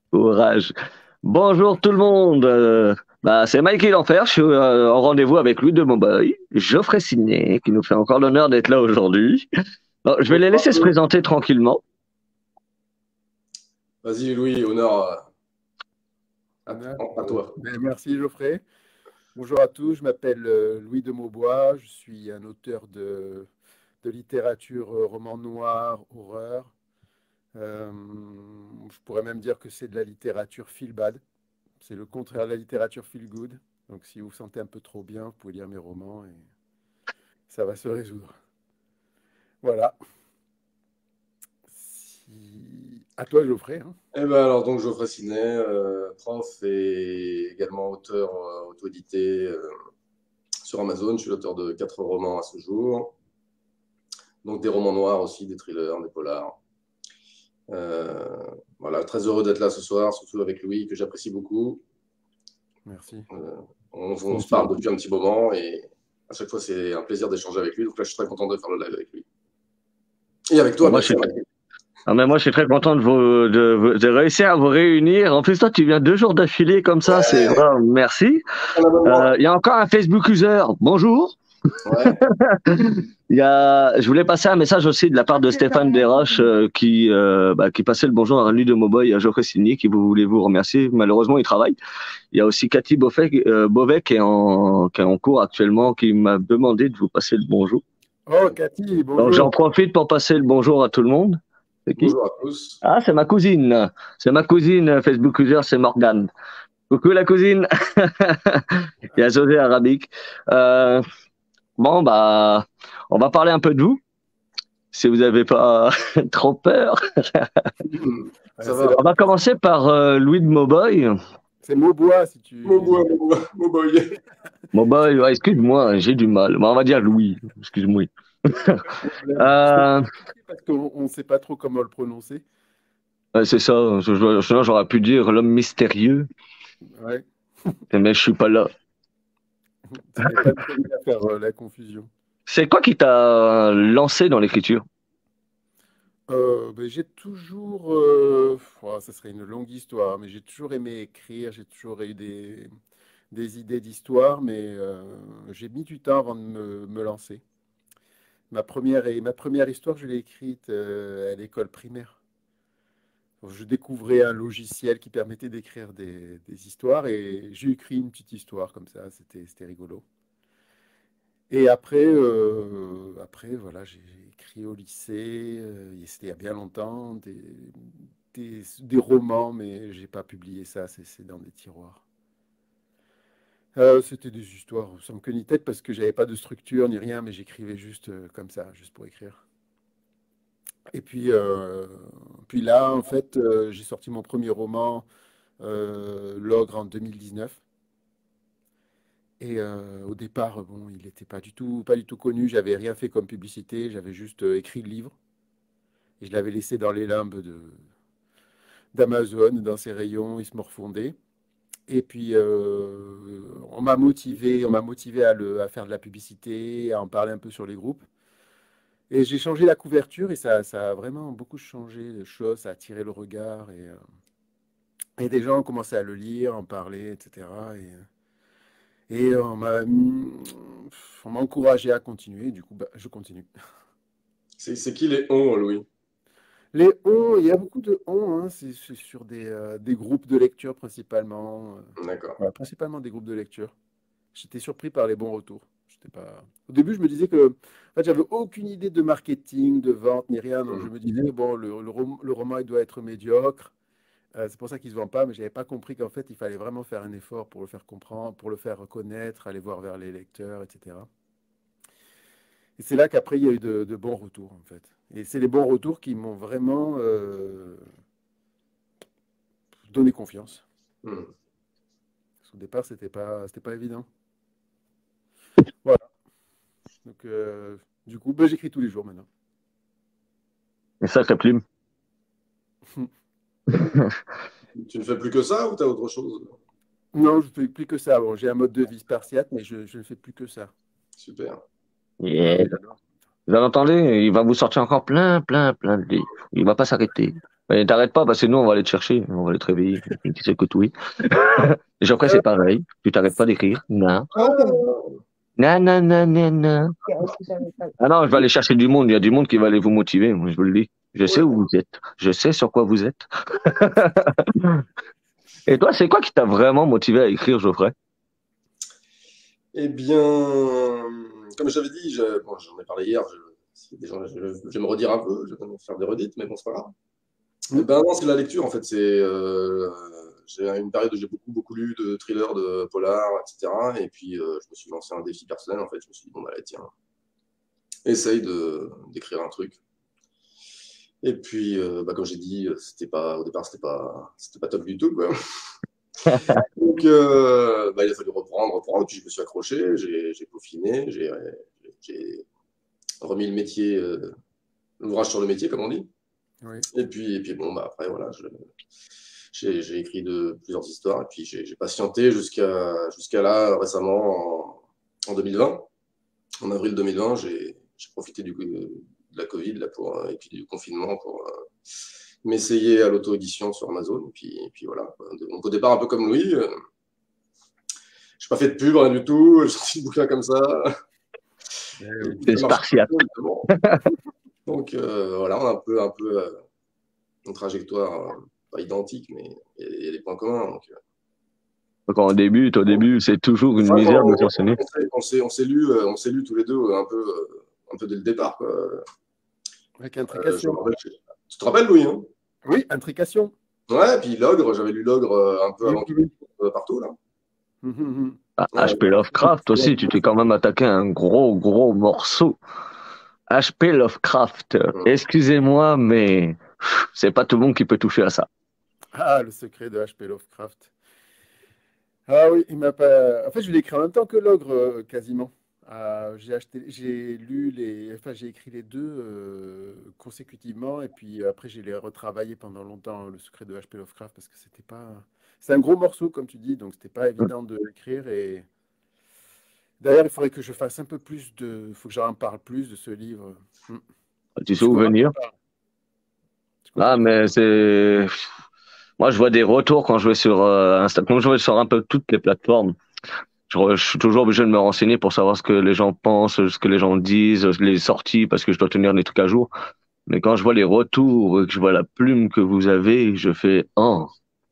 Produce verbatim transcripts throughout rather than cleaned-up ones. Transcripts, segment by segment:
Courage. Bonjour tout le monde. Euh, bah, c'est Mikey l'Enfer. Je suis euh, en rendez-vous avec Louis de Mauboy, Geoffrey Signé, qui nous fait encore l'honneur d'être là aujourd'hui. Bon, je vais les Bonsoir, laisser se Lou. présenter tranquillement. Vas-y, Louis, honneur à, à- Honneur, à euh, toi. ben, merci Geoffrey. Bonjour à tous, je m'appelle euh, Louis de Maubois, je suis un auteur de, de littérature euh, roman noir, horreur. Euh, je pourrais même dire que c'est de la littérature feel bad. C'est le contraire de la littérature feel good. Donc si vous vous sentez un peu trop bien, vous pouvez lire mes romans et ça va se résoudre. Voilà. Si... À toi Geoffrey, hein. Eh ben alors, donc, Geoffrey Sinet, euh, prof et également auteur euh, auto-édité euh, sur Amazon. Je suis l'auteur de quatre romans à ce jour. Donc, des romans noirs aussi, des thrillers, des polars. Euh, voilà, très heureux d'être là ce soir, surtout avec Louis, que j'apprécie beaucoup. Merci. Euh, on, on se parle depuis un petit moment et à chaque fois, c'est un plaisir d'échanger avec lui. Donc là, je suis très content de faire le live avec lui. Et avec toi, Moi, bien je suis sûr. très, ah, mais moi, je suis très content de, vous, de, vous- de réussir à vous réunir. En plus, toi, tu viens deux jours d'affilée comme ça. C'est Ouais, vraiment merci. un abonnement. Euh, Il y a encore un Facebook user. Bonjour. Ouais. Il y a, je voulais passer un message aussi de la part de Stéphane Desroches euh, qui, euh, bah, qui passait le bonjour à Louis de Mauboy et à Geoffrey Signy qui vous voulez vous remercier. Malheureusement, il travaille. Il y a aussi Cathy Beauvais, euh, Beauvais qui, est en, qui est en cours actuellement, qui m'a demandé de vous passer le bonjour. Oh Cathy, Donc j'en bonjour. profite pour passer le bonjour à tout le monde. C'est qui? Bonjour à tous. Ah, c'est ma cousine. C'est ma cousine euh, Facebook user, c'est Morgane. Coucou la cousine. Il y a José Arabic. Euh, bon, bah, on va parler un peu de vous, si vous n'avez pas trop peur. Hmm, Euh, ça c'est va. la- On va commencer par euh, Louis de Mauboy. c'est Maubois si tu Mobo, hésites. Mobo, Moboy. Mauboy, ouais, excuse-moi, j'ai du mal. Bon, on va dire Louis, excuse-moi. Aucun problème. C'est Euh, compliqué parce qu'on ne sait pas trop comment le prononcer. ouais, c'est ça. Je- je- Sinon, j'aurais pu dire l'homme mystérieux, Ouais. mais je suis pas là. Tu n'es pas le premier à faire euh, la confusion. C'est quoi qui t'a lancé dans l'écriture? Euh, ben, j'ai toujours, euh, oh, ça serait une longue histoire, mais j'ai toujours aimé écrire, j'ai toujours eu des, des idées d'histoire, mais euh, j'ai mis du temps avant de me, me lancer. Ma première, et ma première histoire, je l'ai écrite euh, à l'école primaire. Je découvrais un logiciel qui permettait d'écrire des, des histoires et j'ai écrit une petite histoire comme ça, c'était, c'était rigolo. Et après, euh, après voilà, j'ai écrit au lycée, euh, et c'était il y a bien longtemps, des, des, des romans, mais j'ai pas publié ça, c'est c'est dans des tiroirs. Euh, c'était des histoires sans queue ni tête parce que j'avais pas de structure ni rien, mais j'écrivais juste euh, comme ça, juste pour écrire. Et puis, euh, puis là, en fait, euh, j'ai sorti mon premier roman, euh, L'Ogre, en deux mille dix-neuf. Et euh, au départ, bon, il n'était pas du tout, pas du tout connu. J'avais rien fait comme publicité. J'avais juste euh, écrit le livre et je l'avais laissé dans les limbes de d'Amazon, dans ses rayons. Il se morfondait. Et puis euh, on m'a motivé, on m'a motivé à, le, à faire de la publicité, à en parler un peu sur les groupes. Et j'ai changé la couverture et ça, ça a vraiment beaucoup changé les choses. Ça a attiré le regard et, euh, et des gens ont commencé à le lire, en parler, et cetera. Et, et on m'a on m'a encouragé à continuer. Du coup, bah, je continue. C'est c'est qui les on, Louis? Les on, il y a beaucoup de on, hein, c'est c'est sur des, euh, des groupes de lecture principalement. euh, D'accord. voilà, principalement des groupes de lecture. J'étais surpris par les bons retours. J'étais pas... Au début, je me disais que en fait, j'avais aucune idée de marketing, de vente, ni rien. Donc, je Hmm. me disais, bon, le, le rom- le roman, il doit être médiocre. Euh, c'est pour ça qu'il ne se vend pas, mais je n'avais pas compris qu'en fait, il fallait vraiment faire un effort pour le faire comprendre, pour le faire reconnaître, aller voir vers les lecteurs, et cetera. Et c'est là qu'après, il y a eu de, de bons retours, en fait. Et c'est les bons retours qui m'ont vraiment euh, donné confiance. Hmm. Parce qu'au départ, c'était pas, c'était pas évident. Voilà. Donc, euh, du coup, ben, j'écris tous les jours maintenant. Et ça, ta plume. Tu ne fais plus que ça ou tu as autre chose? Non, je ne fais plus que ça. Bon, j'ai un mode de vie spartiate, mais je, je ne fais plus que ça. Super. Ah, Yeah. mais j'adore. Vous avez entendu? Il va vous sortir encore plein, plein, plein de livres. Il va pas s'arrêter. Mais t'arrêtes pas parce que nous, on va aller te chercher, on va aller te réveiller. Tu sais que oui. Geoffrey, Euh, c'est pareil. Tu t'arrêtes pas d'écrire. Non. Ah, Non, non, non, non, non. Ah non, je vais aller chercher du monde. Il y a du monde qui va aller vous motiver. Moi, je vous le dis. Je sais ouais. où vous êtes. Je sais sur quoi vous êtes. Et toi, c'est quoi qui t'a vraiment motivé à écrire, Geoffrey? Eh bien, comme j'avais dit, je- bon, j'en ai parlé hier, je, si des gens- je, je vais me redire un peu, je vais me faire des redites, mais bon, c'est pas grave. Eh hmm, ben non, c'est la lecture en fait. C'est euh, j'ai une période où j'ai beaucoup beaucoup lu de thrillers, de polars, et cetera. Et puis euh, je me suis lancé un défi personnel en fait. Je me suis dit bon bah allez, tiens, essaye de d'écrire un truc. Et puis euh, bah, comme j'ai dit, c'était pas au départ c'était pas c'était pas top du tout quoi. Donc euh, bah, il a fallu reprendre, reprendre. Puis je me suis accroché, j'ai j'ai peaufiné, j'ai j'ai remis le métier, euh, l'ouvrage sur le métier comme on dit. oui. Et puis et puis bon bah après voilà, je J'ai j'ai écrit de plusieurs histoires et puis j'ai j'ai patienté jusqu'à jusqu'à là récemment en, en deux mille vingt. En avril deux mille vingt, j'ai j'ai profité du, de la Covid là, pour, euh, et puis du confinement pour euh, m'essayer à l'auto-édition sur Amazon. Et puis, et puis voilà. Donc au départ, un peu comme Louis, euh, je n'ai pas fait de pub, rien du tout. J'ai sorti le bouquin comme ça. Eh Et oui. puis C'est ça marche spartiate. évidemment. Donc euh, voilà, on a un peu, un peu euh, une trajectoire euh, pas identique, mais il y, a il y a des points communs. Donc, Quand on débute, au euh, début, c'est toujours une c'est vrai misère de qu'on s'enseigner. on s'est on s'est- on s'est lu, euh, on s'est lu tous les deux euh, un peu, euh, un peu dès le départ, quoi. Avec Euh, je me intrication. rappelle, tu te rappelles, Louis, hein? Oui, intrication. Ouais, puis l'ogre, j'avais lu l'ogre euh, un peu Oui, avant oui, qu'il oui. euh, partout, là. Mhm, mhm. Ah, Ouais, H P Lovecraft aussi, tu t'es quand même attaqué à un gros, gros morceau. H P Lovecraft, ouais. excusez-moi, mais c'est pas tout le monde qui peut toucher à ça. Ah, le secret de H P Lovecraft. Ah oui, il m'a pas. En fait, je l'ai écrit en même temps que l'ogre, euh, quasiment. Ah, j'ai acheté, j'ai lu les, enfin, j'ai écrit les deux euh, consécutivement, et puis après, j'ai les retravaillé pendant longtemps, le secret de H P Lovecraft, parce que c'était pas. C'est un gros morceau, comme tu dis, donc c'était pas évident de l'écrire. Et d'ailleurs, il faudrait que je fasse un peu plus de. Il faut que j'en parle plus de ce livre. Hmm. Tu sais Tu où me venir? racontes, tu Ah, continues de me mais c'est... Moi, je vois des retours quand je vais sur euh, Insta, quand je vais sur un peu toutes les plateformes. Je, re- je suis toujours obligé de me renseigner pour savoir ce que les gens pensent, ce que les gens disent, les sorties, parce que je dois tenir des trucs à jour. Mais quand je vois les retours, et que je vois la plume que vous avez, je fais, oh,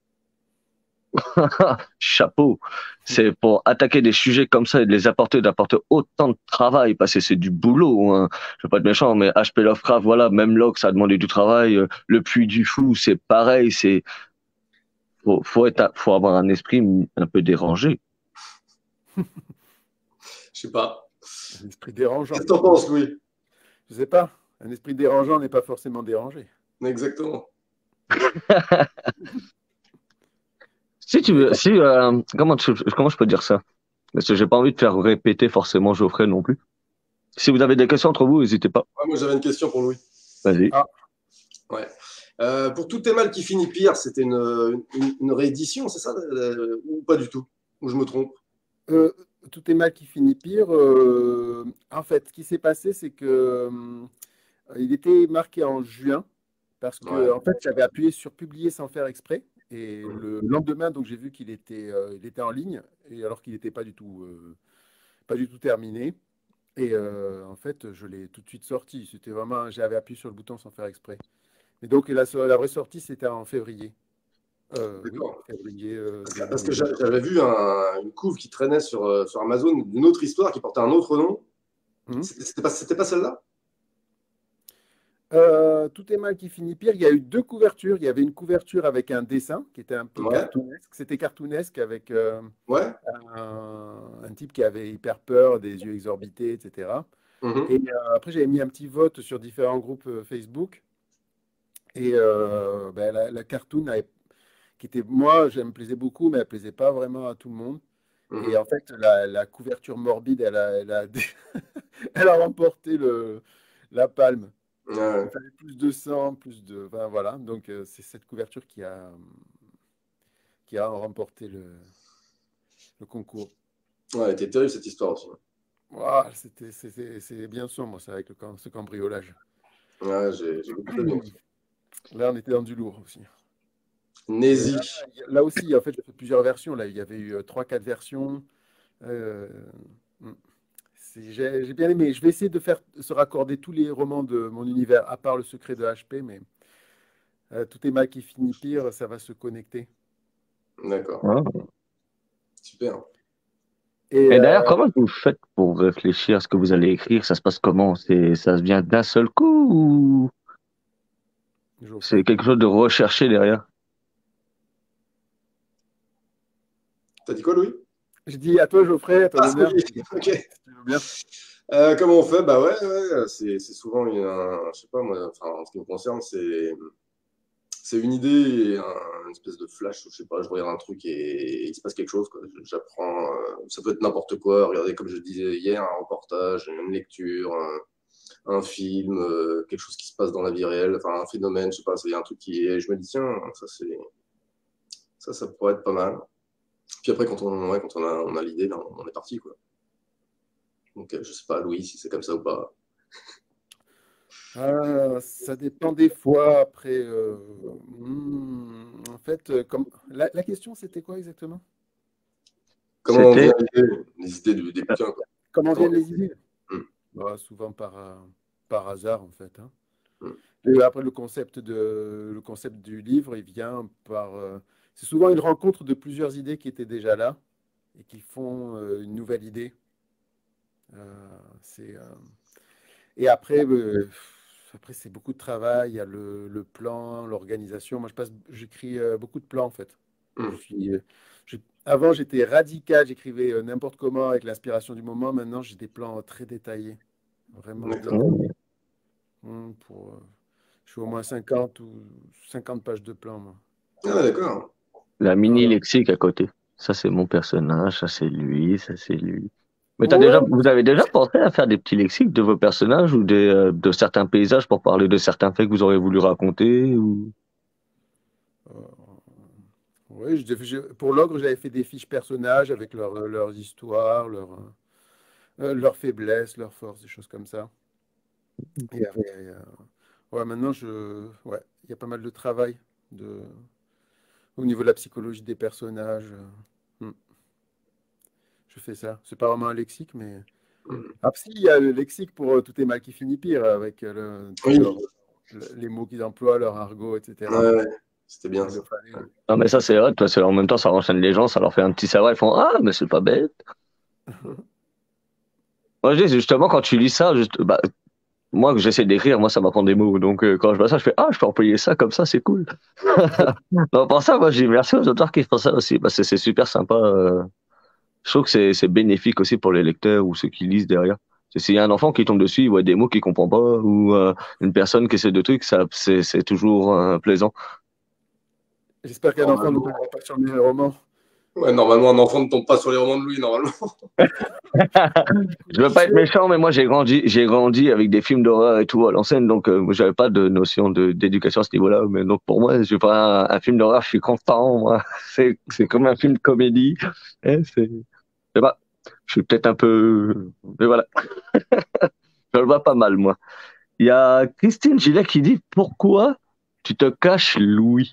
chapeau. C'est pour attaquer des sujets comme ça et de les apporter, d'apporter autant de travail, parce que c'est du boulot, hein. Je veux pas être méchant, mais H P Lovecraft, voilà, même Locke, ça a demandé du travail. Euh, Le Puy du Fou, c'est pareil, c'est, faut, faut être, faut avoir un esprit un peu dérangé. Je sais pas. Un esprit dérangeant. Qu'est-ce que t'en penses, Louis? Je sais pas. Un esprit dérangeant n'est pas forcément dérangé. Exactement. Si tu Et veux, toi? si, euh, comment, tu- comment je peux dire ça? Parce que j'ai pas envie de faire répéter forcément Geoffrey non plus. Si vous avez des questions entre vous, n'hésitez pas. Ouais, moi, j'avais une question pour Louis. Vas-y. Ah, Ouais. Euh, pour Tout est mal qui finit pire, c'était une, une, une réédition, c'est ça? euh, Ou pas du tout? Ou je me trompe? euh, tout est mal qui finit pire. Euh, en fait, ce qui s'est passé, c'est que euh, il était marqué en juin parce que Ouais. en fait, j'avais appuyé sur publier sans faire exprès. Et le lendemain, donc j'ai vu qu'il était, euh, il était en ligne, et alors qu'il n'était pas du tout, euh, pas du tout terminé. Et euh, en fait, je l'ai tout de suite sorti. C'était vraiment, j'avais appuyé sur le bouton sans faire exprès. Et donc la, la vraie sortie, c'était en février. Euh, oui, D'accord. février euh, Parce que, parce que j'a- deux mille vingt. j'avais vu un- une couve qui traînait sur, euh, sur Amazon d'une autre histoire qui portait un autre nom. Hum. C'était c'était pas, c'était pas celle-là? Euh, tout est mal qui finit pire. Il y a eu deux couvertures. Il y avait une couverture avec un dessin qui était un peu Ouais. cartoonesque. C'était cartoonesque avec euh, Ouais. un, un type qui avait hyper peur, des yeux exorbités, et cetera. Et Mhm. euh, après, j'avais mis un petit vote sur différents groupes euh, Facebook. Et euh, ben, la, la cartoon, avait- qui était, moi, je me plaisait beaucoup, mais elle plaisait pas vraiment à tout le monde. Et Mhm. en fait, la, la couverture morbide, elle a, elle a, elle a remporté le, la palme. Il Ouais. fallait plus de sang, plus de. Enfin, voilà. Donc, euh, c'est cette couverture qui a, qui a remporté le, le concours. Ouais, elle était terrible cette histoire aussi. Ouah, c'était, c'est c'est- c'est bien sombre, ça, avec le, cam- ce cambriolage. Ouais, j'ai j'ai beaucoup aimé aussi. Là, on était dans du lourd aussi. Et Nési. là, il y a- là aussi, en fait, j'ai fait plusieurs versions. Là, il y avait eu euh, trois, quatre versions. Euh, mm. C'est- j'ai j'ai bien aimé. Je vais essayer de faire se raccorder tous les romans de mon univers, à part Le Secret de H P, mais euh, Tout est mal qui finit pire, ça va se connecter. D'accord. Ouais. Super. Et Et d'ailleurs, euh, comment vous faites pour réfléchir à ce que vous allez écrire? Ça se passe comment? C'est, ça se vient d'un seul coup ou c'est Geoffrey. quelque chose de recherché derrière? T'as dit quoi, Louis? Je dis à toi, Geoffrey, à ton Ah, honneur, oui, si ok. tu veux bien. Euh, comment on fait? Bah ouais, ouais, c'est c'est souvent une, un- je sais pas moi, enfin, en ce qui me concerne, c'est c'est une idée, et un- une espèce de flash, je sais pas, je regarde un truc et il se passe quelque chose, quoi. J'apprends, euh, ça peut être n'importe quoi. Regardez, comme je disais hier, un reportage, une lecture, un, un film, euh, quelque chose qui se passe dans la vie réelle, enfin un phénomène, je sais pas, il y a un truc qui est, je me dis tiens, ça c'est, ça, ça pourrait être pas mal. Puis après, quand on, ouais, quand on a, on a l'idée, là, on est parti, quoi. Donc, euh, je sais pas, Louis, si c'est comme ça ou pas. Ah, ça dépend des fois. Après, euh, hmm, en fait, euh, comme la, la question, c'était quoi exactement? Comment on vient C'était, à l'idée, les idées du- des bouquins, quoi. Comment Comment- viennent les idées? Hum, Bah, souvent par, euh, par hasard, en fait, hein. hum. Et après, le concept de, le concept du livre, il vient par. euh, c'est souvent une rencontre de plusieurs idées qui étaient déjà là et qui font euh, une nouvelle idée. Euh, c'est, euh, et après, euh, après c'est beaucoup de travail. Il y a le, le plan, l'organisation. Moi, je passe, j'écris euh, beaucoup de plans, en fait. Je Hum. suis, euh, je- avant, j'étais radical, j'écrivais euh, n'importe comment avec l'inspiration du moment. Maintenant, j'ai des plans très détaillés, vraiment D'accord. détaillés. Hum, pour, euh, je suis au moins cinquante ou cinquante pages de plans, moi. Ah, ouais, d'accord. la Ah mini ouais. lexique à côté. Ça, c'est mon personnage, ça, c'est lui, ça, c'est lui. Mais t'as déjà, Ouais, vous avez déjà pensé à faire des petits lexiques de vos personnages ou des, euh, de certains paysages pour parler de certains faits que vous auriez voulu raconter ou... euh, ouais, j'ai fait- j'ai- pour l'ogre, j'avais fait des fiches personnages avec leur- leurs histoires, leurs euh, leurs faiblesses, leurs forces, des choses comme ça. Et après, euh, ouais, maintenant, je, ouais, il y a pas mal de travail de, au niveau de la psychologie des personnages. euh, hmm, je fais ça. C'est pas vraiment un lexique, mais. Hum. Ah, si, il y a le lexique pour euh, Tout est mal qui finit pire, avec euh, le- tout Oui, leur- le- les mots qu'ils emploient, leur argot, et cetera. ouais, ouais. C'était bien Il ça. le fallait. Ouais. Non, mais ça, c'est hot, parce que en même temps, ça renchaîne les gens, ça leur fait un petit savoir, ils font, ah, mais c'est pas bête. Moi, je dis, justement, quand tu lis ça, juste, bah, moi, que j'essaie d'écrire, moi, ça m'apprend des mots. Donc, euh, quand je vois ça, je fais, ah, je peux employer ça comme ça, c'est cool. Donc, pour ça, moi, je dis merci aux auteurs qui font ça aussi, parce que c'est super sympa. euh. Je trouve que c'est c'est bénéfique aussi pour les lecteurs ou ceux qui lisent derrière. C'est s'il y a un enfant qui tombe dessus, il voit des mots qu'il comprend pas, ou euh, une personne qui essaie de trucs, ça, c'est c'est toujours euh, plaisant. J'espère qu'un enfant ne Normalement, tombera pas sur mes romans. ouais, normalement, un enfant ne tombe pas sur les romans de Louis, normalement. Je veux pas être méchant, mais moi j'ai grandi, j'ai grandi avec des films d'horreur et tout à l'ancienne, donc euh, j'avais pas de notion de d'éducation à ce niveau-là. Mais donc pour moi, je pas un, un film d'horreur, je suis content. Moi, c'est c'est comme un film de comédie. Eh, c'est, je sais pas, je suis peut-être un peu, mais voilà, je le vois pas mal moi. Il y a Christine Gillet qui dit pourquoi tu te caches Louis?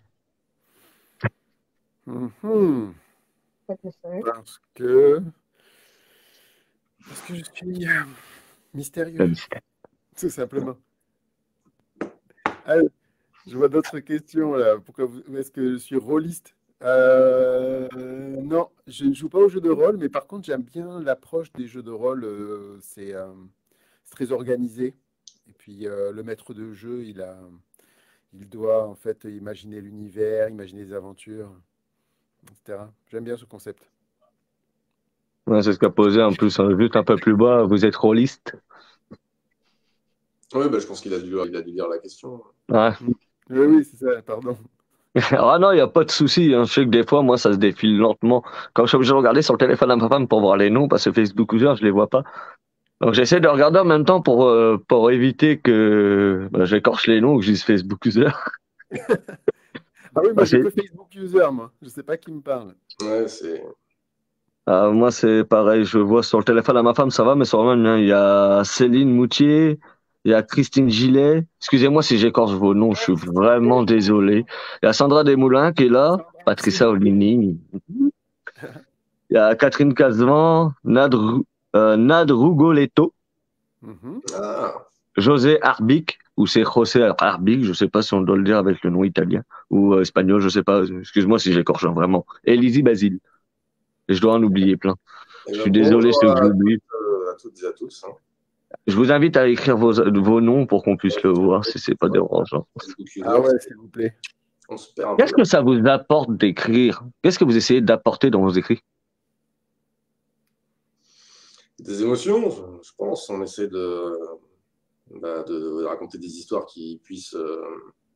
Mhm. Parce que, parce que je suis euh, mystérieux, tout simplement. Allez, je vois d'autres questions là. Pourquoi vous, est-ce que je suis rôliste? Euh, non, je ne joue pas aux jeux de rôle, mais par contre, j'aime bien l'approche des jeux de rôle. euh, c'est euh, c'est très organisé. Et puis, euh, le maître de jeu, il a, il doit en fait imaginer l'univers, imaginer les aventures, et cetera. J'aime bien ce concept. Ouais, c'est ce qu'a posé en plus, hein, juste un peu plus bas. Vous êtes rôliste? Oui, bah, je pense qu'il a dû, il a dû lire la question. Ouais. Mm. Oui, oui, c'est ça, pardon. Ah non, il n'y a pas de souci, hein. Je sais que des fois, moi, ça se défile lentement. Comme je suis obligé de regarder sur le téléphone à ma femme pour voir les noms, parce que Facebook User, je les vois pas. Donc j'essaie de regarder en même temps pour, euh, pour éviter que bah, j'écorche les noms ou que je dise Facebook User. Ah oui, moi Bah, j'ai c'est- que Facebook User, moi. Je sais pas qui me parle. Ouais, c'est. ah, moi, c'est pareil, je vois sur le téléphone à ma femme, ça va, mais sur le mien, il y a Céline Moutier, Il y a Christine Gillet. Excusez-moi si j'écorche vos noms, je suis vraiment désolé. Il y a Sandra Desmoulins qui est là. Patricia Olini. Il y a Catherine Casvan, Nad, euh, Nad Rugoletto, Mhm. Ah, José Arbic, ou c'est José Arbic, je sais pas si on doit le dire avec le nom italien, ou euh, espagnol, je sais pas. Excuse-moi si j'écorche, hein, vraiment. Et Lizzie Basile. Et je dois en oublier plein. et Je ben, suis désolé bonjour ceux que à, j'oublie. toutes, à toutes et à tous. Hein. Je vous invite à écrire vos, vos noms pour qu'on puisse le voir, si c'est pas dérangeant. Beaucoup de Ah l'humour, ouais, s'il vous plaît. on se perd un peu Qu'est-ce là. que ça vous apporte d'écrire? Qu'est-ce que vous essayez d'apporter dans vos écrits? Des émotions, je, je pense. On essaie de, bah, de raconter des histoires qui puissent euh,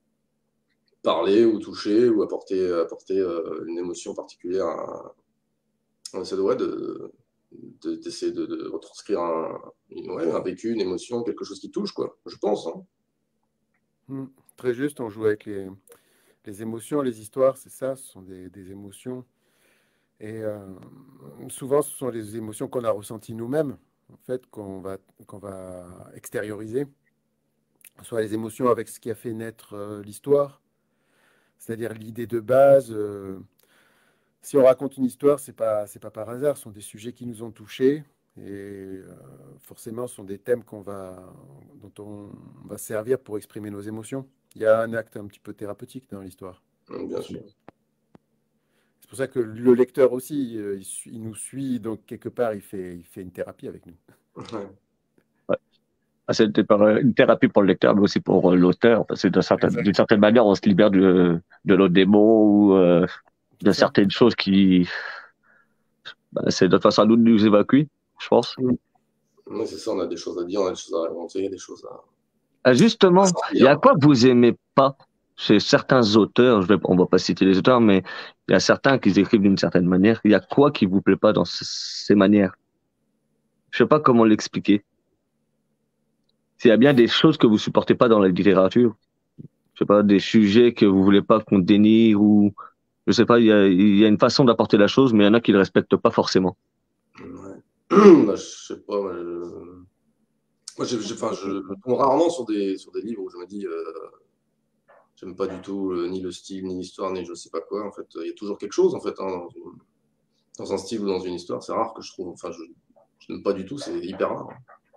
parler ou toucher ou apporter, apporter euh, une émotion particulière. À... On essaie de, ouais, de, de- d'essayer de, de retranscrire un, une- ouais, un vécu, une émotion, quelque chose qui touche, quoi. Je pense. Hein. Mm. Très juste, on joue avec les, les émotions, les histoires, c'est ça, ce sont des, des émotions. Et euh, souvent, ce sont les émotions qu'on a ressenties nous-mêmes, en fait, qu'on va, qu'on va extérioriser. Soit les émotions avec ce qui a fait naître euh, l'histoire, c'est-à-dire l'idée de base. Euh, si on raconte une histoire, c'est pas, c'est pas par hasard, ce sont des sujets qui nous ont touchés. Et euh, forcément, ce sont des thèmes qu'on va, dont on va se servir pour exprimer nos émotions. Il y a un acte un petit peu thérapeutique dans l'histoire Bien aussi. sûr. C'est pour ça que le lecteur aussi, euh, il, suit- il nous suit, donc quelque part, il fait, il fait une thérapie avec nous. Ouais. Ouais. Ah, c'était par- une thérapie pour le lecteur, mais aussi pour euh, l'auteur, parce que d'une certaine, Exact. d'une certaine manière, on se libère de, de nos démons ou euh, C'est de ça. certaines choses qui, bah, c'est notre façon à nous de nous évacuer, je pense. Mm. Ouais, c'est ça, on a des choses à dire, on a des choses à raconter, des choses à, Ah, à justement, il y sentir. a quoi que vous aimez pas chez certains auteurs? Je vais, on va pas citer les auteurs, mais il y a certains qui écrivent d'une certaine manière. Il y a quoi qui vous plaît pas dans ce- ces manières? Je sais pas comment l'expliquer. S'il y a bien des choses que vous supportez pas dans la littérature, je sais pas, des sujets que vous voulez pas qu'on dénigre ou, je sais pas, il y a, il y a une façon d'apporter la chose, mais il y en a qui le respectent pas forcément. Ouais. Bah, je sais pas, moi, je, moi, j'ai- j'ai- enfin, je, je tombe rarement sur des, sur des livres où je me dis, euh, j'aime pas du tout euh, ni le style, ni l'histoire, ni je sais pas quoi. En fait, il y a toujours quelque chose, en fait, hein, dans, une- dans un style ou dans une histoire. C'est rare que je trouve, enfin, je, je n'aime pas du tout, c'est hyper rare.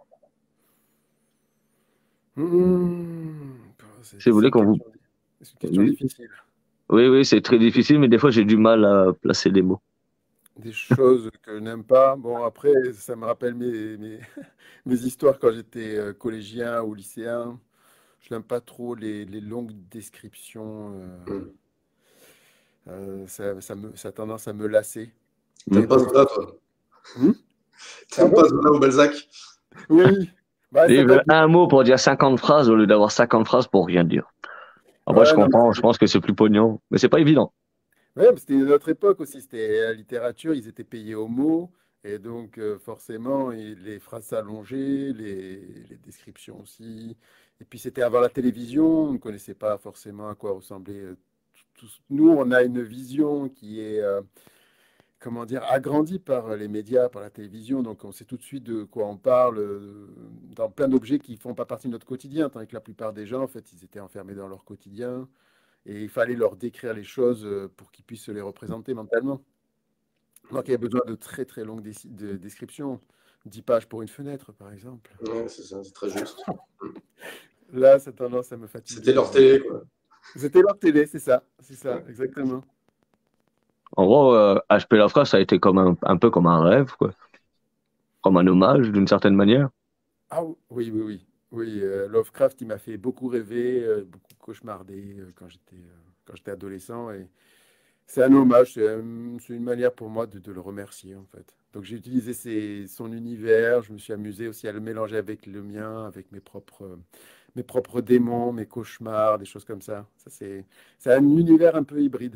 Mm. C'est Si vous c'est voulez une qu'on vous, question, c'est une question oui, difficile. oui, oui, c'est très difficile, mais des fois j'ai du mal à placer des mots. Des choses que je n'aime pas. Bon, après, ça me rappelle mes, mes, mes histoires quand j'étais euh, collégien ou lycéen. Je n'aime pas trop les, les longues descriptions. euh, Mm. euh, ça, ça me, ça a tendance à me lasser. T'aimes Mais pas bon, Zola, toi? hmm. T'aimes pas Pardon? Zola ou Balzac? Oui, bah, ça Il doit veut être. un mot pour dire cinquante phrases au lieu d'avoir cinquante phrases pour rien dire. Après, je Ouais, non, mais comprends, je c'était pense que c'est plus pognon, mais c'est pas évident. ouais, mais c'était une autre époque aussi. C'était la littérature, ils étaient payés au mot. Et donc, euh, forcément, et les phrases s'allongeaient, les, les descriptions aussi. Et puis, c'était avant la télévision. On ne connaissait pas forcément à quoi ressemblait. euh, tout- tout- Nous, on a une vision qui est, euh, comment dire, agrandie par les médias, par la télévision. Donc, on sait tout de suite de quoi on parle euh, dans plein d'objets qui ne font pas partie de notre quotidien. Tandis que la plupart des gens, en fait, ils étaient enfermés dans leur quotidien. Et il fallait leur décrire les choses euh, pour qu'ils puissent se les représenter mentalement. Donc, il y a besoin de très très longues dé- de descriptions. dix pages pour une fenêtre, par exemple. Ouais, c'est ça, c'est très juste. Là, ça a tendance à me C'était fatiguer. leur télé, quoi. C'était leur télé, c'est ça. C'est ça, Ouais. exactement. En gros, euh, H P Lovecraft, ça a été comme un, un peu comme un rêve, quoi. Comme un hommage, d'une certaine manière. Ah oui, oui, oui. Oui, euh, Lovecraft, il m'a fait beaucoup rêver, euh, beaucoup cauchemarder euh, quand j'étais euh, quand j'étais adolescent. Et c'est un hommage, c'est un- c'est une manière pour moi de, de le remercier, en fait. Donc j'ai utilisé ses- son univers, je me suis amusé aussi à le mélanger avec le mien, avec mes propres, euh, mes propres démons, mes cauchemars, des choses comme ça. Ça c'est, c'est un univers un peu hybride.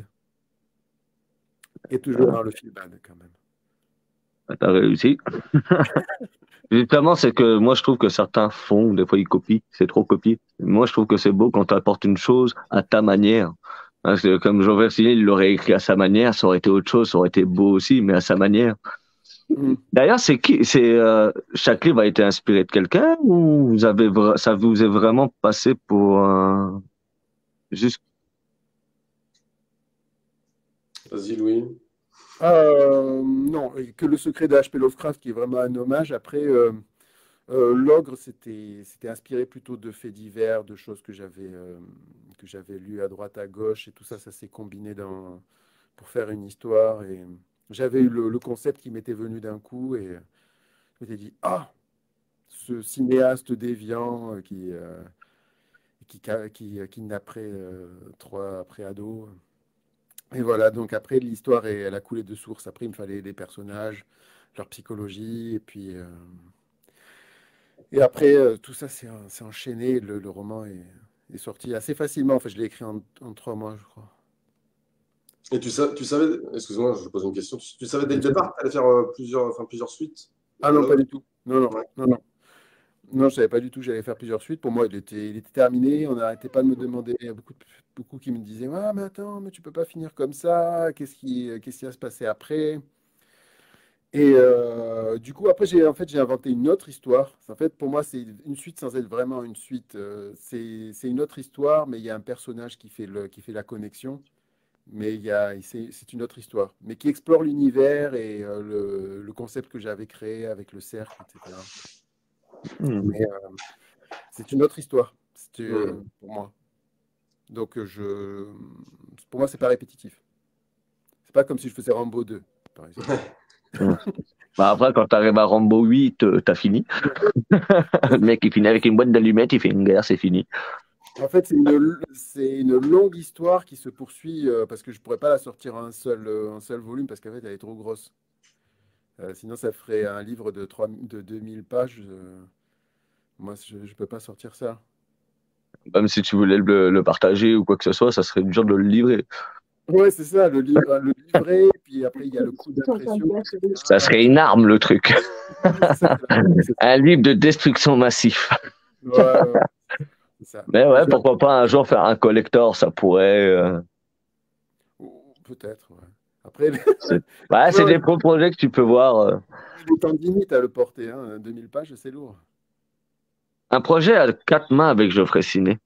Et toujours dans le feel bad quand même. Ah, t'as réussi. Justement, c'est que moi, je trouve que certains font, des fois, ils copient. C'est trop copié. Moi, je trouve que c'est beau quand tu apportes une chose à ta manière. Parce que comme Jean Versini, il l'aurait écrit à sa manière, ça aurait été autre chose, ça aurait été beau aussi, mais à sa manière. Mm. D'ailleurs, c'est qui, c'est euh, chaque livre a été inspiré de quelqu'un ou vous avez vra- ça vous est vraiment passé pour un juste. Vas-y, Louis. Euh, non, et que le secret de H P Lovecraft, qui est vraiment un hommage. Après, euh, euh, l'ogre, c'était, c'était inspiré plutôt de faits divers, de choses que j'avais euh, que j'avais lues à droite, à gauche, et tout ça, ça s'est combiné dans, pour faire une histoire. Et j'avais eu le, le concept qui m'était venu d'un coup, et je m'étais dit, ah, ce cinéaste déviant euh, qui, euh, qui, ca- qui, euh, kidnapperait euh, trois préados. Et voilà, donc après, l'histoire, est- elle a coulé de source. Après, il me fallait des personnages, leur psychologie, et puis... euh, et après, euh, tout ça s'est s'est enchaîné. Le, le roman est, est sorti assez facilement. Enfin, je l'ai écrit en, en trois mois, je crois. Et tu, sa- tu savais, excuse-moi, je pose une question. Tu, tu savais dès le départ que tu allais faire euh, plusieurs, enfin, plusieurs suites Ah de non, pas l'œuvre? du tout. Non, non, Ouais. non, non. Non, je savais pas du tout que j'allais faire plusieurs suites. Pour moi, il était, il était terminé. On n'arrêtait pas de me demander. Il y a beaucoup, de- beaucoup qui me disaient, ah, mais attends, mais tu peux pas finir comme ça. Qu'est-ce qui, qu'est-ce qui va se passer après? Et euh, du coup, après, j'ai en fait, j'ai inventé une autre histoire. En fait, pour moi, c'est une suite sans être vraiment une suite. Euh, c'est, c'est une autre histoire, mais il y a un personnage qui fait le, qui fait la connexion. Mais il y a, c'est, c'est une autre histoire, mais qui explore l'univers et euh, le, le concept que j'avais créé avec le cercle, et cetera. Hmm. Mais euh, c'est une autre histoire, c'était, Hmm. euh, pour moi. Donc, euh, je, pour moi, c'est pas répétitif. C'est pas comme si je faisais Rambo deux, par exemple. Hmm. Bah après, quand t'arrives à Rambo huit, euh, t'as fini. Le mec, il finit avec une boîte d'allumettes, il fait une guerre, c'est fini. En fait, c'est une, c'est une longue histoire qui se poursuit euh, parce que je pourrais pas la sortir en un seul, euh, un seul volume parce qu'en fait, elle est trop grosse. Euh, sinon, ça ferait un livre de, trois de deux mille pages. euh, moi, je ne peux pas sortir ça. Même si tu voulais le, le partager ou quoi que ce soit, ça serait dur de le livrer. Ouais, c'est ça, le, li- euh, le livret, puis après, il y a le coût d'impression, Ça et cetera. serait une arme, le truc. Ouais, c'est ça, c'est la- c'est ça. Un livre de destruction massif. Ouais, ouais, ouais, c'est ça. Mais Et ouais, j'ai- pourquoi pas un jour faire un collector, ça pourrait. euh, ou- Peut-être, ouais. Après, les, c'est ouais, c'est non, des pro projets que tu peux voir. euh. les tendinites à le porter, hein, deux mille pages, c'est lourd. Un projet à quatre mains avec Geoffrey Ciné.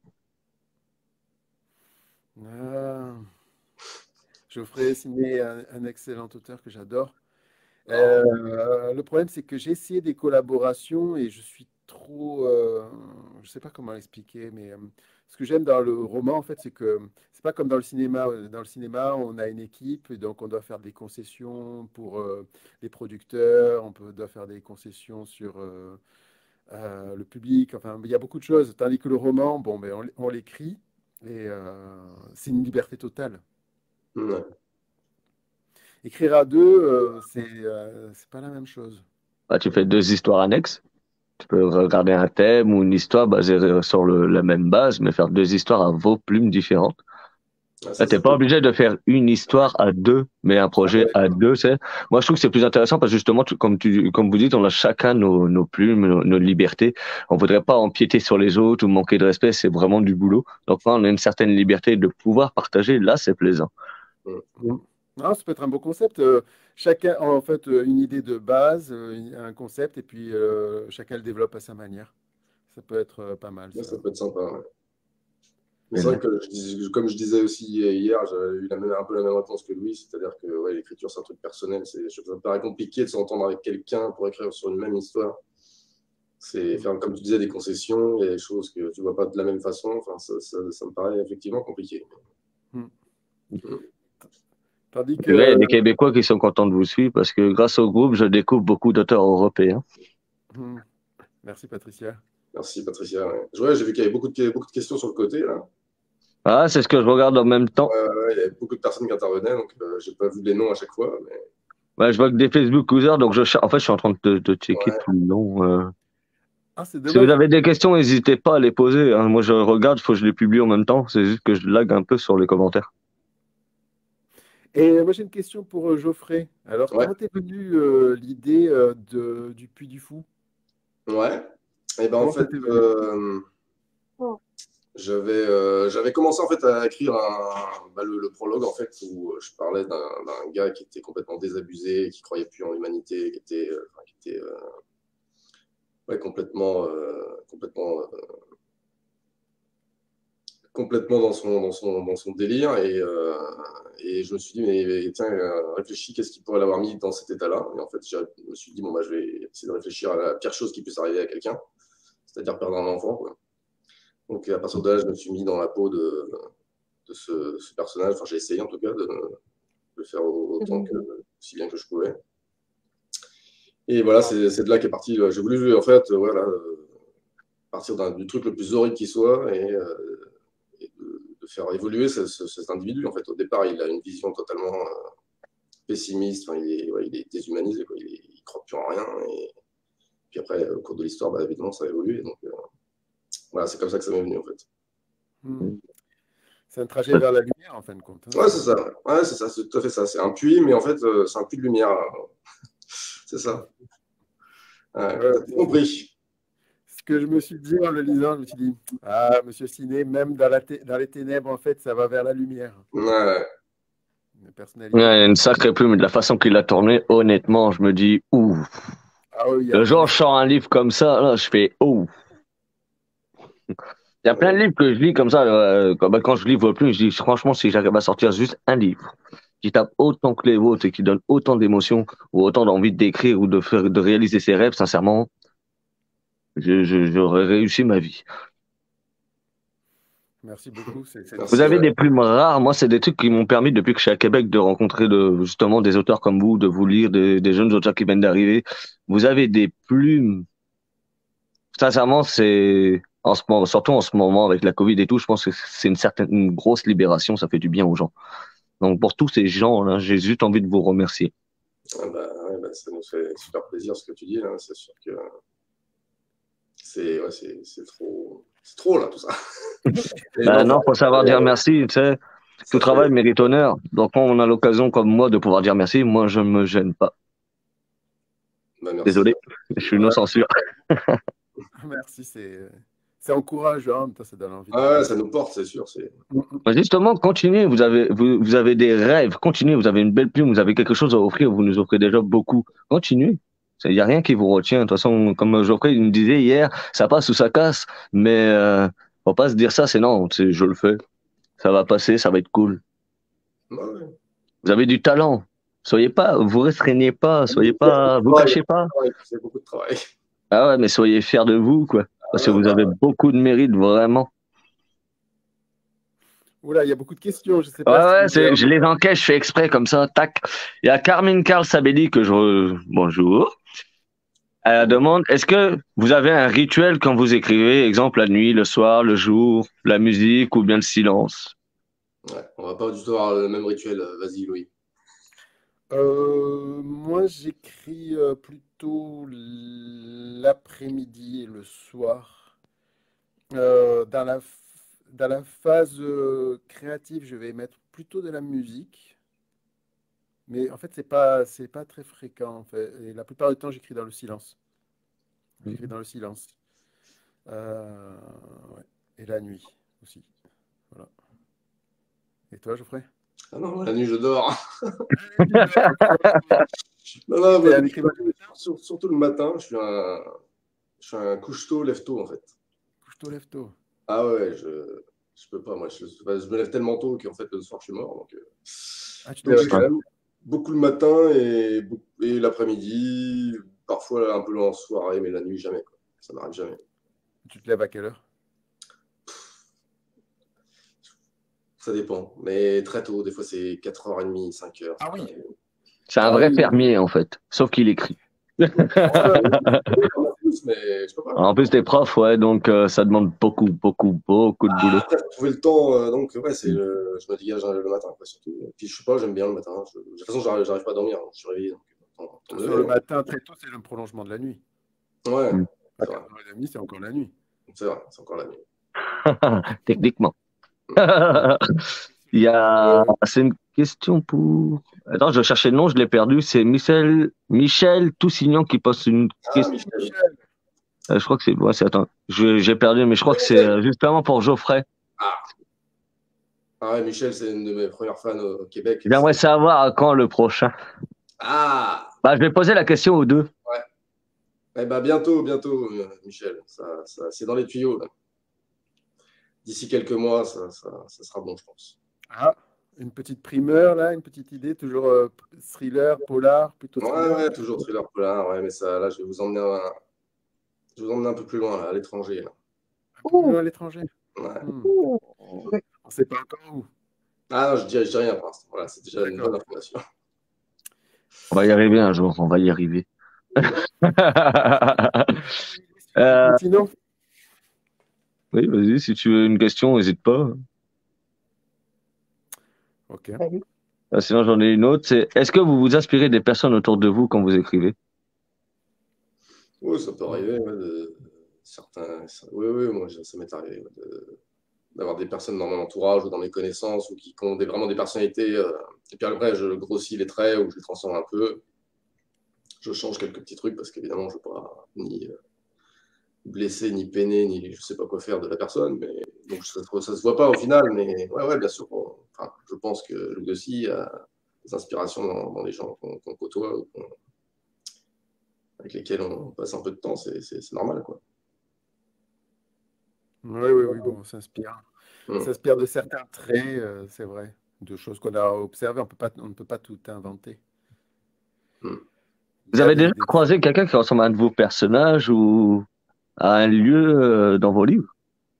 Ah, Geoffrey Signé, un, un excellent auteur que j'adore. Euh, le problème, c'est que j'ai essayé des collaborations et je suis trop. Euh, je sais pas comment l'expliquer, mais euh, ce que j'aime dans le roman, en fait, c'est que c'est pas comme dans le cinéma. Euh, Dans le cinéma, on a une équipe et donc on doit faire des concessions pour euh, les producteurs, on peut, doit faire des concessions sur euh, euh, le public. Enfin, il y a beaucoup de choses. Tandis que le roman, bon, ben, on, l- on l'écrit et euh, c'est une liberté totale. Ouais. Écrire à deux, euh, c'est euh, c'est pas la même chose. Bah, tu fais deux histoires annexes. Tu peux regarder un thème ou une histoire basée sur le- la même base, mais faire deux histoires à vos plumes différentes. Ah, Là, ça, t'es ça pas peut. obligé de faire une histoire à deux, mais un Ah projet ouais. à deux, c'est. Moi, je trouve que c'est plus intéressant parce que justement, tu- comme tu, comme vous dites, on a chacun nos, nos plumes, nos, nos libertés. On voudrait pas empiéter sur les autres ou manquer de respect. C'est vraiment du boulot. Donc, quand on a une certaine liberté de pouvoir partager, là, c'est plaisant. Hmm. Mm. Non, ça peut être un beau concept. Euh, chacun a en fait euh, une idée de base, euh, une- un concept, et puis euh, chacun le développe à sa manière. Ça peut être euh, pas mal, Ouais, ça. ça peut être sympa. Ouais. Mais Et c'est vrai là, que, je dis- comme je disais aussi hier, j'avais eu la même- un peu la même réponse que Louis, c'est-à-dire que ouais, l'écriture, c'est un truc personnel. C'est, je- ça me paraît compliqué de s'entendre avec quelqu'un pour écrire sur une même histoire. C'est Mm. faire, comme tu disais, des concessions, il y a des choses que tu vois pas de la même façon. Enfin, ça, ça, ça me paraît effectivement compliqué. Mm. Hmm. Tandis et là, il y a que... des Québécois qui sont contents de vous suivre parce que grâce au groupe, je découvre beaucoup d'auteurs européens. Mm. Merci, Patricia. Merci Patricia. Ouais, Ouais, j'ai vu qu'il y avait beaucoup de, beaucoup de questions sur le côté là. Ah, c'est ce que je regarde en même temps. Ouais, ouais, il y avait beaucoup de personnes qui intervenaient, donc euh, j'ai pas vu les noms à chaque fois. Mais... Ouais, je vois que des Facebook users, donc je, cher- en fait, je suis en train de, de checker Ouais. tout le long. euh. Ah, c'est Si vous dommage. avez des questions, n'hésitez pas à les poser, hein. Moi, je regarde, il faut que je les publie en même temps. C'est juste que je lag un peu sur les commentaires. Et moi, j'ai une question pour euh, Geoffrey. Alors, Ouais. comment t'es venue euh, l'idée euh, de, du Puy du Fou? Ouais. Et ben en Comment ça fait, t'est venu? euh, J'avais euh, j'avais commencé en fait à écrire un, bah, le, le prologue en fait où je parlais d'un d'un gars qui était complètement désabusé, qui croyait plus en l'humanité, qui était, euh, enfin, qui était euh, ouais, complètement, euh, complètement, euh, complètement dans son, dans son, dans son délire. Et, euh, et je me suis dit, mais, mais tiens, euh, réfléchis, qu'est-ce qui pourrait l'avoir mis dans cet état-là? Et en fait, je me suis dit, bon, bah, je vais essayer de réfléchir à la pire chose qui puisse arriver à quelqu'un, c'est-à-dire perdre un enfant, quoi. Donc, à partir de là, je me suis mis dans la peau de, de ce, ce personnage. Enfin, j'ai essayé en tout cas de, de le faire autant que, aussi bien que je pouvais. Et voilà, c'est de là qu'est parti. J'ai voulu, en fait, voilà, partir du truc le plus horrible qui soit et, euh, et de, de faire évoluer ce, ce, cet individu. En fait, au départ, il a une vision totalement euh, pessimiste. Enfin, il, est, ouais, il est déshumanisé, quoi. Il, est, il croit plus en rien. Et puis après, au cours de l'histoire, bah, évidemment, ça a évolué. Donc, euh, voilà, c'est comme ça que ça m'est venu, en fait. Hmm. C'est un trajet vers la lumière, en fin de compte. Hein. Ouais, c'est ça. Ouais, c'est ça, c'est tout à fait ça. C'est un puits, mais en fait, euh, c'est un puits de lumière. C'est ça. Ouais, Ouais, t'as tout compris. ce que je me suis dit en le lisant, je me suis dit, ah, Monsieur Ciné, même dans, la dans les ténèbres, en fait, ça va vers la lumière. Ouais. Une personnalité. Ouais, il y a une sacrée plume, mais de la façon qu'il l'a tourné, honnêtement, je me dis, ouh. Ah oui, le jour où je sors un livre comme ça, là, je fais, ouh. Il y a plein de livres que je lis comme ça. Euh, quand, quand je livre plus, je dis franchement, si j'arrive à sortir juste un livre qui tape autant que les autres et qui donne autant d'émotions ou autant d'envie d'écrire ou de faire, de réaliser ses rêves, sincèrement, je, je, j'aurais réussi ma vie. Merci beaucoup. C'est, c'est vous avez des plumes rares. Moi, c'est des trucs qui m'ont permis, depuis que je suis à Québec, de rencontrer de, justement des auteurs comme vous, de vous lire, des, des jeunes auteurs qui viennent d'arriver. Vous avez des plumes. Sincèrement, c'est en ce moment, surtout en ce moment avec la Covid et tout, je pense que c'est une certaine, une grosse libération. Ça fait du bien aux gens. Donc pour tous ces gens-là, j'ai juste envie de vous remercier. Ah bah, ouais, bah, ça nous fait super plaisir ce que tu dis là. C'est sûr que c'est ouais, c'est, c'est trop, c'est trop là tout ça. bah non, faut savoir dire merci. Tu sais, tout travail fait... mérite honneur. Donc quand on a l'occasion comme moi de pouvoir dire merci, moi je ne me gêne pas. Bah, merci. Désolé, je suis non censure. Merci, c'est. C'est encourageant, ça donne envie. Ah ouais, ça nous porte, c'est sûr. C'est... Justement, continuez, vous avez, vous, vous avez des rêves, continuez, vous avez une belle plume, vous avez quelque chose à offrir, vous nous offrez déjà beaucoup. Continuez. Il n'y a rien qui vous retient. De toute façon, comme Geoffrey il me disait hier, ça passe ou ça casse, mais euh, faut pas se dire ça, c'est non, c'est je le fais. Ça va passer, ça va être cool. Ouais. Vous avez du talent. Soyez pas, vous restreignez pas, soyez pas, vous cachez pas. C'est beaucoup de travail. Ah ouais, mais soyez fiers de vous, quoi. Parce que vous avez beaucoup de mérite, vraiment. Oula, il y a beaucoup de questions, je sais pas. Ouais, si ouais, je les encaisse, je fais exprès comme ça, tac. Il y a Carmine Carl Sabelli que je... Bonjour. Elle demande, est-ce que vous avez un rituel quand vous écrivez, exemple la nuit, le soir, le jour, la musique ou bien le silence? Ouais, on va pas du tout avoir le même rituel. Vas-y, Louis. Euh, moi, j'écris euh, plutôt l'après-midi et le soir. Euh, dans la, dans la phase euh, créative, je vais mettre plutôt de la musique. Mais en fait, c'est pas, c'est pas très fréquent. En fait. Et la plupart du temps, j'écris dans le silence. J'écris dans le silence. Euh, ouais. Et la nuit aussi. Voilà. Et toi, Geoffrey? Ah non, la nuit, je dors. non, non, bah, sur, surtout le matin, je suis un, je suis un couche-tôt, lève-tôt, en fait. Couche-tôt, lève-tôt. Ah ouais, je, je peux pas, moi. Je, je me lève tellement tôt qu'en fait, le soir, je suis mort. Donc, ah, tu donc je quand même beaucoup le matin et, et l'après-midi, parfois un peu en soirée, mais la nuit, jamais. Quoi. Ça n'arrive jamais. Tu te lèves à quelle heure? Ça dépend, mais très tôt, des fois c'est quatre heures trente, cinq heures. Ah oui. C'est un ah, vrai oui. fermier en fait, sauf qu'il écrit. En plus t'es prof, ouais, donc euh, ça demande beaucoup, beaucoup, beaucoup de boulot. Ah, trouver le temps, euh, donc ouais, c'est le, je me dégage le matin, quoi, surtout. Puis je sais pas, j'aime bien le matin. Je, de toute façon, j'arrive, j'arrive pas à dormir, donc je suis réveillé. Donc, tant, tant le matin très tôt, c'est le prolongement de la nuit. Ouais. Mmh. À quatre heures trente, c'est encore la nuit. C'est vrai, c'est encore la nuit. Techniquement. Il y a, c'est une question pour. Attends, je cherchais le nom, je l'ai perdu. C'est Michel, Michel Toussignan qui pose une ah, question. Michel. Euh, je crois que c'est, ouais, c'est, attends, je- j'ai perdu, mais je crois Oui, que c'est Michel. euh, justement pour Geoffrey. Ah, ah ouais, Michel, c'est une de mes premières fans au Québec. J'aimerais C'est... savoir à quand le prochain. Ah, Bah, je vais poser la question aux deux. ouais. Eh ben, bientôt, bientôt, euh, Michel. Ça, ça, c'est dans les tuyaux, là. D'ici quelques mois, ça, ça, ça sera bon, je pense. Ah, une petite primeur là, une petite idée, toujours euh, thriller, polar, plutôt Ouais, thriller. ouais, toujours thriller polar. Ouais, mais ça, là, je vais vous emmener, un, je vais vous emmener un peu plus loin, là, à l'étranger, là. Un peu plus loin à l'étranger. Ouais. Hmm. On ne sait pas encore où. Ah non, je dis, je dis rien pour l'instant. Voilà, c'est déjà une D'accord. bonne information. On va y arriver un jour, on va y arriver. Sur quel Euh, continent? oui, vas-y, si tu veux une question, n'hésite pas. Ok. Euh, sinon, j'en ai une autre. C'est, est-ce que vous vous inspirez des personnes autour de vous quand vous écrivez? Oui, ça peut Hmm. arriver, ouais, de, certains, ça- oui, oui, moi, ça m'est arrivé, ouais, de- d'avoir des personnes dans mon entourage ou dans mes connaissances ou qui ont des, vraiment des personnalités. euh, et puis après, je grossis les traits ou je les transforme un peu. Je change quelques petits trucs parce qu'évidemment, je ne veux pas ni euh, blesser, ni peiner, ni je sais pas quoi faire de la personne. Mais, donc ça, ça se voit pas au final. Mais ouais, ouais, bien sûr. on- enfin, je pense que Luc aussi a des inspirations dans, dans les gens qu'on qu'on côtoie ou qu'on- avec lesquels on passe un peu de temps. C'est c'est- c'est normal, quoi. Oui, oui, oui, bon, on s'inspire. On Mm. s'inspire de certains traits, euh, c'est vrai, de choses qu'on a observées. On peut pas, on ne peut pas tout inventer. Mm. Il Vous y a avez des, déjà des traits. croisé quelqu'un qui ressemble à un de vos personnages ou à un lieu euh, dans vos livres?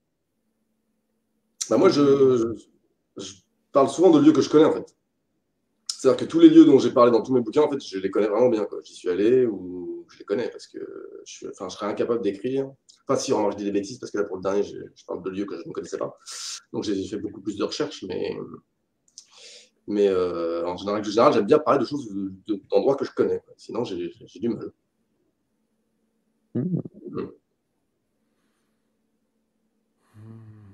Bah, moi, je, Hmm. je, je parle souvent de lieux que je connais, en fait. C'est-à-dire que tous les lieux dont j'ai parlé dans tous mes bouquins, en fait, je les connais vraiment bien, quoi. J'y suis allé ou je les connais parce que je, suis, enfin, je serais incapable d'écrire. Pas si, vraiment, je dis des bêtises parce que là, pour le dernier, je, je parle de lieux que je ne connaissais pas. Donc, j'ai fait beaucoup plus de recherches, mais, mais euh, en général, en général, j'aime bien parler de choses, de- de- d'endroits que je connais, quoi. Sinon, j'ai j'ai du mal. Hmm. Mm. Hmm.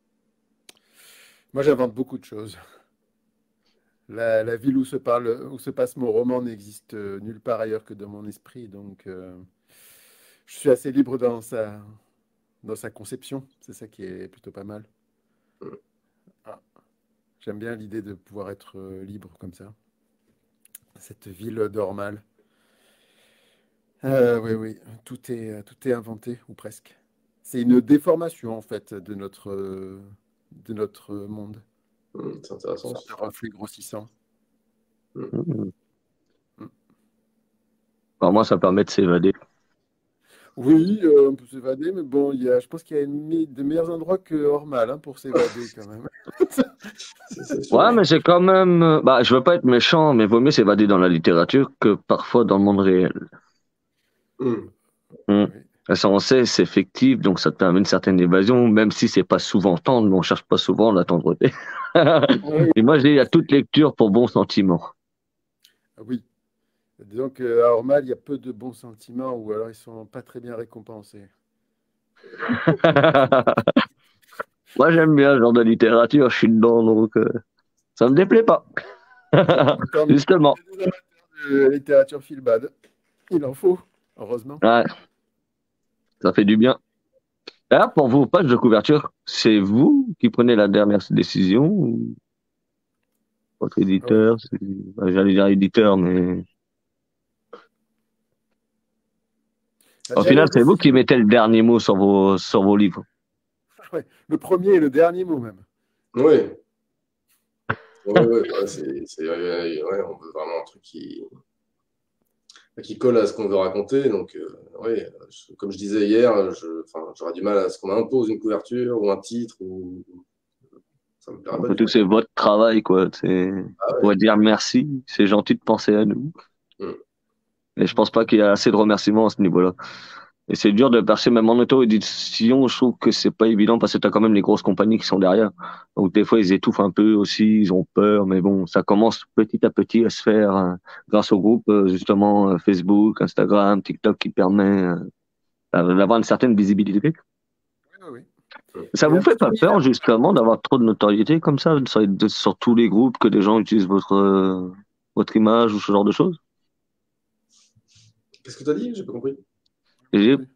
Moi, j'invente beaucoup de choses. La, la ville où se parle, où se passe mon roman n'existe euh, nulle part ailleurs que dans mon esprit, donc euh, je suis assez libre dans sa, dans sa conception. C'est ça qui est plutôt pas mal. Mm. Ah, j'aime bien l'idée de pouvoir être euh, libre comme ça. Cette ville dormale. Euh, oui, oui, tout est, euh, tout est inventé, ou presque. C'est une déformation, en fait, de notre, euh, de notre monde. Mm. C'est Une intéressant sorte aussi. de reflet grossissant. Mm. Hmm. Mm. Enfin, moi, ça permet de s'évader. Oui, euh, on peut s'évader, mais bon, il y a, je pense qu'il y a une me- de meilleurs endroits que Ormal hein, pour s'évader quand même. C'est c'est Ouais, sûr. mais c'est quand même, euh, bah, je veux pas être méchant, mais vaut mieux s'évader dans la littérature que parfois dans le monde réel. Mm. Hmm. Oui. Ça, on sait, c'est fictif, donc ça te permet une certaine évasion, même si c'est pas souvent tendre, mais on cherche pas souvent la tendreté. Oui, Et moi, je dis à toute lecture pour bon sentiment. oui. Disons qu'à Ormal, il y a peu de bons sentiments, ou alors ils sont pas très bien récompensés. Moi, j'aime bien ce genre de littérature, je suis dedans, donc euh, ça me déplaît pas. Tant mieux. Justement. Il y a des amateurs de la littérature feel bad. Il en faut, heureusement. Ouais, ça fait du bien. D'ailleurs, pour vos pages de couverture, c'est vous qui prenez la dernière décision ou votre Ah oui. éditeur? c'est- bah, J'allais dire éditeur, mais La au final, dernière c'est vous qui décision. mettez le dernier mot sur vos, sur vos livres. Ouais. Le premier et le dernier mot même. Oui, oui, oui. Ouais, c'est, c'est- ouais, ouais, on veut vraiment un truc qui, qui colle à ce qu'on veut raconter. Donc, euh, oui, je- comme je disais hier, je, enfin, j'aurais du mal à ce qu'on m'impose une couverture ou un titre, ou ça me plairait pas du Surtout que tout. c'est votre travail, quoi. C'est, Ah on ouais. va dire merci. C'est gentil de penser à nous. Mm. Et je pense pas qu'il y a assez de remerciements à ce niveau-là. Et c'est dur de percer, même en auto-édition, je trouve que c'est pas évident parce que t'as quand même les grosses compagnies qui sont derrière. Donc des fois ils étouffent un peu aussi, ils ont peur, mais bon, ça commence petit à petit à se faire euh, grâce au groupe, euh, justement, euh, Facebook, Instagram, TikTok qui permet euh, d'avoir une certaine visibilité. Oui, oui. Mm. Ça Il y a vous un fait petit pas peur univers. justement d'avoir trop de notoriété comme ça sur, sur tous les groupes que des gens utilisent votre euh, votre image ou ce genre de choses? Qu'est-ce que tu as dit? J'ai pas compris. Pas compris.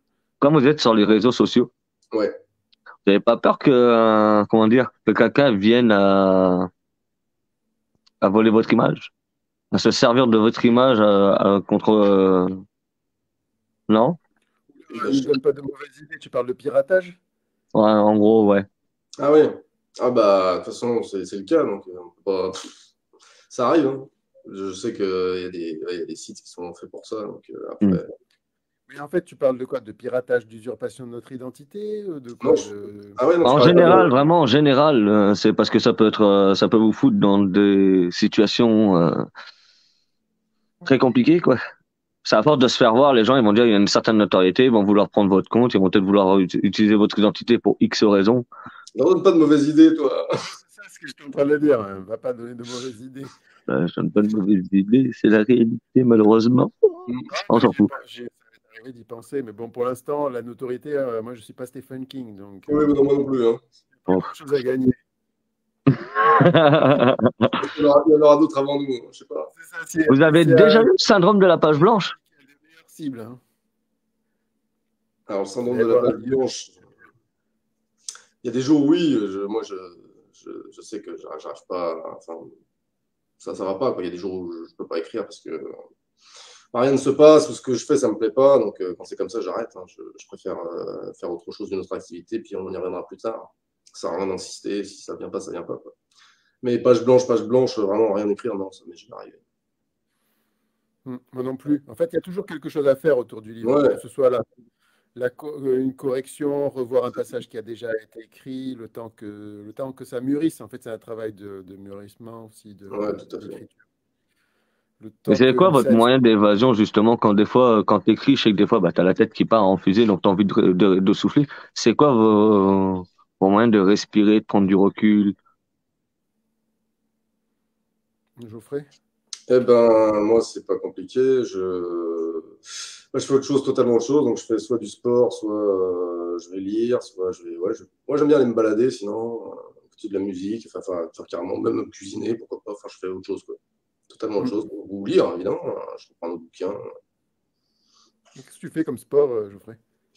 quand vous êtes sur les réseaux sociaux, Ouais. vous n'avez pas peur que, euh, comment dire, que quelqu'un vienne à, à voler votre image, à se servir de votre image euh, euh, contre, euh, non? Bah, Il ne je- donne pas de mauvaises idées. Tu parles de piratage? Ouais, en gros, ouais. Ah oui. Ah bah, de toute façon, c'est c'est le cas, donc euh, on peut pas... ça arrive, hein. Je sais qu'il y a des, ouais, il y a des sites qui sont faits pour ça, donc euh, Hmm. après... Mais en fait, tu parles de quoi? De piratage, d'usurpation de notre identité? euh, De Non, quoi? je... De... Ah ouais, non, je En parlais pas général, de... vraiment, en général, euh, c'est parce que ça peut être, euh, ça peut vous foutre dans des situations euh, très compliquées, quoi. C'est à force de se faire voir, les gens, ils vont dire, il y a une certaine notoriété, ils vont vouloir prendre votre compte, ils vont peut-être vouloir ut- utiliser votre identité pour X raisons. Ne donne pas de mauvaises idées, toi. C'est ça ce que je suis en train de dire. Ne va pas donner de mauvaises idées. Euh, je donne pas de mauvaise idée, c'est la réalité, malheureusement. On Ouais, s'en j'ai fout. pas- j'ai- ça m'est arrivé d'y penser, mais bon, pour l'instant, la notoriété, euh, moi, je suis pas Stephen King, donc Oui, euh, mais non, moi non plus, hein. pas Bon. grand-chose à gagner. Il y en aura, il y en aura d'autres avant nous, hein, je sais pas. C'est ça, c'est Vous avez c'est à déjà eu le syndrome de la page blanche? les meilleures cibles. Hein. Alors, le syndrome Et de la voilà. page blanche, il y a des jours, oui, je, moi, je, je, je sais que j'arrive j'arrive pas, à- enfin, ça, ça va pas, quoi. Il y a des jours où je, je peux pas écrire parce que rien ne se passe, ou ce que je fais, ça me plaît pas, donc euh, quand c'est comme ça, j'arrête, hein. Je, je préfère euh, faire autre chose, une autre activité, puis on y reviendra plus tard. Ça sert à rien d'insister, si ça vient pas, ça vient pas, quoi. Mais page blanche, page blanche, vraiment rien écrire, non, ça m'est jamais arrivé. Hmm, moi non plus. En fait, il y a toujours quelque chose à faire autour du livre, que Ouais, ce soit la, la co- euh, une correction, revoir un passage qui a déjà été écrit, le temps que, le temps que ça mûrisse. En fait, c'est un travail de, de mûrissement aussi, de, ouais, tout à fait. d'écriture. Le Mais temps c'est quoi qu'une votre scène moyen d'évasion, justement, quand des fois, euh, quand t'écris, je sais que des fois, bah, t'as la tête qui part en fusée, donc t'as envie de, de, de souffler. C'est quoi vos, vos moyens de respirer, de prendre du recul? Geoffrey? Eh ben, moi, c'est pas compliqué. Je... Moi, je fais autre chose, totalement autre chose. Donc, je fais soit du sport, soit euh, je vais lire, soit je vais. Ouais, je- Moi, j'aime bien aller me balader, sinon, euh, écouter de la musique, enfin, enfin, faire carrément, même cuisiner, pourquoi pas. Enfin, je fais autre chose, quoi. Totalement autre Hmm. chose. Ou lire, évidemment. Je prends un autre bouquin. Qu'est-ce que tu fais comme sport, euh, Geoffrey?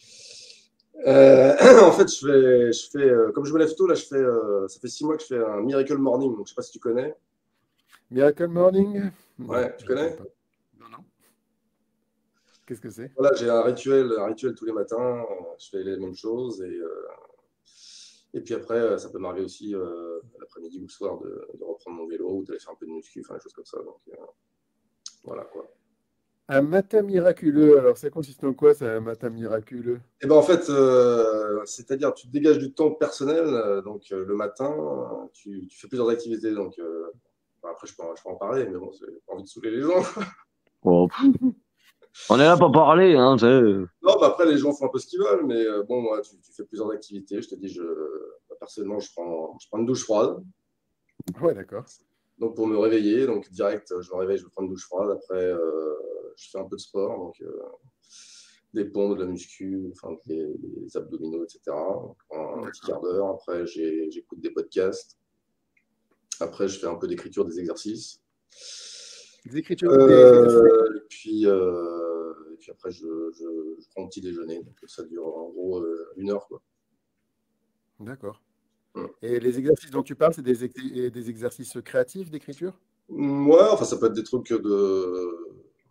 Euh, en fait, je fais, je fais euh, comme je me lève tôt, là, je fais, euh, ça fait six mois que je fais un Miracle Morning. Donc, je sais pas si tu connais. Miracle Morning? Non, Ouais, tu je ne connais connais? pas. Non, non. Qu'est-ce que c'est? Voilà, j'ai un rituel, un rituel tous les matins. euh, Je fais les mêmes choses et, euh, et puis après, euh, ça peut m'arriver aussi euh, l'après-midi ou le soir de, de reprendre mon vélo ou d'aller faire un peu de muscu, enfin des choses comme ça. Donc euh, voilà quoi. Un matin miraculeux. Alors, ça consiste en quoi, ça, un matin miraculeux? Et ben en fait, euh, c'est-à-dire tu te dégages du temps personnel. euh, donc euh, le matin, euh, tu, tu fais plusieurs activités. Donc euh, bah, après, je peux, en- je peux en parler, mais bon, j'ai pas envie de saouler les gens. Oh, pff, on est là pour parler, hein, tu sais. Non, bah après, les gens font un peu ce qu'ils veulent, mais euh, bon, moi, tu, tu fais plusieurs activités. Je te dis, je, bah, personnellement, je prends, je prends une douche froide. Ouais, d'accord. Donc pour me réveiller, donc direct, je me réveille, je vais prendre une douche froide. Après, euh, je fais un peu de sport, donc euh, des pompes, de la muscu, enfin des, des abdominaux, et cetera. Donc, un petit D'accord. quart d'heure. Après, j'ai- j'écoute des podcasts. Après, je fais un peu d'écriture, des exercices. Des écritures, des exercices d'écriture. Euh, et puis, euh, et puis après, je, je, je prends un petit déjeuner. Donc ça dure en gros euh, une heure, quoi. D'accord. Mm. Et les exercices dont tu parles, c'est des, ex- des exercices créatifs d'écriture? Ouais, enfin, ça peut être des trucs de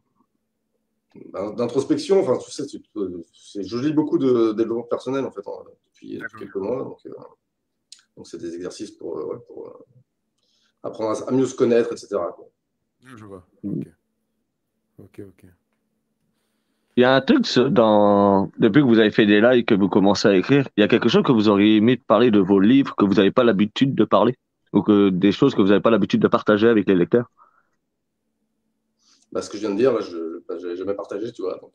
ben, d'introspection. Enfin, tu sais, tu- c'est- je lis beaucoup de développement personnel en fait en- depuis, depuis D'accord. quelques mois. Donc, euh, donc c'est des exercices pour, euh, ouais, pour euh, apprendre à, à mieux se connaître, et cetera quoi. Ah, je vois. Ok. Ok, ok. Il y a un truc ce- dans, depuis que vous avez fait des lives, que vous commencez à écrire, il y a quelque chose que vous auriez aimé parler de vos livres, que vous n'avez pas l'habitude de parler, ou que des choses que vous n'avez pas l'habitude de partager avec les lecteurs. Bah, ce que je viens de dire, là, je n'avais jamais partagé, tu vois. Donc,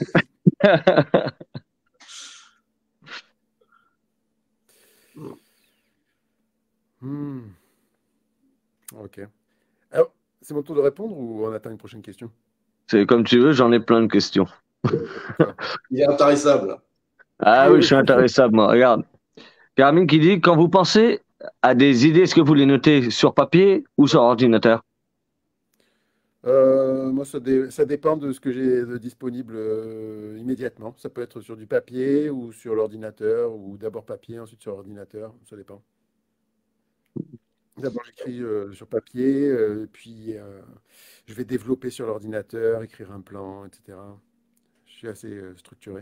Hmm. Ok. Alors, c'est mon tour de répondre ou on attend une prochaine question? C'est comme tu veux, j'en ai plein de questions. D'accord. il est intarissable. Ah oui, je suis intéressable, moi. Regarde. Carmine qui dit, quand vous pensez à des idées, est-ce que vous les notez sur papier ou sur ordinateur? Euh, moi, ça, dé- ça dépend de ce que j'ai de disponible euh, immédiatement. Ça peut être sur du papier ou sur l'ordinateur, ou d'abord papier, ensuite sur ordinateur. Ça dépend. D'abord, j'écris euh, sur papier, euh, puis euh, je vais développer sur l'ordinateur, écrire un plan, et cetera. Je suis assez euh, structuré.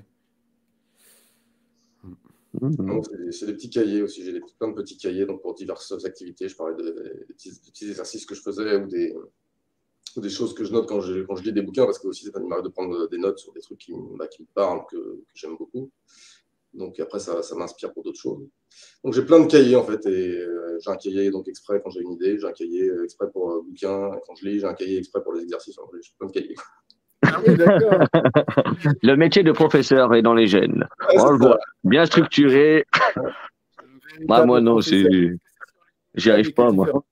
Mm. Non, Mhm. C'est c'est des petits cahiers aussi. J'ai des- plein de petits cahiers donc pour diverses activités. Je parlais de- des petits, des petits exercices que je faisais ou des, ou des choses que je note quand je, quand je lis des bouquins parce que aussi ça m'arrive de prendre des notes sur des trucs qui, m- bah, qui me parlent, que, que j'aime beaucoup. Donc après, ça, ça m'inspire pour d'autres choses. Donc j'ai plein de cahiers en fait. Et euh, j'ai un cahier donc exprès quand j'ai une idée, j'ai un cahier euh, exprès pour euh, bouquins quand je lis, j'ai un cahier exprès pour les exercices. Enfin, j'ai plein de cahiers. Ah oui, d'accord. Le métier de professeur est dans les gènes. Ouais, On c'est le ça. voit. Bien structuré. Un Bah, moi, véritable non, professeur. c'est, j'y arrive Avec les pas, moi. différentes.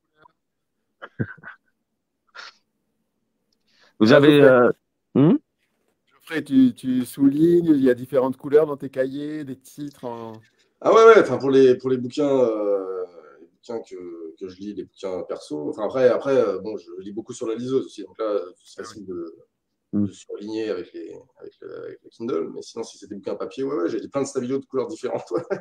Vous Ah, avez, Geoffrey, euh, hmm. Geoffrey, tu, tu soulignes, il y a différentes couleurs dans tes cahiers, des titres en. Ah ouais, ouais, enfin pour les, pour les bouquins, euh, les bouquins que, que je lis, les bouquins perso. Enfin après, après euh, bon, je lis beaucoup sur la liseuse aussi, donc là, c'est Ah oui. facile de, Hmm. de surligner avec, les, avec, le, avec le Kindle. Mais sinon, si c'est des bouquins papier, ouais, ouais, j'ai plein de stabilos de couleurs différentes. Ouais.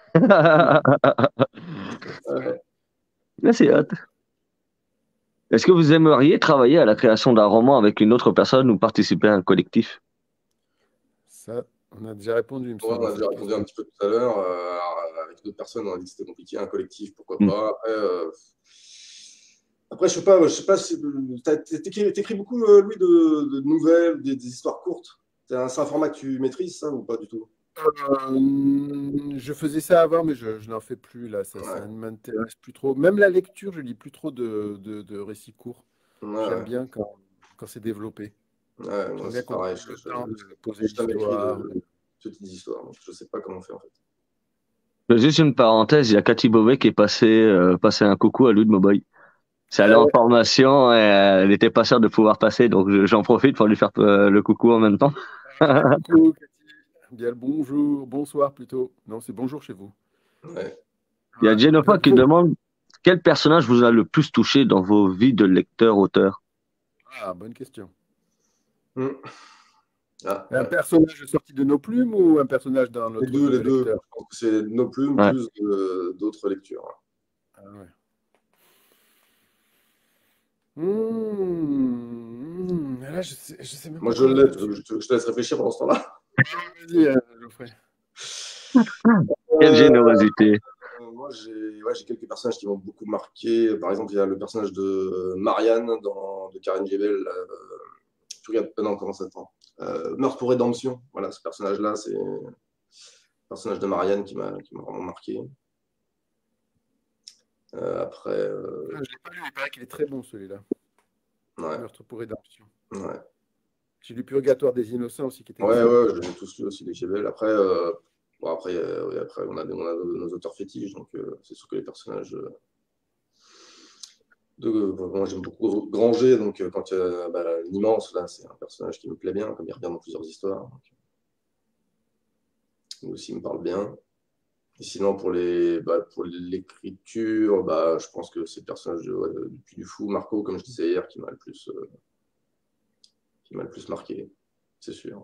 Ouais. Mais c'est hâte. Est-ce que vous aimeriez travailler à la création d'un roman avec une autre personne ou participer à un collectif? Ça, on a déjà répondu, il me Ouais, on semble, à a déjà cette répondu un question. petit peu tout à l'heure. Euh, avec d'autres personnes, on a dit que c'était compliqué. Un collectif, pourquoi Hmm. pas. Après, euh, après je sais pas, je sais pas si. t'as- T'écris t'écris beaucoup, euh, Louis, de, de nouvelles, des, des histoires courtes. C'est un, c'est un format que tu maîtrises, ça, ou pas du tout? Euh, je faisais ça avant, mais je, je n'en fais plus là. Ça, ça Ouais, ne m'intéresse plus trop. Même la lecture, je lis plus trop de, de- de récits courts. ouais, J'aime ouais. bien quand, quand c'est développé. Ouais, moi, J'aime bien c'est qu'on pareil. prenne Je le temps de poser n'ai jamais écrit l'histoire. de petites histoires, donc je sais pas comment faire, en fait. Juste une parenthèse, il y a Cathy Beauvais qui est passée, euh, passer un coucou à Lou de Moboy. C'est allé Ah en ouais. formation et euh, elle était pas sûre de pouvoir passer, donc je- j'en profite pour lui faire euh, le coucou en même temps. Bien, coucou, Cathy. Bien le bonjour, bonsoir plutôt. Non, c'est bonjour chez vous. Ouais. Il y a Ouais. Jennifer qui Pour- demande quel personnage vous a le plus touché dans vos vies de lecteur-auteur? Ah, bonne question. Hmm. Ah, Un ouais. personnage sorti de nos plumes ou un personnage dans Les notre deux, vie les de deux. lecteur? Je pense que c'est nos plumes Ouais. plus que d'autres lectures. Ah ouais. Mmh, mmh, là, je sais, je sais même Moi, pas je quoi dire l'ai. tout Tu de veux que suite. Je te, je te laisse réfléchir pendant ce temps-là. Vas-y, euh, Geoffrey. Quelle Euh, générosité. moi, j'ai ouais, j'ai quelques personnages qui m'ont beaucoup marqué. Par exemple, il y a le personnage de euh, Marianne dans, de Karen Gébel. Euh, tu regardes, euh, non, comment ça s'appelle euh, Meurtre pour rédemption. Voilà, ce personnage-là, c'est le personnage de Marianne qui m'a qui m'a vraiment marqué. Euh, après, Ah, euh, je l'ai pas lu, il paraît qu'il est très bon celui-là. ouais, Meurtre pour rédemption. ouais. J'ai lu Purgatoire des innocents aussi qui était Ouais, excellent. ouais, je les ai tous lus aussi, les Gébel. Après, euh, bon, après, euh, oui, après, on a, on a nos, nos auteurs fétiches, donc euh, c'est sûr que les personnages. Euh, de, moi, j'aime beaucoup Granger, donc euh, quand il y a bah, l'immense, là, c'est un personnage qui me plaît bien, comme il revient dans plusieurs histoires. Donc, lui aussi, il me parle bien. Et sinon, pour les, bah, pour l'écriture, bah, je pense que c'est le personnage de, ouais, de- du Puy du Fou, Marco, comme je disais hier, qui m'a le plus, euh, qui m'a le plus marqué, c'est sûr.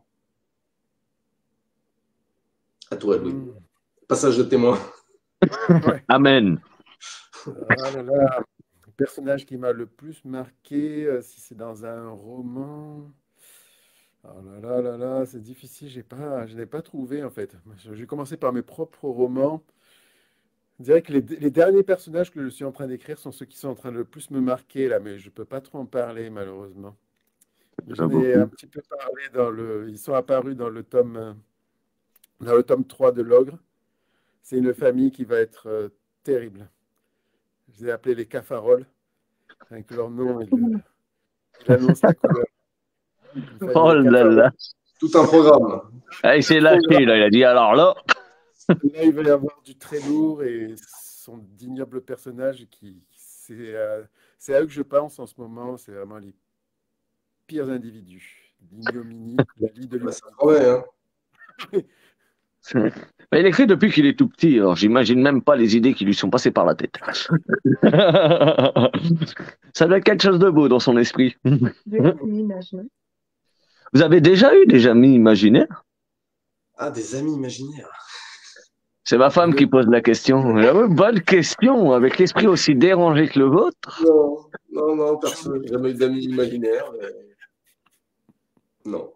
À toi, Louis. Mmh. Passage de témoin. Ouais. Amen. Ah là là. Le personnage qui m'a le plus marqué, euh, si c'est dans un roman. Oh là là là là, c'est difficile, j'ai pas, je n'ai pas trouvé en fait. Je- J'ai commencé par mes propres romans. Je dirais que les, les derniers personnages que je suis en train d'écrire sont ceux qui sont en train de le plus me marquer là, mais je peux pas trop en parler malheureusement. Mais J'aime j'en ai un beaucoup. petit peu parlé dans le, ils sont apparus dans le tome, euh, dans le tome trois de l'Ogre. C'est une famille qui va être euh, terrible. Je les ai appelés les Caffarols, avec leur nom, il, il annonce la couleur. Une famille Oh de là Caffarols. Tout, là. tout un programme. Ah, il Un s'est programme. lâché, là. Il a dit, alors là. Là, il va y avoir du très lourd et ce sont d'ignobles personnages qui, c'est euh, c'est à eux que je pense en ce moment. C'est vraiment les pires individus. L'ignominie, la lie de Bah, ça l'humanité. promet, hein. Mais il écrit depuis qu'il est tout petit, alors j'imagine même pas les idées qui lui sont passées par la tête. Ça doit être quelque chose de beau dans son esprit. Vous avez déjà eu des amis imaginaires? Ah, des amis imaginaires. C'est ma femme qui pose la question. Ah ouais, bonne question, avec l'esprit aussi dérangé que le vôtre. Non, non, non, personne. J'ai jamais eu d'amis imaginaires. Mais... Non.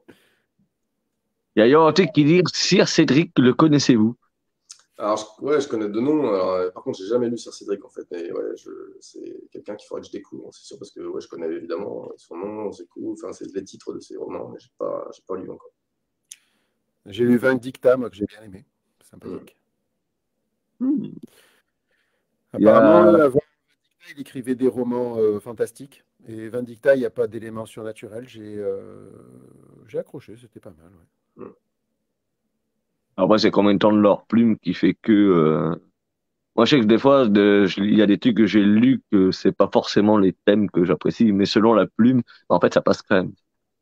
Il y a Yorantic qui dit Sir Cédric, le connaissez-vous? Alors, je, ouais, je connais deux noms. Alors, euh, par contre, j'ai jamais lu Sir Cédric, en fait. Mais ouais, je, c'est quelqu'un qu'il faudrait que je découvre, c'est sûr, parce que ouais, je connais évidemment son nom, ses coups, enfin, c'est les titres de ses romans, mais j'ai pas, j'ai pas lu encore. J'ai lu Vindicta, moi, que j'ai bien aimé. Sympathique. Hmm. Apparemment, Il y a... avant Vindicta, il écrivait des romans euh, fantastiques. Et Vindicta, il n'y a pas d'éléments surnaturels. J'ai euh, j'ai accroché, c'était pas mal. Ouais. Hmm. Après, c'est combien de temps de leur plume qui fait que... euh, Moi, je sais que des fois, de... je- il y a des trucs que j'ai lus que c'est pas forcément les thèmes que j'apprécie, mais selon la plume, en fait, ça passe quand même.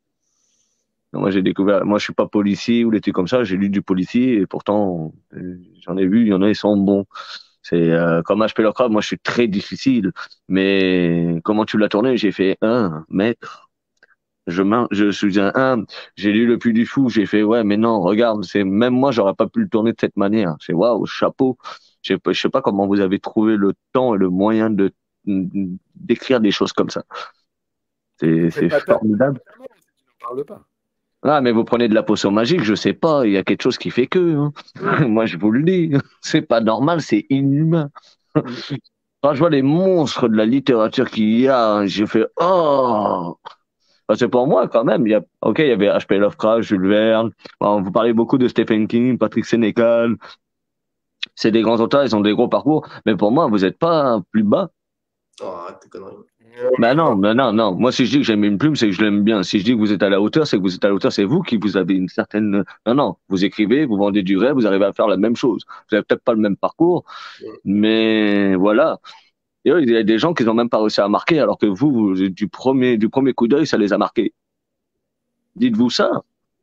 Moi, j'ai découvert... Moi, je suis pas policier ou des trucs comme ça, j'ai lu du policier et pourtant, euh, j'en ai vu, il y en a, ils sont bons. C'est euh, comme H P Lovecraft, moi je suis très difficile, mais comment tu l'as tourné? J'ai fait un maître. Je, main, je suis un, un. J'ai lu Le Puy du Fou, j'ai fait ouais, mais non, regarde, c'est même moi j'aurais pas pu le tourner de cette manière. J'ai waouh, chapeau. Je sais pas, je sais pas comment vous avez trouvé le temps et le moyen de d'écrire des choses comme ça. C'est Après, c'est pas tellement, formidable. si tu n'en parles pas. Ah, mais vous prenez de la potion magique, je sais pas, il y a quelque chose qui fait que. Hein. Moi je vous le dis, c'est pas normal, c'est inhumain. Quand je vois les monstres de la littérature qu'il y a, hein, j'ai fait oh. Enfin, c'est pour moi quand même. Il y a, ok, il y avait H P Lovecraft, Jules Verne. Bon, vous parlez beaucoup de Stephen King, Patrick Sénécal. C'est des grands auteurs, ils ont des gros parcours. Mais pour moi, vous n'êtes pas plus bas. Oh, arrête tes conneries. Ben non, ben non, non. Moi, si je dis que j'aime une plume, c'est que je l'aime bien. Si je dis que vous êtes à la hauteur, c'est que vous êtes à la hauteur. C'est vous qui vous avez une certaine. Non, non. Vous écrivez, vous vendez du rêve, vous arrivez à faire la même chose. Vous avez peut-être pas le même parcours, mais voilà. Et eux, il y a des gens qui n'ont même pas réussi à marquer, alors que vous, vous, du premier, du premier coup d'œil, ça les a marqués. Dites-vous ça.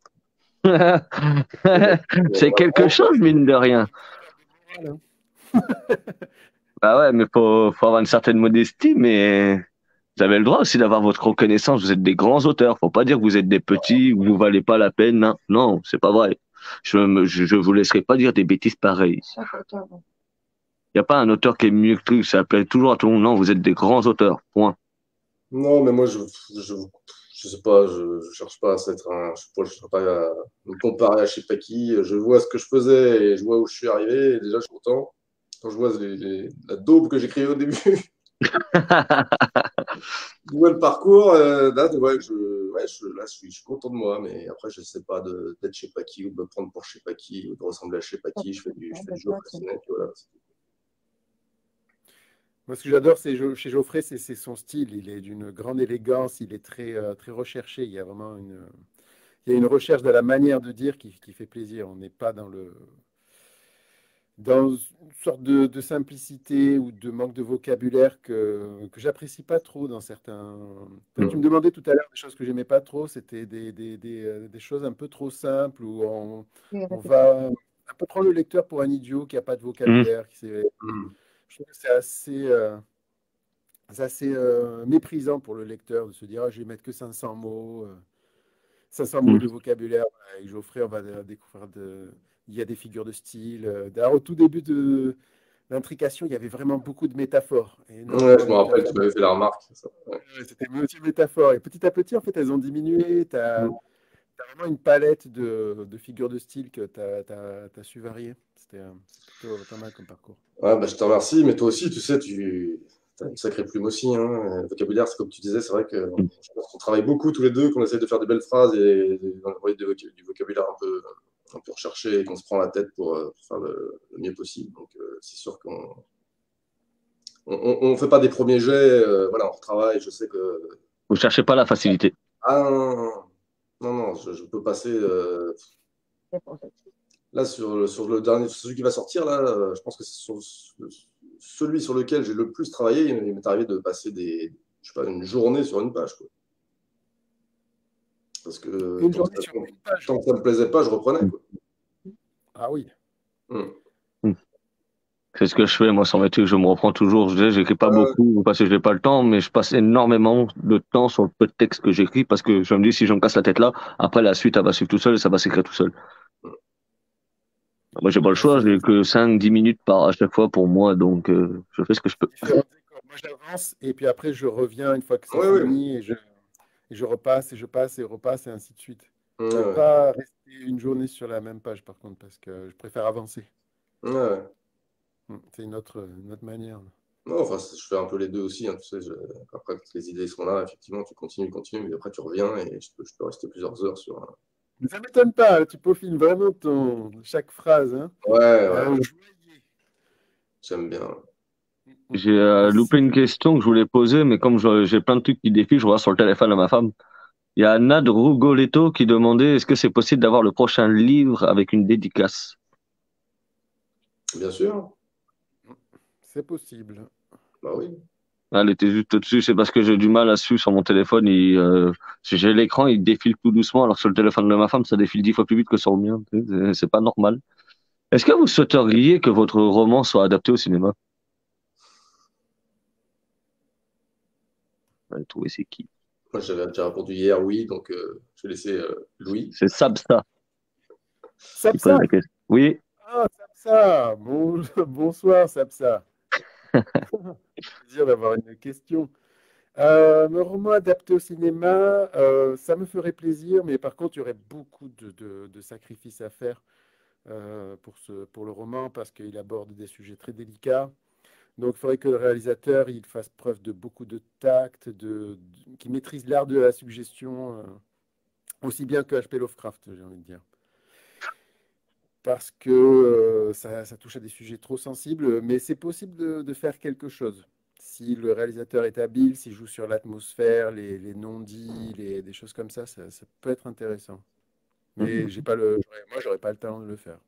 C'est quelque chose, mine de rien. Voilà. Bah ouais, mais faut, faut avoir une certaine modestie, mais vous avez le droit aussi d'avoir votre reconnaissance. Vous êtes des grands auteurs. Faut pas dire que vous êtes des petits ou vous valez pas la peine. Non, non, c'est pas vrai. Je, me- je, je vous laisserai pas dire des bêtises pareilles. Il y a pas un auteur qui est mieux que tout. Ça appelle toujours à tout le monde. Non, vous êtes des grands auteurs. Point. Non, mais moi, je, je, je sais pas, je, je cherche pas à être un, je, je cherche pas à me comparer à je sais pas qui. Je vois ce que je faisais et je vois où je suis arrivé. Et déjà, je suis content. Quand je vois les, les- la daube que j'ai créée au début, je vois le parcours, euh, là, ouais, je, ouais, je, là, je suis, je suis content de moi. Mais après, je sais pas de- d'être je sais pas qui ou de me prendre pour je sais pas qui ou de ressembler à je sais pas qui. Je fais du, je fais du jeu professionnel. Puis voilà. Moi, ce que j'adore c'est Jo- chez Geoffrey, c'est c'est son style. Il est d'une grande élégance, il est très, euh, très recherché. Il y a vraiment une, il y a une recherche de la manière de dire qui, qui fait plaisir. On n'est pas dans le, dans une sorte de, de simplicité ou de manque de vocabulaire que, que j'apprécie pas trop dans certains. Enfin, tu me Mm. demandais tout à l'heure des choses que j'aimais pas trop, c'était des, des, des, euh, des choses un peu trop simples où on, on va un peu prendre le lecteur pour un idiot qui n'a pas de Hmm. vocabulaire. Qui sait- Mm. Je trouve que c'est assez, euh, c'est assez euh, méprisant pour le lecteur de se dire ah, je vais mettre que cinq cents mots, euh, cinq cents mots Hmm. de vocabulaire. Avec Geoffrey, on va euh, découvrir de. Il y a des figures de style. euh, D'ailleurs, au tout début de l'intrication, il y avait vraiment beaucoup de métaphores. Ouais, Énormément je de me rappelle, métaphores. tu m'avais fait la remarque. C'est ça. Ouais. Ouais, c'était aussi métaphore. Et petit à petit, en fait, elles ont diminué. Tu as, vraiment une palette de, de figures de style que tu as, su varier. C'était euh, c'est plutôt pas mal comme parcours. Ouais, bah, je te remercie, mais toi aussi, tu sais, tu as une sacrée plume aussi. Hein. Le vocabulaire, c'est comme tu disais, c'est vrai que je pense qu'on travaille beaucoup tous les deux, qu'on essaie de faire des belles phrases et d'envoyer du vocabulaire un peu, un peu recherché et qu'on se prend la tête pour, euh, pour faire le, le mieux possible. Donc, euh, c'est sûr qu'on on, on fait pas des premiers jets, euh, voilà, on retravaille. Je sais que. Vous cherchez pas la facilité. Ah non, non, non, non, je, je peux passer. euh, Là, sur, le- sur le dernier, celui qui va sortir, là, euh, je pense que c'est sur- celui sur lequel j'ai le plus travaillé. Il m'est arrivé de passer des, je sais pas, une journée sur une page, quoi. Parce que Une tant que journée ça, sur une page. tant que ça me plaisait pas, je reprenais, quoi. Ah oui. Hmm. C'est ce que je fais, moi, sans métier, je me reprends toujours. Je dis, j'écris pas Ouais, beaucoup parce que j'ai pas le temps, mais je passe énormément de temps sur le peu de texte que j'écris parce que je me dis, si je me casse la tête là, après la suite, elle va suivre tout seul et ça va s'écrire tout seul. Moi, j'ai pas le Ouais, choix, c'est j'ai que cinq dix minutes par à chaque fois pour moi, donc euh, je fais ce que je peux. différentes écoles. Moi, j'avance et puis après, je reviens une fois que c'est ouais, ouais. fini et je, et je repasse et je passe et repasse et ainsi de suite. Ouais, J'aime ouais. pas rester une journée sur la même page, par contre, parce que je préfère avancer. Ouais, ouais. Mm, c'est une autre, une autre manière. Non, enfin, je fais un peu les deux aussi, hein, tu sais, je- après, quand les idées sont là, effectivement, tu continues, continues, mais après, tu reviens et je peux, je peux rester plusieurs heures sur un... Mais ça m'étonne pas, tu peaufines vraiment ton, chaque phrase, hein. Ouais, ouais, Un joaillier. j'aime bien. Mm, mm. J'ai Moi euh, aussi. loupé une question que je voulais poser, mais comme je- j'ai plein de trucs qui défilent, je regarde sur le téléphone à ma femme. Il y a Nad Rugoletto qui demandait est-ce que c'est possible d'avoir le prochain livre avec une dédicace? Bien sûr, C'est possible. bah oui. Elle était juste au-dessus, c'est parce que j'ai du mal à suivre sur mon téléphone. Il, euh, si j'ai l'écran, il défile tout doucement, alors que sur le téléphone de ma femme, ça défile dix fois plus vite que sur le mien. C'est c'est pas normal. Est-ce que vous souhaiteriez que votre roman soit adapté au cinéma? Allez, trouver c'est qui? Moi, j'avais déjà répondu hier, oui, donc euh, je vais laisser euh, Louis. C'est Sabsta qui pose Sapsa. la question. Oui, Ah, Sapsa. Bon, bonsoir, Sapsa. Plaisir d'avoir une question. Euh, un roman adapté au cinéma, euh, ça me ferait plaisir, mais par contre, il y aurait beaucoup de, de- de sacrifices à faire euh, pour ce, pour le roman parce qu'il aborde des sujets très délicats. Donc, il faudrait que le réalisateur il fasse preuve de beaucoup de tact, de, de- qu'il maîtrise l'art de la suggestion euh, aussi bien que H P. Lovecraft, j'ai envie de dire. Parce que euh, ça, ça touche à des sujets trop sensibles, mais c'est possible de, de faire quelque chose. Si le réalisateur est habile, s'il joue sur l'atmosphère, les, les non-dits, les, des choses comme ça, ça, ça peut être intéressant. Mais j'ai pas le, j'aurais- moi, j'aurais pas le talent de le faire.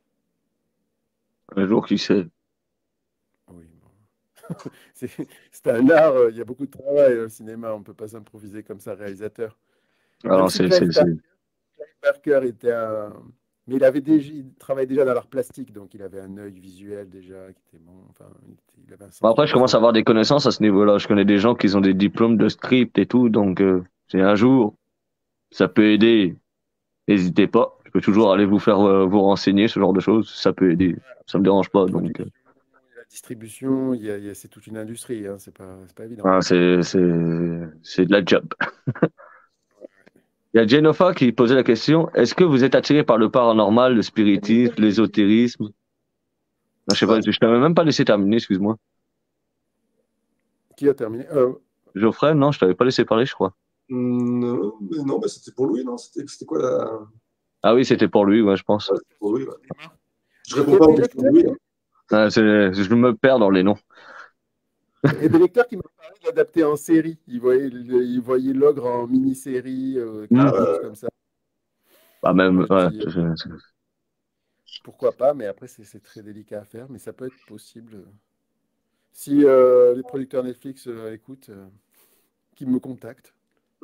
un jour, qui sait. Oui, bon. C'est c'est un art, euh, il y a beaucoup de travail au cinéma, on ne peut pas s'improviser comme ça, réalisateur. Même Alors, si c'est, Clive c'est, c'est... Barker, Clive Barker était un... Mais il avait déjà, il travaillait déjà dans l'art plastique, donc il avait un œil visuel déjà qui était bon. Enfin, il, était- il avait un Bon, sens du après, je commence à dessin. avoir des connaissances à ce niveau-là. Je connais des gens qui ont des diplômes de script et tout, donc euh, c'est un jour, ça peut aider. N'hésitez pas. Je peux toujours aller vous faire euh, vous renseigner, ce genre de choses. Ça peut aider. Ça me dérange pas, donc. euh, Production, la distribution, il y a, il y a- c'est toute une industrie, hein, c'est pas, c'est pas évident. ah, c'est, c'est, c'est de la job. Il y a Jennifer qui posait la question, est-ce que vous êtes attiré par le paranormal, le spiritisme, l'ésotérisme? Non, je sais pas, Ouais. je t'avais même pas laissé terminer, excuse-moi. Qui a terminé? Euh, Geoffrey, non, je t'avais pas laissé parler, je crois. Non, mais non, mais c'était pour Louis, non? C'était c'était quoi la... Ah oui, c'était pour lui, ouais, je pense. Ouais, c'était pour Louis, ouais. Je Il réponds y a pas aux des questions de lecteurs, Louis, hein. Ah, c'est- je me perds dans les noms. il y a des lecteurs qui m'ont parlé de l'adapter en série. Ils voyaient, le- ils voyaient l'ogre en mini-série, euh, Hmm. quelque chose comme ça. Bah même, Moi, je ouais. dis, euh, c'est- c'est- pourquoi pas, mais après, c'est c'est très délicat à faire, mais ça peut être possible. Si euh, les producteurs Netflix euh, écoutent, euh, qu'ils me contactent.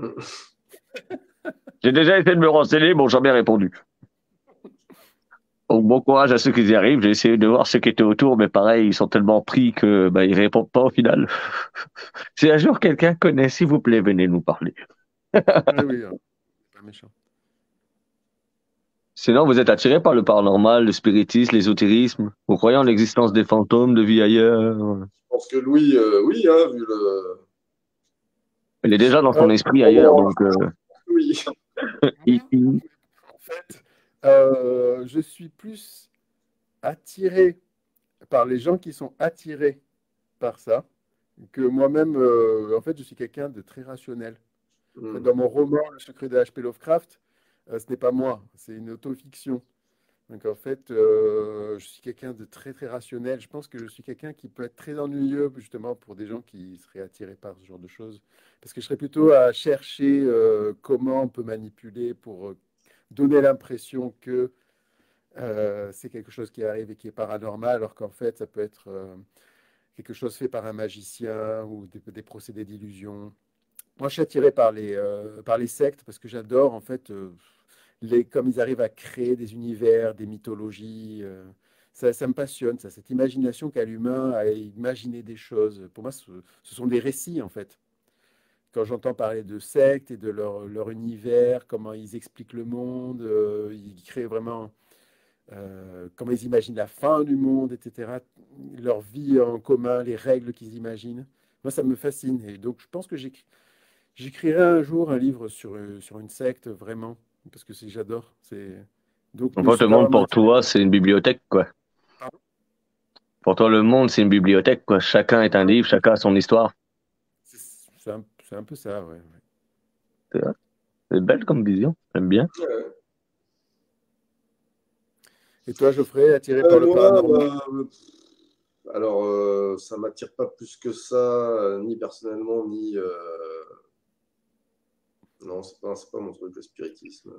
J'ai déjà essayé de me renseigner, bon, jamais répondu. Donc, bon courage à ceux qui y arrivent. J'ai essayé de voir ceux qui étaient autour, mais pareil, ils sont tellement pris que bah, ils répondent pas au final. Si un jour quelqu'un connaît, s'il vous plaît, venez nous parler. Oui, oui, hein, c'est pas méchant. Sinon, vous êtes attiré par le paranormal, le spiritisme, l'ésotérisme. Vous croyez en l'existence des fantômes, de vie ailleurs. Je pense que Louis, euh, oui, hein, vu le... Il est déjà dans Euh, son esprit ailleurs, Oh, donc. euh, oui. hi, moi, hi. en fait, euh, je suis plus attiré par les gens qui sont attirés par ça que moi-même. Euh, en fait, je suis quelqu'un de très rationnel. En fait, Hmm. dans mon roman, Le secret de H P. Lovecraft, euh, ce n'est pas moi, c'est une autofiction. Donc en fait, euh, je suis quelqu'un de très très rationnel. Je pense que je suis quelqu'un qui peut être très ennuyeux justement pour des gens qui seraient attirés par ce genre de choses. Parce que je serais plutôt à chercher euh, comment on peut manipuler pour euh, donner l'impression que euh, c'est quelque chose qui arrive et qui est paranormal, alors qu'en fait, ça peut être euh, quelque chose fait par un magicien ou des, des procédés d'illusion. Moi, je suis attiré par les, euh, par les sectes parce que j'adore en fait. Euh, les, comme ils arrivent à créer des univers, des mythologies. euh, ça, ça me passionne, ça, cette imagination qu'a l'humain à imaginer des choses. Pour moi, ce, ce sont des récits, en fait. Quand j'entends parler de sectes et de leur, leur univers, comment ils expliquent le monde, euh, ils créent vraiment euh, comment ils imaginent la fin du monde, et cetera. Leur vie en commun, les règles qu'ils imaginent. Moi, ça me fascine. Et donc, je pense que j'écris- j'écrirai un jour un livre sur, euh, sur une secte, vraiment, parce que c'est, j'adore. C'est donc En le fait, le Super monde pour Romantique. toi, c'est une bibliothèque, quoi. Pardon. Pour toi, le monde, c'est une bibliothèque, quoi. Chacun est un livre, chacun a son histoire. C'est c'est un, c'est un peu ça, ouais. Ouais. C'est vrai. C'est belle comme vision. J'aime bien. Ouais. Et toi, Geoffrey, attiré par Euh, le moi, paranormal? bah, alors, euh, ça m'attire pas plus que ça, euh, ni personnellement, ni. euh, Non, c'est pas, c'est pas mon truc, le spiritisme.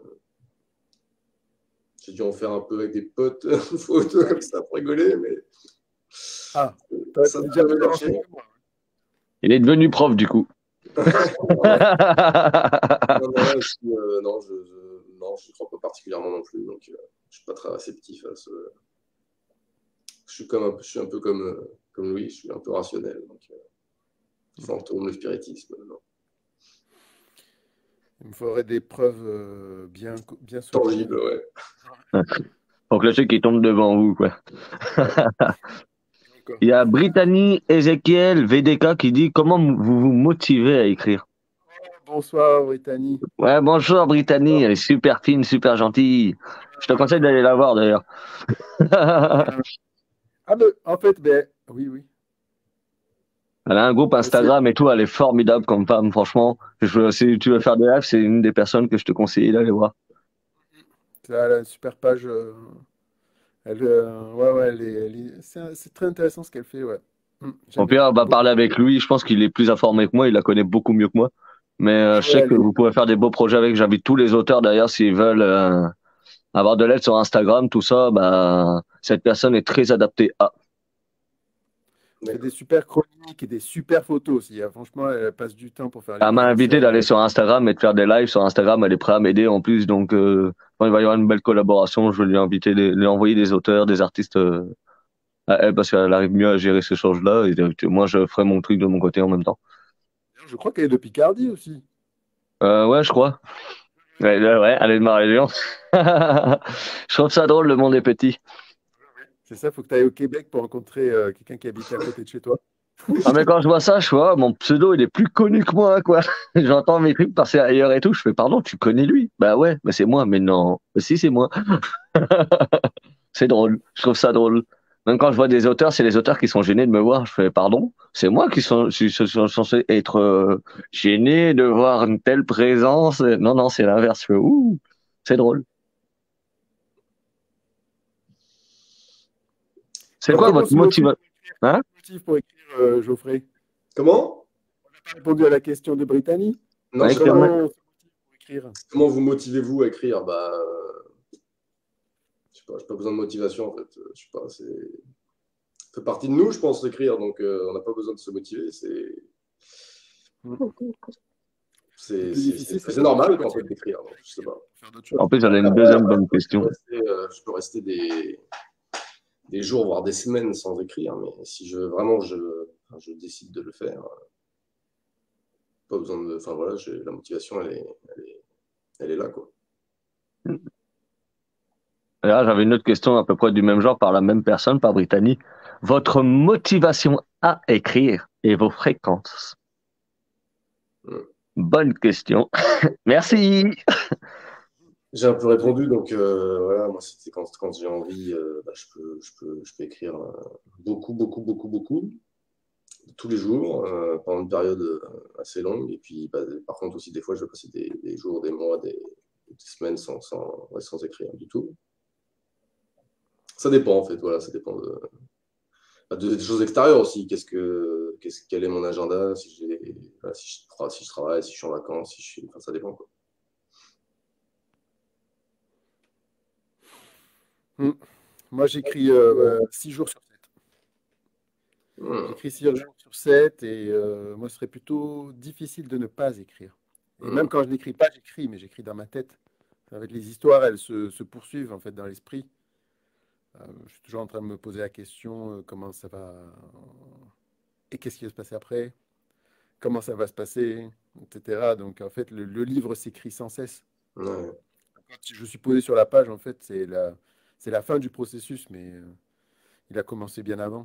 J'ai dû en faire un peu avec des potes, photos comme ça pour rigoler, mais Ah, toi, ça t'es n'a déjà jamais plus marché. renseigné que moi. Il est devenu prof, du coup. Non, non, et puis, euh, non, je, je, non, je crois pas particulièrement non plus, donc euh, je suis pas très réceptif à ce. Je suis comme un, peu- je suis un peu comme, euh, comme Louis, je suis un peu rationnel, donc euh, fantôme, le spiritisme, non. Il me faudrait des preuves euh, bien, co- bien solides. Tangible, ouais. Faut que le truc, il tombe devant vous, quoi. Ouais. D'accord. Il y a Brittany Ezekiel V D K qui dit comment vous vous motivez à écrire. Bonsoir, Brittany. Ouais, bonjour Brittany, elle est super fine, super gentille. Je te conseille d'aller la voir d'ailleurs. Ah, mais en fait, ben, oui, oui. Elle a un groupe Euh, c'est, Instagram et tout, elle est formidable comme femme, franchement. Je, si tu veux faire des lives, c'est une des personnes que je te conseille d'aller voir. elle a une super page. euh, elle, euh, ouais, ouais, elle est- elle est- c'est un- c'est très intéressant ce qu'elle fait, ouais. Mm, Au j'aime bien. pire, on va Beaucoup. parler avec lui, je pense qu'il est plus informé que moi, il la connaît beaucoup mieux que moi. Mais euh, Ah je ouais, sais elle que est- vous pouvez faire des beaux projets avec, j'invite tous les auteurs d'ailleurs s'ils veulent euh, avoir de l'aide sur Instagram, tout ça, bah cette personne est très adaptée à. elle fait des D'accord. super chroniques et des super photos aussi, hein. Franchement, elle passe du temps pour faire les Elle m'a mises en invité scène. d'aller sur Instagram et de faire des lives sur Instagram. Elle est prête à m'aider en plus. Donc, euh, quand il va y avoir une belle collaboration, je vais lui inviter, les, lui envoyer des auteurs, des artistes euh, à elle parce qu'elle arrive mieux à gérer ces choses-là. Et euh, moi, je ferai mon truc de mon côté en même temps. Je crois qu'elle est de Picardie aussi. Euh, ouais, je crois. Ouais, ouais, ouais, elle est de ma région. Je trouve ça drôle, le monde est petit. C'est ça, il faut que tu ailles au Québec pour rencontrer euh, quelqu'un qui habite à côté de chez toi. Ah, mais quand je vois ça, je vois, mon pseudo, il est plus connu que moi, quoi. J'entends mes trucs passer ailleurs et tout. Je fais, pardon, tu connais lui? Bah ouais, bah c'est moi, mais non. Bah si, c'est moi. C'est drôle, je trouve ça drôle. Même quand je vois des auteurs, c'est les auteurs qui sont gênés de me voir. Je fais pardon, c'est moi qui sont, je suis censé être euh, gêné de voir une telle présence. Non, non, c'est l'inverse. Je fais ouh, c'est drôle. C'est Alors, quoi comment on votre se motive motivation? Hein? motive pour écrire, euh, Geoffrey? Comment? On n'a pas répondu à la question de Brittany. Non, Ouais, j'ai pas Comment comment- on se motive pour écrire? Comment vous motivez-vous à écrire? Bah, euh, je sais pas, j'ai pas besoin de motivation en fait. Euh, Je sais pas, c'est ça fait partie de nous, je pense, d'écrire, donc euh, on n'a pas besoin de se motiver. C'est Mm. Le c'est plus c'est- c'est- difficile, c'est c'est de se normal en fait motiver d'écrire. Donc, je sais pas. pour faire d'autres En choses. plus, j'avais une Après, deuxième bonne je peux question. rester, euh, je peux rester des, des jours, voire des semaines sans écrire, mais si je vraiment je, enfin, je décide de le faire, euh, pas besoin de. Enfin voilà, j'ai- la motivation, elle est, elle est, elle est là, quoi. Là, j'avais une autre question à peu près du même genre par la même personne, par Brittany. Votre motivation à écrire et vos fréquences? Mm. Bonne question. Merci. J'ai un peu J'ai- répondu, donc euh, voilà, moi c'était quand, quand j'ai envie, euh, bah, je peux, je peux, je peux écrire euh, beaucoup, beaucoup, beaucoup, beaucoup, tous les jours, euh, pendant une période euh, assez longue. Et puis, bah, par contre aussi, des fois, je vais passer des, des jours, des mois, des, des semaines sans, sans, ouais, sans écrire du tout. Ça dépend en fait, voilà, ça dépend de, bah, de- des choses extérieures aussi. Qu'est-ce que, qu'est-ce, quel est mon agenda, si, j'ai, voilà, si, je, tra- si je travaille, si je suis en vacances, si je suis, enfin, ça dépend quoi. Mm. Moi, j'écris euh, six jours sur sept. Hmm, J'écris six jours sur sept et euh, moi, ce serait plutôt difficile de ne pas écrire. Et même hmm. quand je n'écris pas, j'écris, mais j'écris dans ma tête. Avec les histoires, elles se, se poursuivent en fait dans l'esprit. Euh, je suis toujours en train de me poser la question euh, comment ça va et qu'est-ce qui va se passer après, comment ça va se passer, et cetera. Donc en fait, le, le livre s'écrit sans cesse. Ouais. Quand je suis posé sur la page, en fait, c'est la, c'est la fin du processus, mais euh, il a commencé bien avant.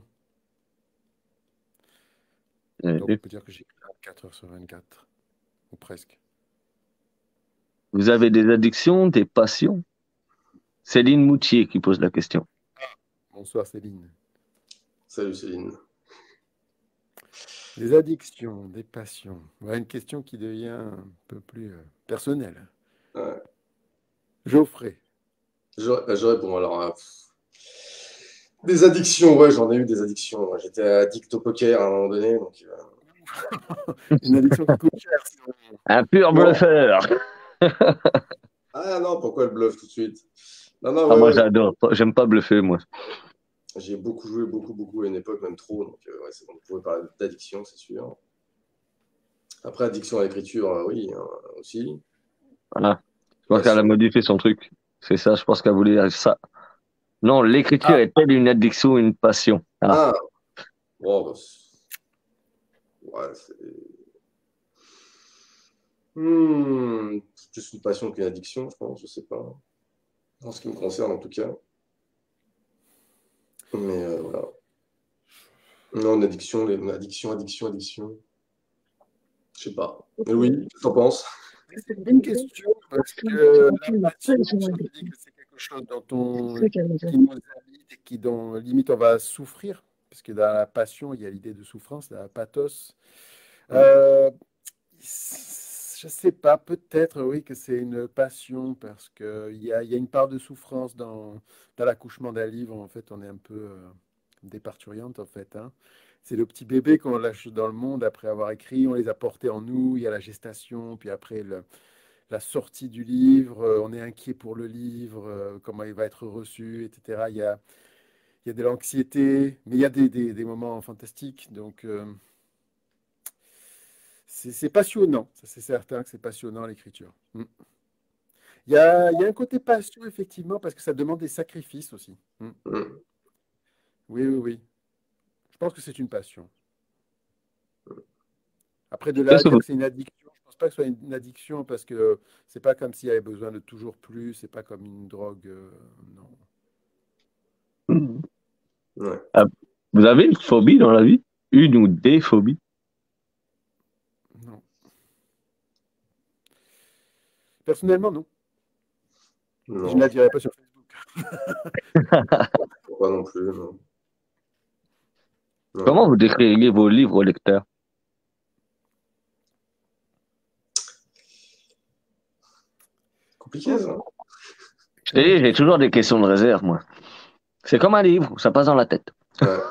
Donc Euh, on peut dire que j'écris vingt-quatre heures sur vingt-quatre, ou presque. Vous avez des addictions, des passions? Céline Moutier qui pose la question. Bonsoir Céline. Salut Céline. Des addictions, des passions. Voilà une question qui devient un peu plus euh, personnelle. Ouais. Geoffrey. Je, bah, je réponds alors. euh, Des addictions, ouais, j'en ai eu des addictions. Ouais. J'étais addict au poker à un moment donné. Donc, euh, Une addiction qui coûte cher, sinon. Un pur Non. bluffeur. Ah non, pourquoi le bluff tout de suite? Non, non, Ah, ouais, moi, ouais. j'adore. J'aime pas bluffer, moi. J'ai beaucoup joué, beaucoup, beaucoup à une époque, même trop. Donc, euh, ouais, c'est bon, on pouvait parler d'addiction, c'est sûr. Après, addiction à l'écriture, euh, oui, hein, aussi. Voilà. Je pense qu'elle a Passion. modifié son truc. C'est ça, je pense qu'elle voulait dire ça. Non, l'écriture Ah, est-elle une addiction ou une passion? Ah, Ah, bon, bah, c'est- ouais, c'est hmm, c'est plus une passion qu'une addiction, je pense, je sais pas. En ce qui me concerne, en tout cas. Mais euh, voilà. Non, une addiction, les- une addiction, addiction, addiction. Je sais pas. Mais oui, qu'est-ce que t'en penses? c'est une bonne question parce que la passion, je me dis que c'est quelque chose dont on, qui nous habite et qui, dont limite, on va souffrir. Parce que dans la passion, il y a l'idée de souffrance, la pathos. Hmm. Euh, je sais pas, peut-être oui que c'est une passion parce qu'il y a, il y a une part de souffrance dans, dans l'accouchement d'un livre. En fait, on est un peu euh, des parturientes en fait, hein. C'est le petit bébé qu'on lâche dans le monde après avoir écrit, on les a portés en nous, il y a la gestation, puis après le- la sortie du livre, euh, on est inquiet pour le livre, euh, comment il va être reçu, et cetera. Il y a, il y a de l'anxiété, mais il y a des, des- des moments fantastiques. Donc, euh, c'est c'est passionnant, ça c'est certain que c'est passionnant l'écriture. Mm. Il y a, il y a un côté passion, effectivement, parce que ça demande des sacrifices aussi. Mm. Hmm. Oui, oui, oui. Je pense que c'est une passion. Après, de là à qu'est-ce que dire vous... que c'est une addiction, je pense pas que ce soit une addiction parce que c'est pas comme s'il y avait besoin de toujours plus, c'est pas comme une drogue, euh, non. Ouais. Ah, vous avez une phobie dans la vie? Une ou des phobies? Non. Personnellement, non. Et je ne Non, la dirai pas sur Facebook. pas non plus. Non. Comment Non. vous décririez vos livres au lecteur? Compliqué ça. Je te dis, j'ai toujours des questions de réserve, moi. C'est comme un livre, ça passe dans la tête. Ouais.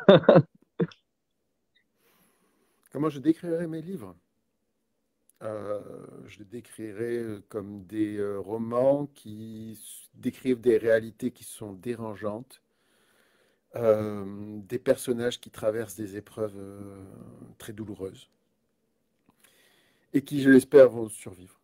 Comment je décrirais mes livres? Euh, je les décrirais euh, comme des euh, romans qui s- décrivent des réalités qui sont dérangeantes, euh, des personnages qui traversent des épreuves euh, très douloureuses et qui, je l'espère, vont survivre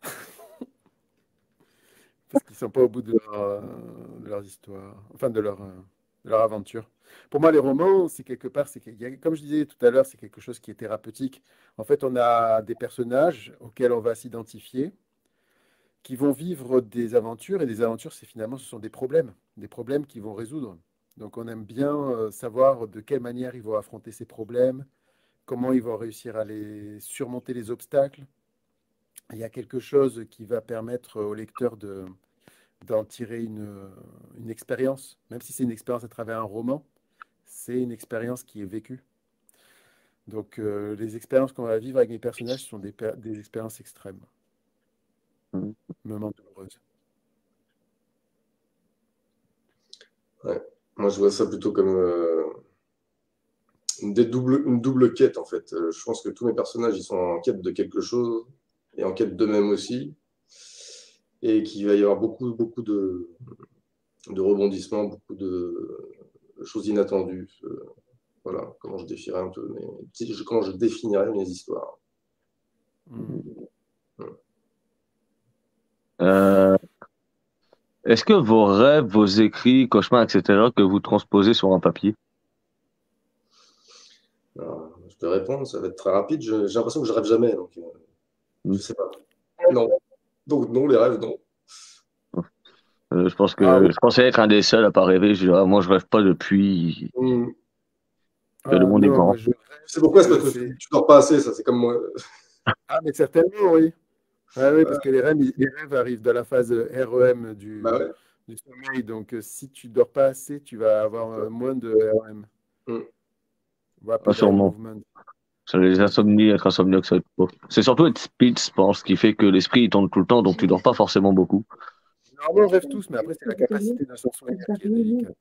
parce qu'ils ne sont pas au bout de leur, euh, de leurs histoires, enfin de leur, euh, de leur aventure. Pour moi, les romans, c'est quelque part, c'est qu'il y a- comme je disais tout à l'heure, c'est quelque chose qui est thérapeutique. En fait, on a des personnages auxquels on va s'identifier qui vont vivre des aventures, et des aventures, c'est finalement, ce sont des problèmes, des problèmes qu'ils vont résoudre. Donc on aime bien euh, savoir de quelle manière ils vont affronter ces problèmes, comment ils vont réussir à les surmonter les obstacles. Il y a quelque chose qui va permettre au lecteur de, d'en tirer une, une expérience, même si c'est une expérience à travers un roman, c'est une expérience qui est vécue. Donc euh, les expériences qu'on va vivre avec les personnages sont des, per- des expériences extrêmes, moments douloureuses. Ouais. Moi, je vois ça plutôt comme euh, une, des double, une double quête, en fait. Euh, je pense que tous mes personnages, ils sont en quête de quelque chose et en quête d'eux-mêmes aussi. Et qu'il va y avoir beaucoup, beaucoup de, de rebondissements, beaucoup de choses inattendues. Euh, voilà, comment je définirais un peu mes, si je- comment je définirais mes histoires. Hmm. Hmm. Euh, Est-ce que vos rêves, vos écrits, cauchemars, et cetera, que vous transposez sur un papier? Alors, je peux répondre, ça va être très rapide. Je- J'ai l'impression que je rêve jamais, donc euh, Hmm. je sais pas. Non. Donc non, les rêves, non. Euh, je pense Ah oui. que je pensais être un des seuls à pas rêver. Je dirais, moi, je rêve pas depuis Hmm. que le Ah monde est non, grand. moi je rêve, C'est pourquoi? C'est euh, parce que c'est... tu dors pas assez, ça. C'est comme moi. Ah, mais certainement, oui. Ah oui, parce que les rêves, ils- les rêves arrivent dans la phase R E M Bah du, ouais. du sommeil. Donc, euh, si tu dors pas assez, tu vas avoir euh, moins de R E M. Hmm. Rapid Eye Sûrement. Movement. Ça, les insomnies, être insomniaque, ça aide pas. C'est surtout être speed, je pense, qui fait que l'esprit il tourne tout le temps, donc tu dors pas forcément beaucoup. Normalement, on rêve tous, mais après, c'est la capacité de s'en souvenir qui est délicate.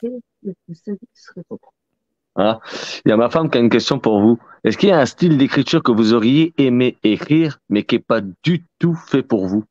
Voilà. Il y a ma femme qui a une question pour vous. Est-ce qu'il y a un style d'écriture que vous auriez aimé écrire, mais qui est pas du tout fait pour vous?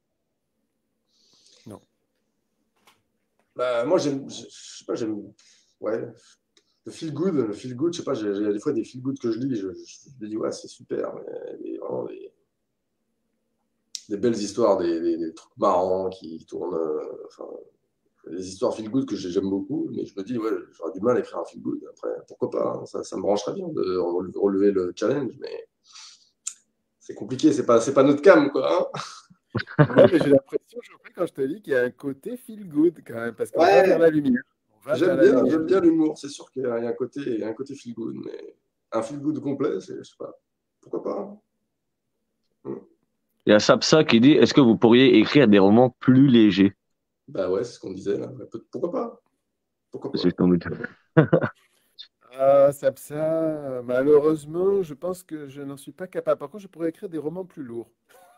Non. Bah, moi, j'aime, je je sais pas, j'aime, ouais, le feel good, le feel good, je sais pas, j'ai j'ai des fois des feel good que je lis, je, je, je me dis, ouais, c'est super, mais des, vraiment des, des belles histoires, des, des, des trucs marrants qui tournent, euh, enfin, des histoires feel good que j'ai- j'aime beaucoup, mais je me dis, ouais, j'aurais du mal à écrire un feel good. Après, pourquoi pas, hein, ça, ça me brancherait bien de relever relever le challenge, mais c'est compliqué, c'est pas, c'est pas notre cam, quoi, hein. Ouais, mais j'ai l'impression, Geoffrey, quand je te dis qu'il y a un côté feel good quand même, parce qu'on va vers Ouais, la lumière. On va vers j'aime la bien, lumière. j'aime bien l'humour, c'est sûr qu'il y a il y a un côté, il y a un côté feel good, mais un feel good complet, c'est, je sais pas, pourquoi pas, hein. Hmm. Il y a Sapsa qui dit, est-ce que vous pourriez écrire des romans plus légers? Bah ouais, c'est ce qu'on disait là. Ouais, peut- pourquoi pas? Pourquoi C'est ce pas? qu'on me dit. Ah, ça, ça, malheureusement, je pense que je n'en suis pas capable. Par contre, je pourrais écrire des romans plus lourds.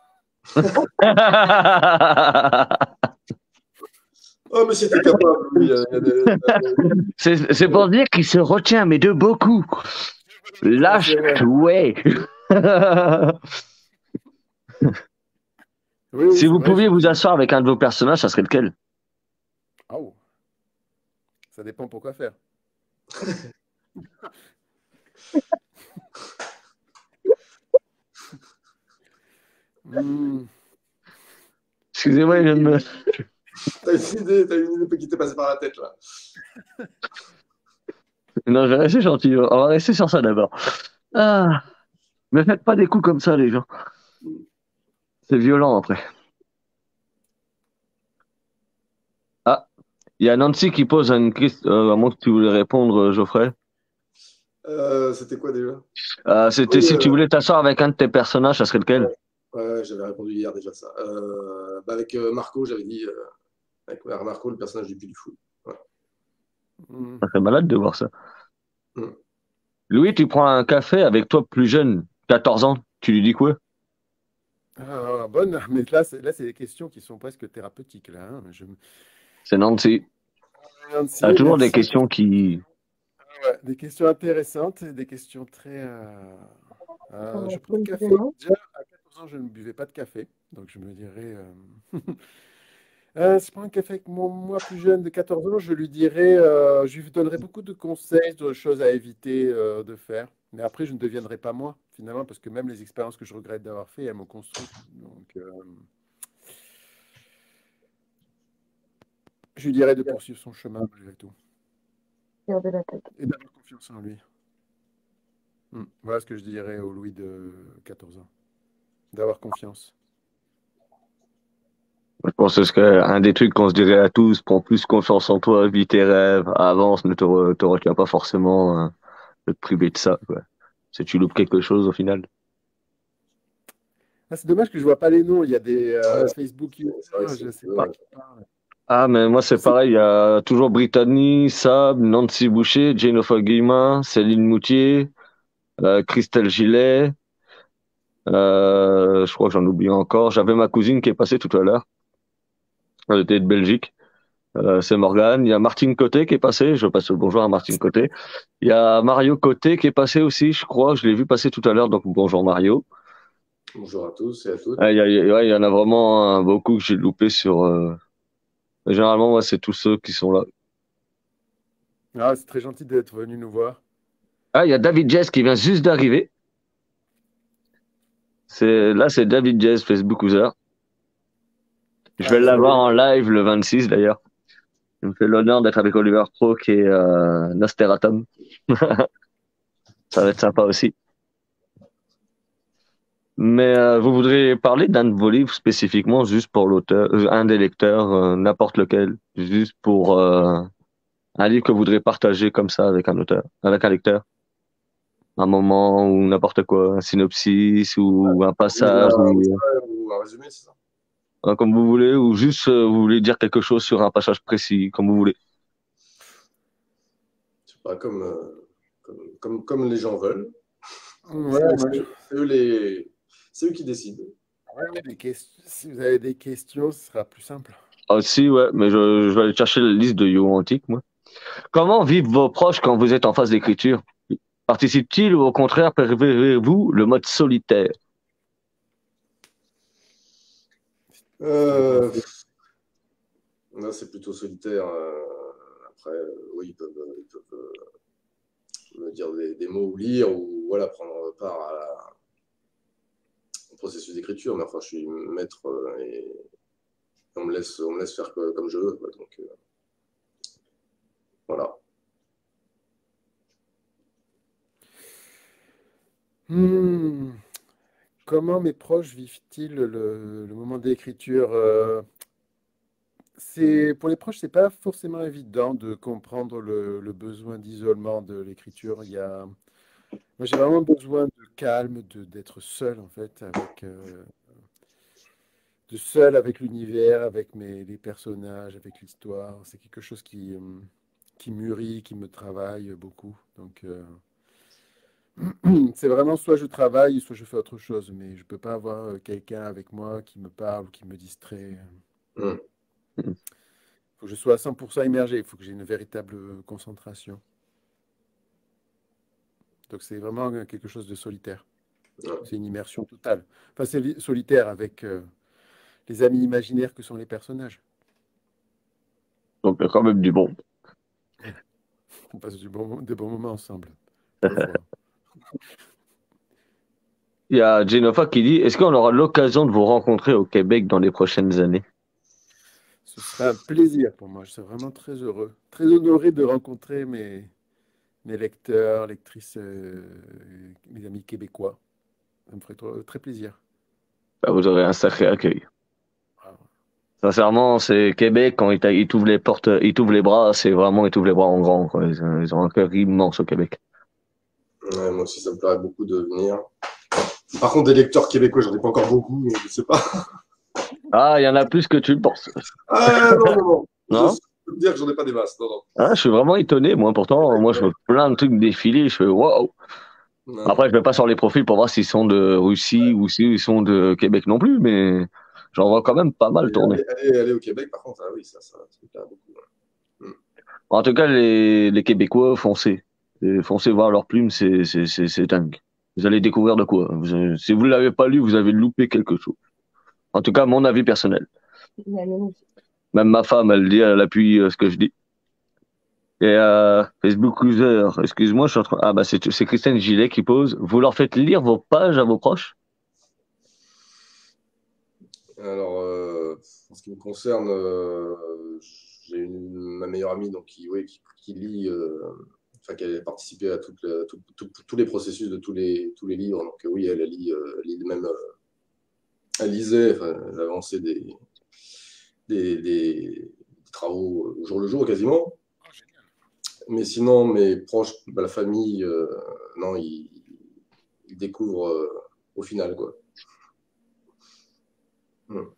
Oh, mais c'était capable, lui. Il y a- il y a des- C'est c'est pour dire qu'il se retient, mais de beaucoup. Ça, Lâche, c'est vrai. ouais. Oui, oui, Si c'est vous vrai. pouviez j'ai- vous j'ai- asseoir avec un de vos personnages, ça serait lequel? Ah, oh, ça dépend pourquoi faire. Hmm. Excusez-moi, je viens de me... T'as une idée, t'as une idée qui t'est passée par la tête là. Non, je vais rester gentil. On va rester sur ça d'abord. Ah, me faites pas des coups comme ça, les gens. C'est violent après. Ah, il y a Nancy qui pose une question. Euh, à moins que tu voulais répondre, euh, Geoffrey. Euh, c'était quoi déjà? Euh, c'était Oui, si tu euh, voulais t'asseoir avec un de tes personnages, ça serait lequel? ouais, ouais, j'avais répondu hier déjà ça. Euh, bah, avec euh, Marco, j'avais dit, euh, avec Marco, le personnage du Puy du Fou. Ouais. Hmm. Ça serait malade de voir ça. Hmm. Louis, tu prends un café avec toi plus jeune, quatorze ans, tu lui dis quoi? Ah, bonne, mais là, c'est là, c'est des questions qui sont presque thérapeutiques, là, hein. Je... me- C'est Nancy. Merci, T'as toujours des merci. questions qui... Ouais, des questions intéressantes, et des questions très. euh, euh, je prends un café. Déjà, à quatorze ans, je ne buvais pas de café, donc je me dirais. euh, euh, si je prends un café avec mon moi plus jeune de quatorze ans, je lui dirais, euh, je lui donnerais beaucoup de conseils, de choses à éviter euh, de faire. Mais après, je ne deviendrai pas moi, finalement, parce que même les expériences que je regrette d'avoir fait, elles m'ont construit. Donc, euh, je lui dirais de poursuivre son chemin malgré tout. Et d'avoir confiance en lui. Hmm. Voilà ce que je dirais au Louis de quatorze ans. D'avoir confiance. Je pense que ce serait un des trucs qu'on se dirait à tous, prends plus confiance en toi, vis tes rêves, avance, ne te, re- te retiens pas forcément hein, de te priver de ça, quoi. Si tu loupes quelque chose au final. Ah, c'est dommage que je vois pas les noms. Il y a des Ouais, euh, c'est Facebook c'est vrai que users, c'est je sais ouais. pas qui parlent. Ah, mais moi, Je c'est sais pareil. Il y a toujours Brittany, Sab, Nancy Boucher, Jennifer Guillemin, Céline Moutier, euh, Christelle Gillet. Euh, je crois que j'en oublie encore. J'avais ma cousine qui est passée tout à l'heure. Elle était de Belgique. Euh, c'est Morgane. Il y a Martine Côté qui est passée. Je passe le bonjour à Martine Côté. Il y a Mario Côté qui est passé aussi, je crois. Je l'ai vu passer tout à l'heure. Donc, bonjour Mario. Bonjour à tous et à toutes. Ah, Il y, a- il y a- ouais, il y en a vraiment euh, beaucoup que j'ai loupé sur. euh, Généralement, ouais, c'est tous ceux qui sont là. Ah, c'est très gentil d'être venu nous voir. Ah, il y a David Jess qui vient juste d'arriver. C'est là, c'est David Jess, Facebook user. Je Ah, vais vous l'avoir allez. en live le vingt-six d'ailleurs. Il me fait l'honneur d'être avec Oliver Crook et euh, Nosteratum. Ça va être sympa aussi. Mais euh, vous voudriez parler d'un de vos livres spécifiquement, juste pour l'auteur, euh, un des lecteurs, euh, n'importe lequel, juste pour euh, un livre que vous voudriez partager comme ça avec un auteur, avec un lecteur, un moment ou n'importe quoi, un synopsis ou un Oui, un passage ou extrait ou un résumé, c'est ça? euh, comme vous voulez, ou juste euh, vous voulez dire quelque chose sur un passage précis, comme vous voulez. Je sais pas, comme, euh, comme, comme, comme les gens veulent. Ouais, C'est moi, je- c'est eux, les... c'est eux qui décident. ouais, ouais, des questions. Si vous avez des questions, ce sera plus simple. Ah si, ouais, mais je, je vais aller chercher la liste de Yo Antique, moi. Comment vivent vos proches quand vous êtes en phase d'écriture? Participent-ils ou au contraire préférez-vous le mode solitaire? Vous en Euh, pensez? Là, c'est plutôt solitaire. euh, Après, euh, oui, ils peuvent, euh, ils peuvent euh, me dire des, des mots ou lire ou voilà, prendre part à la- au processus d'écriture. Mais enfin, je suis maître euh, et on me laisse, on me laisse faire que- comme je veux, quoi. Donc, euh, voilà. Hmm, Comment mes proches vivent-ils le, le moment d'écriture? Euh, c'est, pour les proches, c'est pas forcément évident de comprendre le, le besoin d'isolement de l'écriture. Il y a, moi, j'ai vraiment besoin de calme, de, d'être seul, en fait, avec, euh, de seul avec l'univers, avec mes, les personnages, avec l'histoire. C'est quelque chose qui, euh, qui mûrit, qui me travaille beaucoup. Donc, euh, c'est vraiment soit je travaille, soit je fais autre chose, mais je peux pas avoir euh, quelqu'un avec moi qui me parle ou qui me distrait. Hmm. Il faut que je sois à cent pour cent immergé, il faut que j'ai une véritable euh, concentration. Donc c'est vraiment euh, quelque chose de solitaire. Ouais. C'est une immersion totale. Enfin, c'est li- solitaire avec euh, les amis imaginaires que sont les personnages. Donc il y a quand même du bon. On passe du bon, des bons moments ensemble, parfois. Il y a Jennifer qui dit, est-ce qu'on aura l'occasion de vous rencontrer au Québec dans les prochaines années? Ce serait un plaisir pour moi. Je serais vraiment très heureux, très honoré de rencontrer mes, mes lecteurs, lectrices, euh, mes amis québécois. Ça me ferait trop- très plaisir. Bah, vous aurez un sacré accueil. Voilà. Sincèrement, c'est Québec, quand ils t'a- ils t'ouvrent les portes, ils t'ouvrent les bras, c'est vraiment, ils t'ouvrent les bras en grand, quoi. Ils, ont ils ont un cœur immense au Québec. Ouais, moi aussi, ça me plairait beaucoup de venir. Par contre, des lecteurs québécois, j'en ai pas encore beaucoup, donc je sais pas. Ah, il y en a plus que tu le penses. Ah non, non, non. Je Non? peux te dire que j'en ai pas des masses. Non, Ah, je suis vraiment étonné, moi. Pourtant, moi, je vois plein de trucs défiler. Je fais waouh. non. Après, Non. je vais pas sur les profils pour voir s'ils sont de Russie ou s'ils sont de Québec non plus, mais j'en vois quand même pas mal Et tourner. aller, aller, aller au Québec, par contre, ah oui, ça, ça, ça me plairait beaucoup. Ouais. En tout cas, les, les Québécois, foncez. Et foncez voir leurs plumes, c'est, c'est, c'est, c'est dingue. Vous allez découvrir de quoi. Vous avez- si vous ne l'avez pas lu, vous avez loupé quelque chose. En tout cas, mon avis personnel. Même ma femme, elle dit, elle appuie euh, ce que je dis. Et euh, Facebook User, excuse-moi, je suis en train... Ah bah c'est c'est Christine Gillet qui pose. Vous leur faites lire vos pages à vos proches? Alors, euh, en ce qui me concerne, euh, j'ai une, ma meilleure amie donc, qui, ouais, qui, qui lit, euh, enfin, qui a participé à toute la- tout- tout- tous les processus de tous les, tous les livres. Donc, euh, oui, elle, elle lit, euh, elle lit même, euh, elle lisait, enfin, elle avançait des, des, des- des travaux au jour le jour quasiment. Mais sinon, mes proches, bah, la famille, euh, non, ils, ils découvrent euh, au final, quoi. Hmm.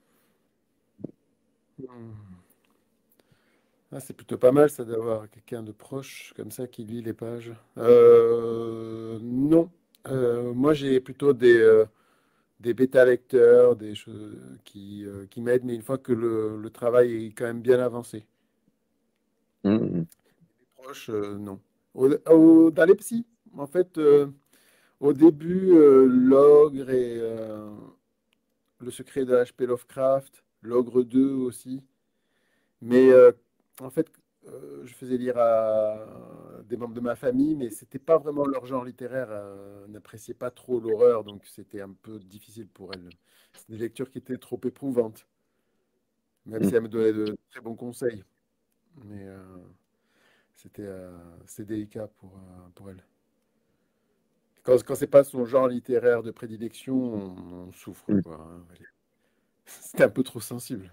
Hmm. Ah, c'est plutôt pas mal ça d'avoir quelqu'un de proche comme ça qui lit les pages. Euh, non. Euh, moi j'ai plutôt des, euh, des bêta-lecteurs, des choses qui, euh, qui m'aident, mais une fois que le, le travail est quand même bien avancé. Mhm. Les proches, euh, non. Au, au- dans les psys, en fait, euh, au début, euh, l'ogre et euh, le secret de H P Lovecraft, l'ogre deux aussi. Mais euh, en fait, euh, je faisais lire à des membres de ma famille, mais c'était pas vraiment leur genre littéraire. Euh, n'appréciaient pas trop l'horreur, donc c'était un peu difficile pour elles. C'est des lectures qui étaient trop éprouvantes. même Mm. si elle me donnait de très bons conseils. Mais euh, c'était euh, c'est délicat pour, euh, pour elle. Quand, quand c'est pas son genre littéraire de prédilection, on, on souffre, Mm. quoi, hein. C'était un peu trop sensible.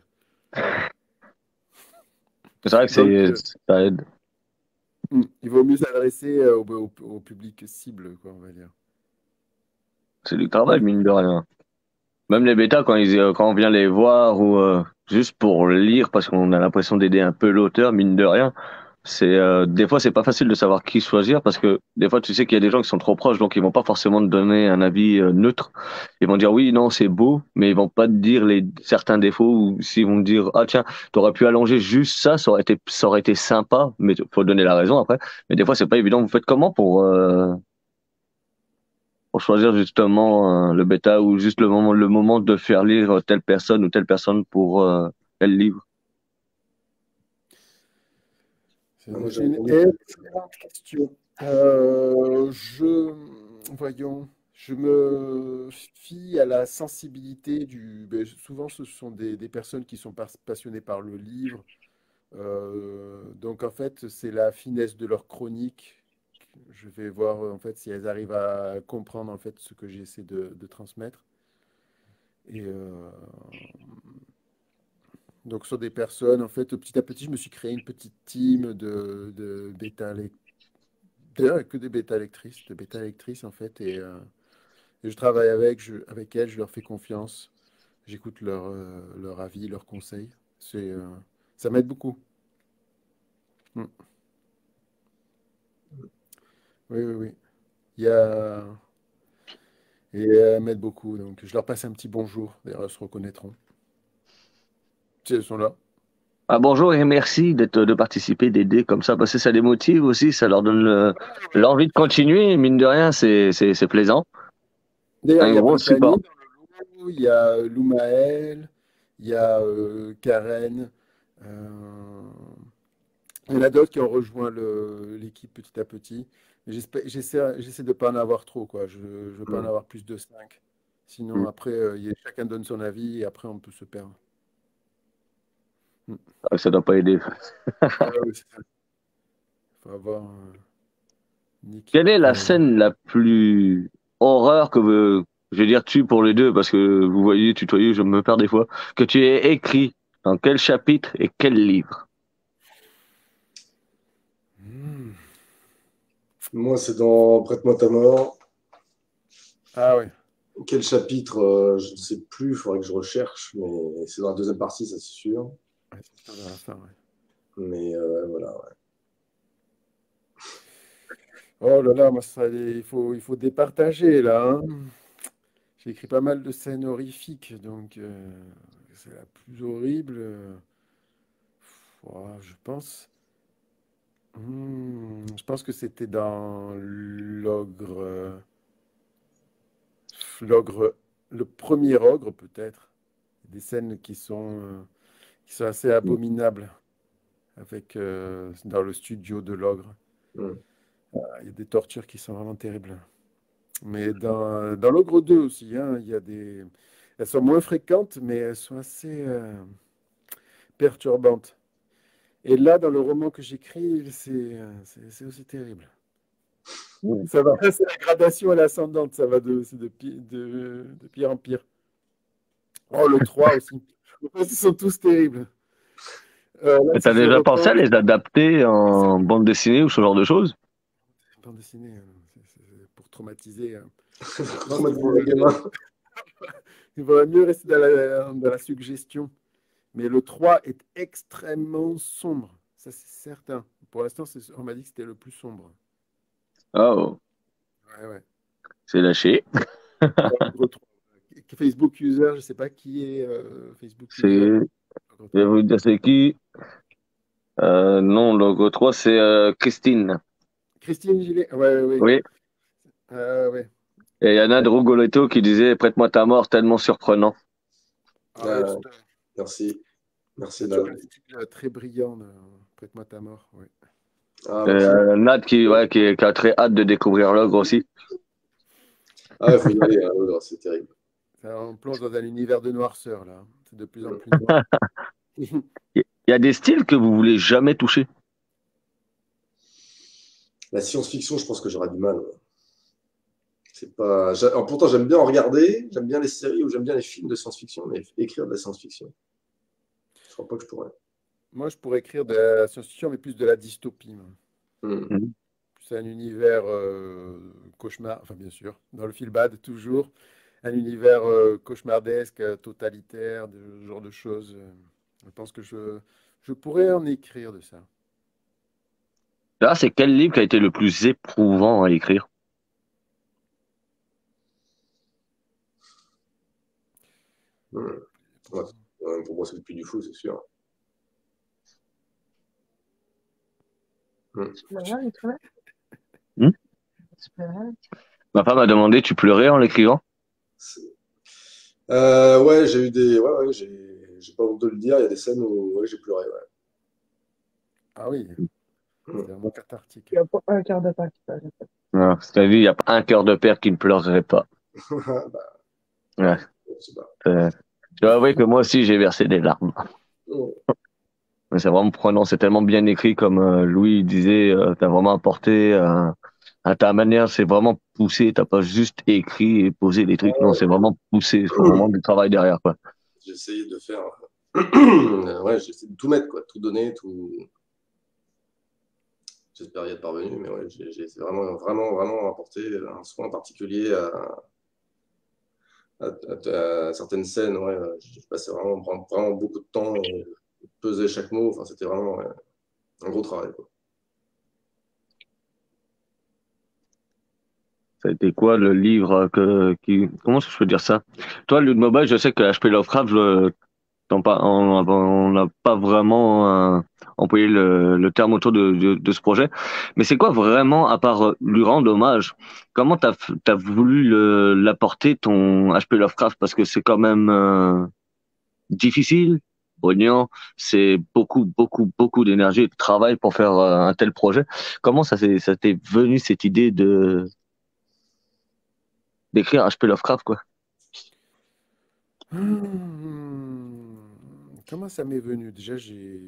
C'est vrai que Donc, c'est, euh, ça aide. hmm, il vaut mieux s'adresser euh, au, au- au public cible, quoi, on va dire. C'est du travail, Donc, mine de rien. Même les bêtas, quand ils, euh, quand on vient les voir ou euh, juste pour lire, parce qu'on a l'impression d'aider un peu l'auteur, mine de rien, c'est euh, des fois c'est pas facile de savoir qui choisir parce que des fois tu sais qu'il y a des gens qui sont trop proches, donc ils vont pas forcément te donner un avis euh, neutre. Ils vont dire oui, non, c'est beau, mais ils vont pas te dire les certains défauts ou s'ils vont te dire ah tiens, t'aurais pu allonger juste ça, ça aurait été ça aurait été sympa, mais faut donner la raison après. Mais des fois c'est pas évident. Vous faites comment pour euh, pour choisir justement euh, le bêta ou juste le moment, le moment de faire lire telle personne ou telle personne pour euh, tel livre. c'est Ah, moi, une, j'ai c'est une entendu que excellente question. Euh, je, voyons, je me fie à la sensibilité du. Ben, souvent, ce sont des, des personnes qui sont pas- passionnées par le livre. Euh, donc, en fait, c'est la finesse de leur chronique. Je vais voir en fait si elles arrivent à comprendre en fait ce que j'essaie de, de transmettre. Et euh, donc, sur des personnes, en fait, petit à petit, je me suis créé une petite team de, de bêta D'ailleurs, avec que des bêta lectrices, de bêta lectrices en fait, et, euh, et je travaille avec, je, avec elles, je leur fais confiance, j'écoute leur, euh, leur avis, leurs conseils. C'est, euh, ça m'aide beaucoup. Mm. Oui, oui, oui. Il y a, et elles m'aident beaucoup, donc je leur passe un petit bonjour. D'ailleurs, elles se reconnaîtront. Si elles sont là. Ah, bonjour et merci d'être de participer, d'aider comme ça, parce que ça les motive aussi, ça leur donne le- l'envie de continuer. Mine de rien, c'est c'est c'est plaisant. D'ailleurs, il Un y a gros Brittany support. dans le lot, il y a Loumaël, il y a euh, Karen. euh, Il y en a d'autres qui ont rejoint le- l'équipe petit à petit. Mais j'espère- J'essaie, j'essaie de ne pas en avoir trop, quoi. Je ne veux pas en Hmm. avoir plus de cinq. Sinon, Mm. après, euh, il y a- chacun donne son avis et après, on peut se perdre. Mm. Ah, ça doit pas aider. Ah oui, c'est ça. Il faut avoir euh, une Quelle équipe est la quand même. scène la plus horreur que vous, je vais dire tu pour les deux, parce que vous voyez, tutoyer, je me perds des fois, que tu aies écrit dans quel chapitre et quel livre? Mm. moi, c'est dans Prête-moi ta mort. Ah oui. Quel chapitre, euh, je ne sais plus, il faudrait que je recherche, mais c'est dans la deuxième partie, ça c'est sûr. Ouais, c'est ça, vers la fin, ouais. Mais euh, voilà, ouais. Oh là là, moi, ça, il faut, il faut départager, là, hein. J'ai écrit pas mal de scènes horrifiques, donc euh, c'est la plus horrible. euh, ouah, je pense. Hmm, je pense que c'était dans l'ogre, euh, l'ogre, le premier ogre peut-être. Des scènes qui sont, euh, qui sont assez Mm. abominables avec euh, dans le studio de l'ogre. Hmm. Ah, il y a des tortures qui sont vraiment terribles. Mais dans, dans l'ogre deux aussi, hein, il y a des, elles sont moins fréquentes, mais elles sont assez euh, perturbantes. Et là, dans le roman que j'écris, c'est euh, c'est c'est aussi terrible. Mm. Ça va, c'est la gradation à l'ascendante, ça va de, c'est de, pi- de, de pire en pire. Oh, le trois aussi. Enfin, ils sont tous terribles. Euh, là, Et si t'as je déjà pensé à repense, les adapter en bande dessinée ou ce genre de choses? bande dessinée, hein, c'est- c'est pour traumatiser, hein. Je Trop pense mettre qu'il pour les vaut- gamins. il vaudrait mieux rester dans la, dans la suggestion. Mais le trois est extrêmement sombre, ça c'est certain. Pour l'instant, c'est- on m'a dit que c'était le plus sombre. Oh, Ouais, ouais. c'est lâché. L'ogre trois. Facebook user, je ne sais pas qui est euh, Facebook C'est, user. je L'ogre vais trois. vous dire c'est qui. Euh, non, logo trois, c'est euh, Christine. Christine Gillet, ouais, ouais, ouais. Oui. Ah, ouais. Et il y en a Ouais. de Rigoletto qui disait prête-moi ta mort, tellement surprenant. Ah ouais, Ah, tout à fait. merci, merci C'est toujours Nad. un style euh, très brillant, de Prête-moi ta mort. Ouais. Ah, Et, merci. euh, Nat qui, ouais, qui, qui a très hâte de découvrir l'ogre aussi. Ah, il faut y aller, hein, l'ogre, c'est terrible. Ça, on plonge dans un univers de noirceur, là. C'est de plus en plus noir. Il y a des styles que vous voulez jamais toucher. La science-fiction, je pense que j'aurais du mal. Ouais. C'est pas. j'a- alors, pourtant, j'aime bien en regarder, j'aime bien les séries ou j'aime bien les films de science-fiction, mais écrire de la science-fiction, je crois pas que je pourrais. Moi, je pourrais écrire de la science-fiction, mais plus de la dystopie, moi. Hmm. Mhm. C'est un univers euh, cauchemar, enfin bien sûr, dans le feel bad toujours, un univers euh, cauchemardesque, euh, totalitaire, de ce genre de choses. euh. Je pense que je, je pourrais en écrire de ça. Là, c'est quel livre qui a été le plus éprouvant à écrire? Hmm. Ouais. Ouais, pour moi, c'est plus du fou, c'est sûr. Hmm. Tu pleurais en écrivant? Hmm. Tu pleurais? Ma femme m'a demandé, tu pleurais en l'écrivant? C'est- Euh, ouais, j'ai eu des. Ouais, ouais, j'ai j'ai pas honte de le dire, il y a des scènes où ouais, j'ai pleuré. Ouais. Ah oui, Hmm. c'est vraiment cathartique. Il y a pas un quart de temps qui passe. Ah, c'est-à-dire, il n'y a pas un cœur de père qui ne pleurerait pas. Bah, Ouais, je sais pas. euh, je dois avouer que moi aussi, j'ai versé des larmes. Hmm. Mais c'est vraiment prenant, c'est tellement bien écrit, comme euh, Louis disait, euh, t'as vraiment apporté euh, à ta manière, c'est vraiment poussé, t'as pas juste écrit et posé des trucs, non, c'est vraiment poussé, il faut vraiment du travail derrière, quoi. J'ai essayé de faire. Euh, ouais, j'ai essayé de tout mettre, quoi, tout donner, tout. J'espère y être parvenu, mais ouais, j'ai j'ai essayé vraiment, vraiment, vraiment apporter un soin particulier à, à, à- à certaines scènes. Ouais, je passais vraiment, vraiment, vraiment beaucoup de temps, euh, peser chaque mot. Enfin, c'était vraiment ouais, un gros travail, quoi. Ça a été quoi le livre que, qui, comment je peux dire ça? Toi, Lude Mobile, je sais que H P Lovecraft, je, t'en pas, on on n'a pas vraiment euh, employé le, le terme autour de, de, de ce projet. Mais c'est quoi vraiment, à part euh, lui rendre hommage, comment t'as, f- t'as voulu le- l'apporter ton H P Lovecraft? Parce que c'est quand même euh, difficile, poignant, c'est beaucoup, beaucoup, beaucoup d'énergie et de travail pour faire euh, un tel projet. Comment ça s'est, ça t'est venu cette idée de d'écrire H P Lovecraft, quoi? Hmm, Comment ça m'est venu? Déjà, j'ai...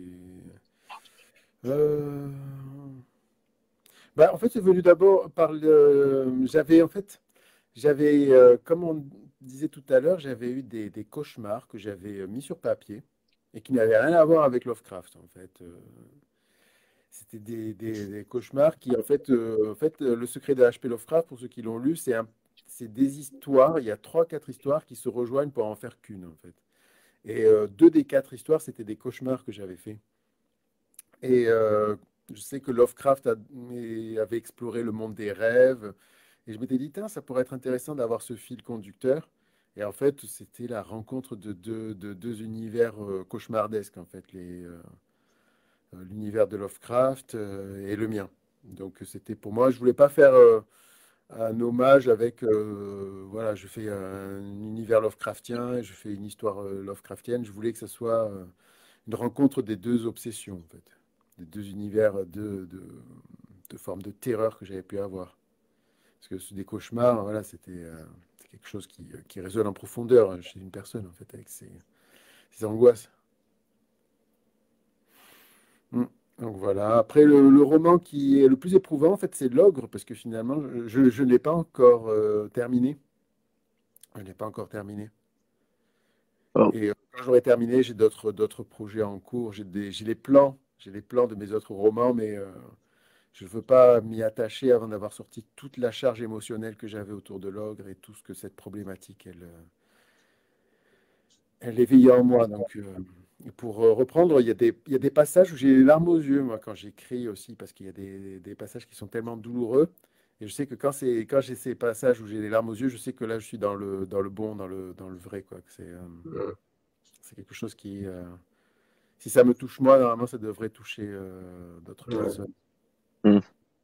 Euh, Bah, en fait, c'est venu d'abord par le... J'avais, en fait, j'avais, euh, comme on disait tout à l'heure, j'avais eu des, des cauchemars que j'avais euh, mis sur papier et qui n'avaient rien à voir avec Lovecraft, en fait. Euh, C'était des, des- des cauchemars qui, en fait, euh, en fait, euh, le secret de H P Lovecraft, pour ceux qui l'ont lu, c'est un, c'est des histoires, il y a trois, quatre histoires qui se rejoignent pour en faire qu'une, en fait. Et euh, deux des quatre histoires, c'était des cauchemars que j'avais fait. Et euh, je sais que Lovecraft a- mais avait exploré le monde des rêves. Et je m'étais dit, tiens, ça pourrait être intéressant d'avoir ce fil conducteur. Et en fait, c'était la rencontre de deux, de deux univers euh, cauchemardesques, en fait, les, euh, euh, l'univers de Lovecraft euh, et le mien. Donc c'était pour moi, je voulais pas faire euh, un hommage avec, euh, voilà, je fais un univers Lovecraftien, et je fais une histoire euh, Lovecraftienne. Je voulais que ce soit euh, une rencontre des deux obsessions, en fait, des deux univers de, de, de formes de terreur que j'avais pu avoir. Parce que c'est des cauchemars, voilà, c'était euh, c'est quelque chose qui, euh, qui résonne en profondeur euh, chez une personne, en fait, avec ses, ses angoisses. Mm. Donc voilà. Après, le, le roman qui est le plus éprouvant, en fait, c'est L'Ogre, parce que finalement, je, je ne l'ai pas encore euh, terminé. Je ne l'ai pas encore terminé. Oh. Et euh, quand j'aurai terminé, j'ai d'autres d'autres projets en cours. J'ai des, j'ai les plans, j'ai les plans de mes autres romans, mais euh, je ne veux pas m'y attacher avant d'avoir sorti toute la charge émotionnelle que j'avais autour de l'Ogre et tout ce que cette problématique, elle, euh, elle éveillait en moi. Donc, euh, pour euh, reprendre, il y a des, il y a des passages où j'ai les larmes aux yeux, moi, quand j'écris aussi, parce qu'il y a des, des passages qui sont tellement douloureux. Et je sais que quand c'est, quand j'ai ces passages où j'ai les larmes aux yeux, je sais que là, je suis dans le, dans le bon, dans le, dans le vrai, quoi. Que c'est, euh, Hmm. c'est quelque chose qui, euh, si ça me touche moi, normalement, ça devrait toucher euh, d'autres Ouais. personnes. Hmm.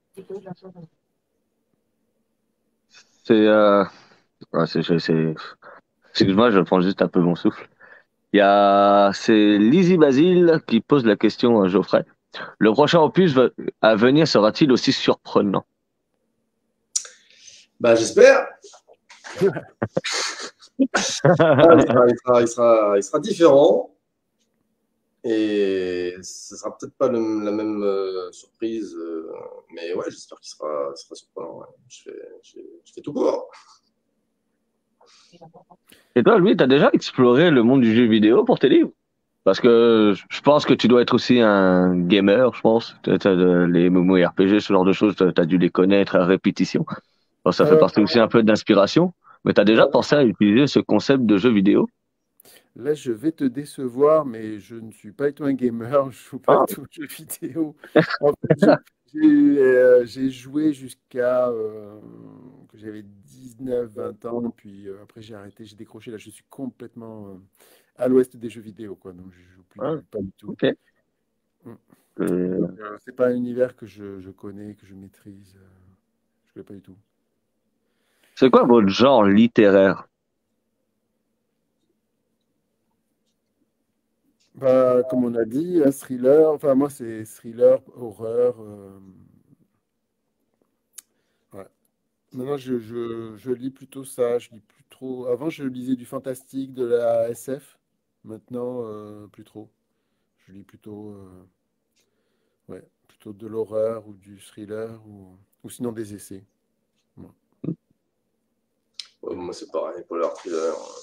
C'est, euh, ouais, c'est, c'est, c'est- excuse-moi, je prends juste un peu mon souffle. Il y a, c'est Lizzie Basile qui pose la question à Geoffrey. Le prochain opus va- à venir sera-t-il aussi surprenant? Bah, j'espère. Ah, il sera, il sera, il sera, il sera différent. Et ce sera peut-être pas le- la même euh, surprise, euh, mais ouais, j'espère qu'il sera, il sera surprenant. Ouais. Je fais, je, je fais tout pour. Et toi, Louis, t'as déjà exploré le monde du jeu vidéo pour tes livres? Parce que je pense que tu dois être aussi un gamer, je pense. T'as, t'as de- les MMORPG, ce genre de choses, t'as, t'as dû les connaître à répétition. Bon, ça fait Euh, partie aussi un peu d'inspiration. Mais t'as déjà bah, pensé à utiliser ce concept de jeu vidéo? là, je vais te décevoir, mais je ne suis pas du tout un gamer, je joue pas du Ah, tout aux jeux vidéo. En fait, je- j'ai euh, j'ai joué jusqu'à euh, que j'avais dix-neuf, vingt ans, puis euh, après j'ai arrêté, j'ai décroché. Là, je suis complètement euh, à l'ouest des jeux vidéo, quoi, donc je joue plus ah, du, pas du tout. ok. Mm. Donc, Euh, euh, c'est pas un univers que je, je connais, que je maîtrise. euh, je connais pas du tout. c'est quoi votre genre littéraire? Bah, comme on a dit, un thriller, enfin moi c'est thriller, horreur. euh, ouais. Maintenant, je, je, je lis plutôt ça. Je lis plus trop. Avant, je lisais du fantastique, de la S F. Maintenant, euh, plus trop. Je lis plutôt, euh, ouais, plutôt de l'horreur ou du thriller ou, ou sinon des essais. Ouais. Ouais, moi, c'est pareil, polar thriller. euh,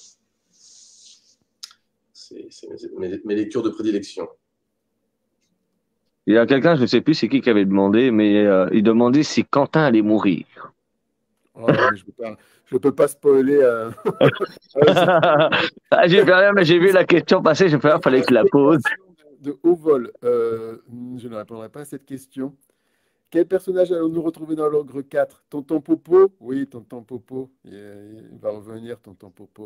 C'est c'est mes, mes- mes lectures de prédilection. Il y a quelqu'un, je ne sais plus c'est qui qui avait demandé, mais euh, il demandait si Quentin allait mourir. Oh non, mais je peux pas, je peux pas spoiler. euh, euh, c'est Ah, j'ai fait rien, mais j'ai vu la question passer, j'ai fait, il fallait que je la une pose. question de, de haut vol. Euh, je ne répondrai pas à cette question. Quel personnage allons-nous retrouver dans l'ogre quatre? Tonton Popo? Oui, Tonton Popo. Il, il va revenir, Tonton Popo.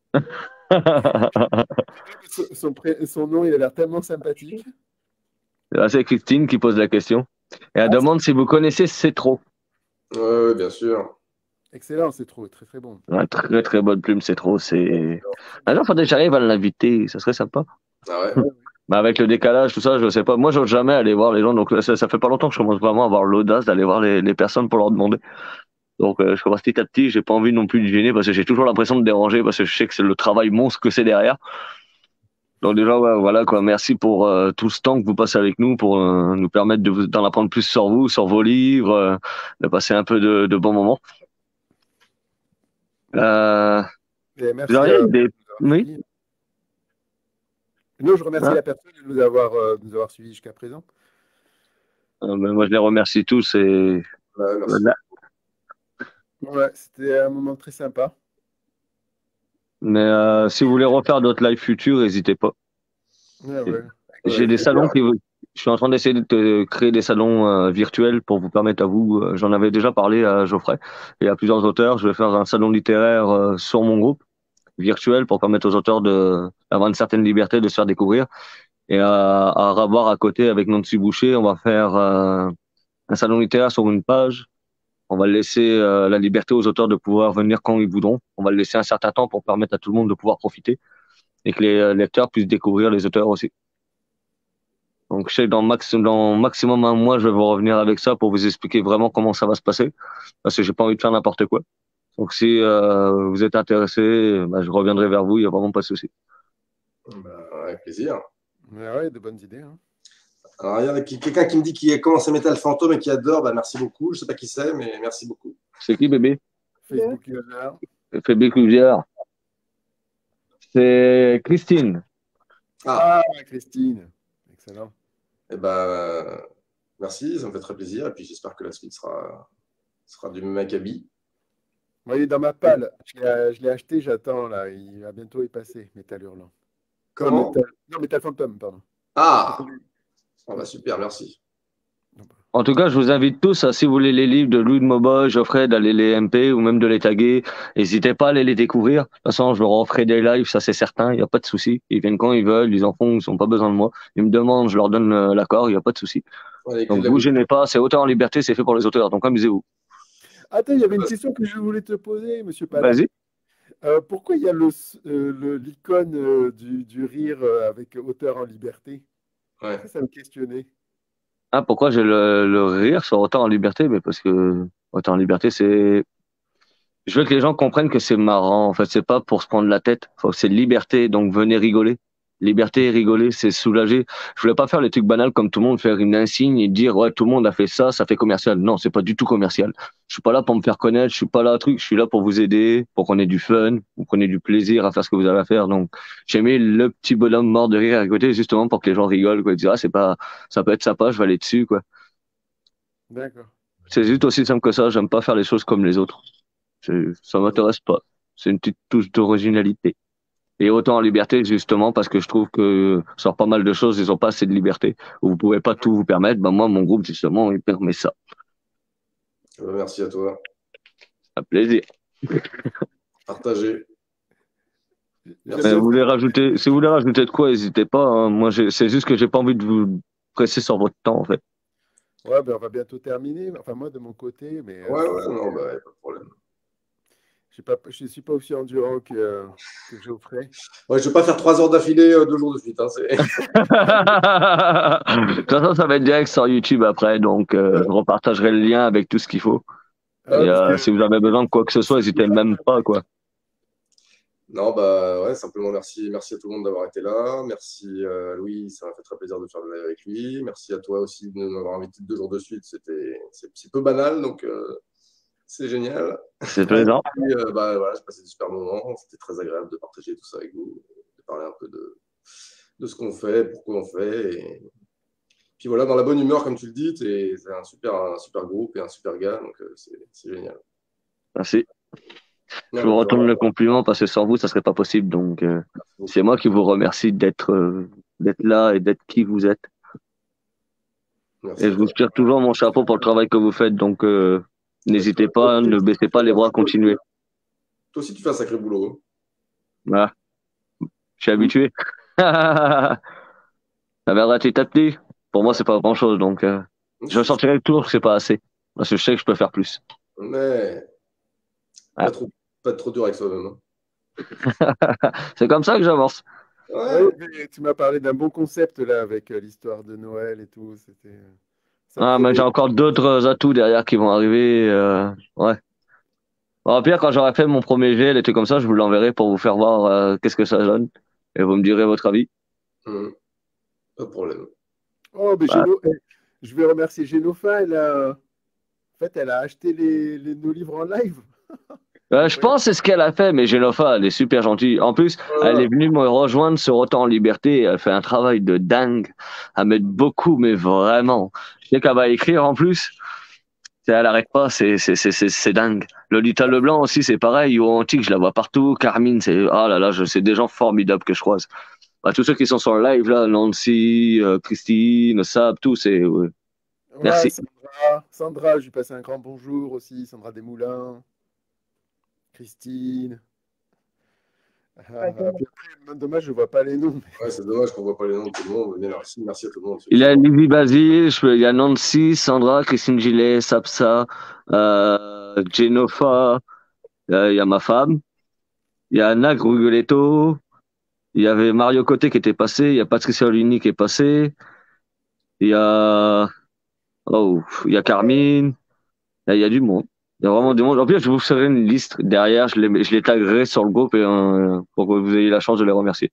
Son, son pré- son nom, il a l'air tellement sympathique. Ah, c'est Christine qui pose la question. Et elle Ah, demande si vous connaissez C'est trop. Ouais, ouais, bien sûr. excellent, c'est trop, très très bon. Ouais, très très bonne plume, C'est trop. C'est. Très Un bon. jour, faudrait que j'arrive à l'inviter, ça serait sympa. Ah ouais. Ouais, Mais avec le décalage, tout ça, je sais pas. Moi, j'ose jamais aller voir les gens, donc ça, ça fait pas longtemps que je commence vraiment à avoir l'audace d'aller voir les, les personnes pour leur demander. Donc, euh, je commence petit à petit. J'ai pas envie non plus de gêner parce que j'ai toujours l'impression de déranger parce que je sais que c'est le travail monstre que c'est derrière. Donc déjà, ouais, voilà quoi. Merci pour euh, tout ce temps que vous passez avec nous, pour euh, nous permettre de vous- d'en apprendre plus sur vous, sur vos livres, euh, de passer un peu de, de bons moments. Euh, et vous merci auriez à vous des... de nous avoir Oui. suivis. Non, je remercie Hein. la personne de nous avoir, euh, de nous avoir suivis jusqu'à présent. Euh, mais moi, je les remercie tous et Ouais, merci voilà. beaucoup. Ouais, c'était un moment très sympa. Mais euh, si vous voulez refaire d'autres lives futurs, n'hésitez pas. Ouais, ouais. J'ai Avec des plaisir. salons qui, je suis en train d'essayer de te- créer des salons euh, virtuels pour vous permettre à vous. euh, J'en avais déjà parlé à Geoffrey et à plusieurs auteurs. Je vais faire un salon littéraire euh, sur mon groupe virtuel pour permettre aux auteurs de d'avoir une certaine liberté de se faire découvrir. Et à, à Ravoir à côté avec Nancy Boucher, on va faire euh, un salon littéraire sur une page. On va laisser euh, la liberté aux auteurs de pouvoir venir quand ils voudront. On va le laisser un certain temps pour permettre à tout le monde de pouvoir profiter et que les euh, lecteurs puissent découvrir les auteurs aussi. Donc, je sais que dans, max, dans maximum un mois, je vais vous revenir avec ça pour vous expliquer vraiment comment ça va se passer, parce que j'ai pas envie de faire n'importe quoi. Donc, si euh, vous êtes intéressé, bah, je reviendrai vers vous, il n'y a vraiment pas de souci. Bah, avec plaisir. Ouais, ouais, de bonnes idées, hein. Alors, il y a qui- quelqu'un qui me dit qu'il a commencé Metal Phantom et qui adore. Bah, merci beaucoup. Je sais pas qui c'est, mais merci beaucoup. C'est qui, bébé? Facebook user. Fébé Cluvière. C'est Christine. Ah, Ah, Christine. Excellent. et ben, merci, ça me fait très plaisir. Et puis, j'espère que la suite sera, sera du même acabit. Moi, il est dans ma palle. Je l'ai je l'ai acheté, j'attends là. Il va bientôt y passer, Métal Hurlant. Euh, Comment? Métal... Non, Métal Phantom, pardon. Ah, ah bah, super, merci. En tout cas, je vous invite tous, à, si vous voulez les livres de Louis de Mauboy, Geoffrey, d'aller les M P ou même de les taguer. N'hésitez pas à aller les découvrir. De toute façon, je leur referai des lives, ça c'est certain, il n'y a pas de souci. Ils viennent quand ils veulent, ils en font, ils n'ont pas besoin de moi. Ils me demandent, je leur donne euh, l'accord, il n'y a pas de souci. Ouais, les clés Donc de la vous boutique. gênez pas, c'est auteur en liberté, c'est fait pour les auteurs, donc amusez-vous. Attends, il y avait une question que je voulais te poser, Monsieur Palin. Vas-y. Euh, pourquoi il y a le, s- euh, le- l'icône euh, du, du rire euh, avec auteur en liberté? Ouais. Ça, ça me questionnait. Ah, pourquoi j'ai le, le rire sur auteur en liberté? Mais parce que auteur en liberté, c'est... Je veux que les gens comprennent que c'est marrant. En fait, c'est pas pour se prendre la tête. Faut- C'est liberté, donc venez rigoler. Liberté, rigoler, c'est soulager. Je voulais pas faire les trucs banals comme tout le monde, faire une insigne et dire ouais tout le monde a fait ça, ça fait commercial. Non, c'est pas du tout commercial. Je suis pas là pour me faire connaître, je suis pas là à truc, je suis là pour vous aider, pour qu'on ait du fun, vous prenez du plaisir à faire ce que vous avez à faire. Donc j'ai mis le petit bonhomme mort de rire à côté justement pour que les gens rigolent quoi, et disent ah c'est pas, ça peut être sympa, je vais aller dessus quoi. D'accord. C'est juste aussi simple que ça. J'aime pas faire les choses comme les autres. C'est- Ça m'intéresse pas. C'est une petite touche d'originalité. Et autant en liberté, justement, parce que je trouve que sur pas mal de choses, ils ont pas assez de liberté. Où vous pouvez pas tout vous permettre. Ben moi, mon groupe, justement, il permet ça. Euh, merci à toi. Un plaisir. Partagé. Merci. Mais J'aime vous voulez rajouter, si vous voulez rajouter de quoi, n'hésitez pas. Hein. Moi, j'ai- c'est juste que j'ai pas envie de vous presser sur votre temps, en fait. bien. Ouais, ben, on va bientôt terminer. Enfin, moi, de mon côté, mais euh, Ouais, ouais, non, bah, y a pas de problème. j'ai pas, je ne suis pas aussi endurant que, euh, que Geoffrey. Ouais, je vais pas faire trois heures d'affilée, euh, deux jours de suite. Hein, c'est... De toute façon, ça va être direct sur YouTube après, donc euh, je repartagerai le lien avec tout ce qu'il faut. Ah, Et parce euh, que si vous avez besoin de quoi que ce soit, n'hésitez même pas, quoi. Non, bah ouais, simplement merci, merci à tout le monde d'avoir été là. Merci euh, à Louis, ça m'a fait très plaisir de faire le live avec lui. Merci à toi aussi de m'avoir invité deux jours de suite. C'était, c'est, c'est peu banal, donc euh, c'est génial. C'est plaisant. Et, euh, bah, voilà, j'ai passé des super moments. C'était très agréable de partager tout ça avec vous, de parler un peu de, de ce qu'on fait, pourquoi on fait. Et puis voilà, dans la bonne humeur, comme tu le dis, t'es- c'est un super, un super groupe et un super gars, donc euh, c'est, c'est génial. Merci. Je Non, vous mais retourne genre, le compliment parce que sans vous, ça serait pas possible. Donc, euh, c'est moi qui vous remercie d'être euh, d'être là et d'être qui vous êtes. merci Et à je vous toi. tire toujours mon chapeau pour le travail que vous faites. Donc, euh, n'hésitez pas, ne baissez pas les bras, continuez. Toi aussi, tu fais un sacré boulot. Voilà, je suis Mm. habitué. La verdade est tapée. Pour moi, c'est pas grand chose. Donc, euh, Hein. je sentirai toujours que c'est pas assez. Parce que je sais que je peux faire plus. Mais pas Voilà. trop, pas trop dur avec soi-même. Hein. C'est comme ça que j'avance. Ouais, Ouais. mais tu m'as parlé d'un bon concept là avec euh, l'histoire de Noël et tout. C'était, euh, ça me Ah, mais j'ai faisait. encore d'autres atouts derrière qui vont arriver. Euh, ouais. Bon, au pire, quand j'aurai fait mon premier jet, elle était comme ça, je vous l'enverrai pour vous faire voir euh, qu'est-ce que ça donne. Et vous me direz votre avis. Hum, pas de problème. Oh, mais Bah, Géno, eh, je vais remercier Génofa. Elle a, en fait, elle a acheté les, les- nos livres en live. euh, je Incroyable. pense que c'est ce qu'elle a fait, mais Genofa, elle est super gentille. En plus, elle est Voilà. venue me rejoindre sur Autant en Liberté. Elle fait un travail de dingue à mettre beaucoup, mais vraiment. Je sais qu'elle va écrire en plus. C'est- Elle arrête pas, c'est c'est c'est c'est c'est dingue. Lolita Leblanc aussi, c'est pareil. Yo Antique, je la vois partout. Carmine, c'est ah là là, je c'est des gens formidables que je croise. Bah, tous ceux qui sont sur le live là, Nancy, euh, Christine, Sab, tous, c'est ouais. Ouais, Merci. Sandra, Sandra, je lui passe un grand bonjour aussi. Sandra Desmoulins, Christine. Ah, ah, puis après, dommage, je vois pas les noms. Ouais, c'est dommage qu'on voit pas les noms de tout le monde. Mais merci, merci à tout le monde. C'est Il y a super. Lily Basile, je- il y a Nancy, Sandra, Christine Gillet, Sapsa, euh, Genofa, euh, il y a ma femme, il y a Anna Grugoletto, il y avait Mario Côté qui était passé, il y a Patricia Olini qui est passé, il y a, oh, il y a Carmine, il y a, il y a du monde. Il y a vraiment du monde. En plus, je vous ferai une liste derrière, je les, je les taguerai sur le groupe et, euh, pour que vous ayez la chance de les remercier.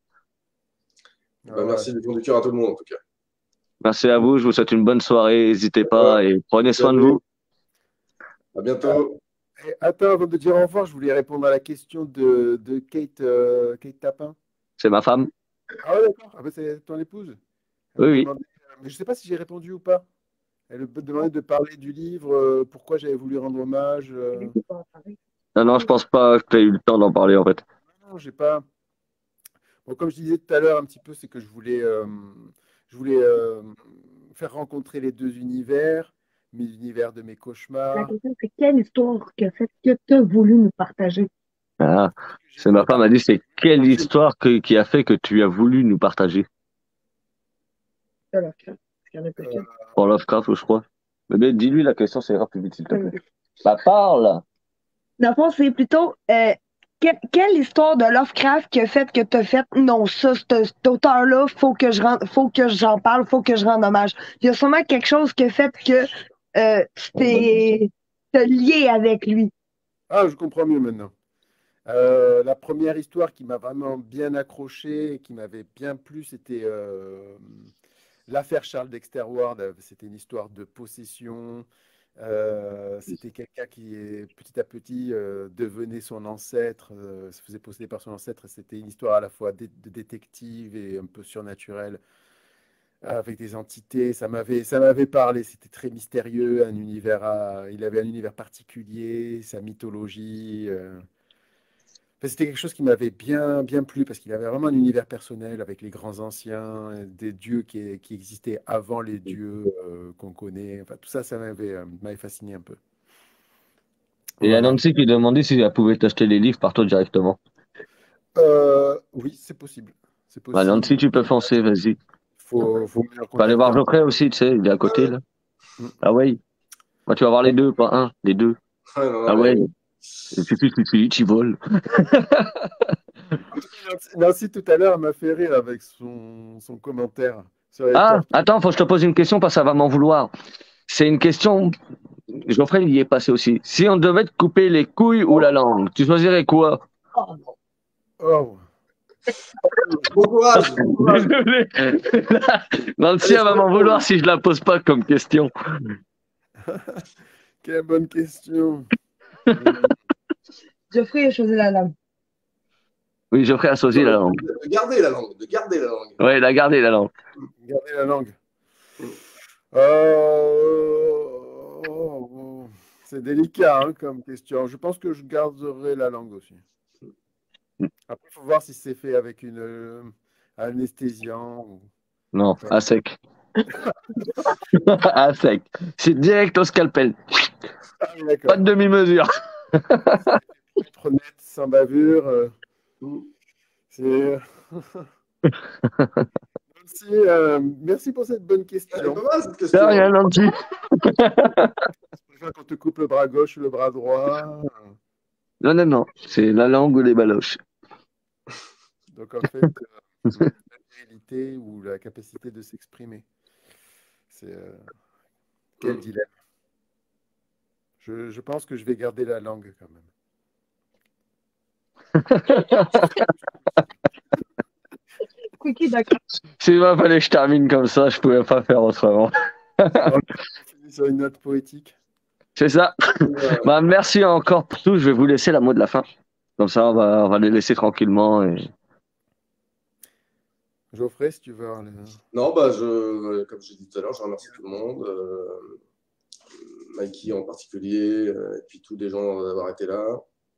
Ah Bah, ouais. merci du fond du cœur à tout le monde, en tout cas. Merci à vous, je vous souhaite une bonne soirée, n'hésitez Voilà. pas et prenez soin de vous. À bientôt. Et attends, avant de dire au revoir, je voulais répondre à la question de, de Kate, euh, Kate Tapin. C'est ma femme. Ah ouais, d'accord. Ah bah, c'est ton épouse. Elle Oui, me oui. demandait, euh, mais je sais pas si j'ai répondu ou pas. Elle me demandait de parler du livre, euh, pourquoi j'avais voulu rendre hommage. euh. Non, non, je pense pas que tu aies eu le temps d'en parler en fait. Non, j'ai pas. Bon, comme je disais tout à l'heure, un petit peu, c'est que je voulais, euh, je voulais euh, faire rencontrer les deux univers, mes univers de mes La cauchemars. question, c'est quelle histoire que, fait, que tu as voulu nous partager? Ah, J'ai c'est ma voulu femme a dit, c'est quelle partager. histoire que- qui a fait que tu as voulu nous partager De Lovecraft. Parce qu'il y en a plus Euh, qu'un. pour Lovecraft, je crois. Mais ben, dis-lui la question, ça ira plus vite, s'il te plaît. Euh, Bah, parle! Dans le fond, c'est plutôt euh, que- quelle histoire de Lovecraft qui a fait que tu as fait non, ça, cet cet auteur-là, faut que je rende, faut que j'en parle, faut que je rende hommage. Il y a sûrement quelque chose qui a fait que euh, tu t'es t'as lié avec lui. Ah, je comprends mieux maintenant. Euh, la première histoire qui m'a vraiment bien accroché et qui m'avait bien plu, c'était euh, l'affaire Charles Dexter Ward. C'était une histoire de possession. Euh, c'était quelqu'un qui, est, petit à petit, euh, devenait son ancêtre, euh, se faisait posséder par son ancêtre. C'était une histoire à la fois dé- de détective et un peu surnaturelle, avec des entités. Ça m'avait, ça m'avait parlé. C'était très mystérieux, un univers à- il avait un univers particulier, sa mythologie. euh. Enfin, c'était quelque chose qui m'avait bien, bien plu parce qu'il avait vraiment un univers personnel avec les grands anciens, euh, des dieux qui, qui existaient avant les dieux euh, qu'on connaît. Enfin, tout ça, ça m'avait euh, m'avait fasciné un peu. Et il y a Voilà. Nancy qui demandait si elle pouvait t'acheter les livres par toi directement. Euh, oui, c'est possible. C'est Bah, possible. Nancy, tu peux foncer, vas-y. Faut, faut me Faut aller contacter voir en Geoffrey aussi, tu sais, il est à côté, là. Mm. Ah ouais. Bah, tu vas voir les deux, pas un, les deux. Ouais, non, non, Ah mais ouais. Et puis, puis, puis, puis, tu voles. Nancy, Nancy, tout à l'heure, m'a fait rire avec son, son commentaire sur les Ah, tortues. attends, faut que je te pose une question parce que ça va m'en vouloir. C'est une question, Geoffrey, il y est passé aussi. Si on devait te couper les couilles ou la langue, tu choisirais quoi? Oh. bon courage, bon courage. Désolé. Nancy, Allez, elle je va m'en réponds. vouloir si je la pose pas comme question. Quelle bonne question. Mm. Geoffrey a choisi la langue. Oui, Geoffrey a choisi la langue. De garder la langue, de garder la langue. Ouais, il a gardé la langue. Gardez la langue. Euh, oh, oh. C'est délicat hein, comme question. Je pense que je garderai la langue aussi. Après, il faut voir si c'est fait avec une euh, anesthésiant. ou- Non, Enfin, à sec. À sec. C'est direct au scalpel. ah, oui, Pas d'accord. de demi-mesure. Être honnête, sans bavure. euh, Mm. c'est... Merci, euh, merci pour cette bonne Elle est question. pas mal cette De question. rien, Hein. Nancy. Je préfère qu'on te coupe le bras gauche ou le bras droit. Non, non, non. C'est la langue ou les baloches. Donc, en fait, euh, la virilité ou la capacité de s'exprimer. C'est euh, quel Mm. dilemme. Je, je pense que je vais garder la langue quand même. Quickie, d'accord. S'il m'a fallu que je termine comme ça, je pouvais pas faire autrement. On finit sur une note poétique. C'est ça. Euh, Bah, merci encore pour tout. Je vais vous laisser la mot de la fin. Comme ça, on va, on va les laisser tranquillement. Et... Geoffrey, si tu veux. avoir le- Non, bah, je, comme j'ai dit tout à l'heure, je remercie tout le monde, euh, Mikey en particulier, euh, et puis tous les gens d'avoir été là,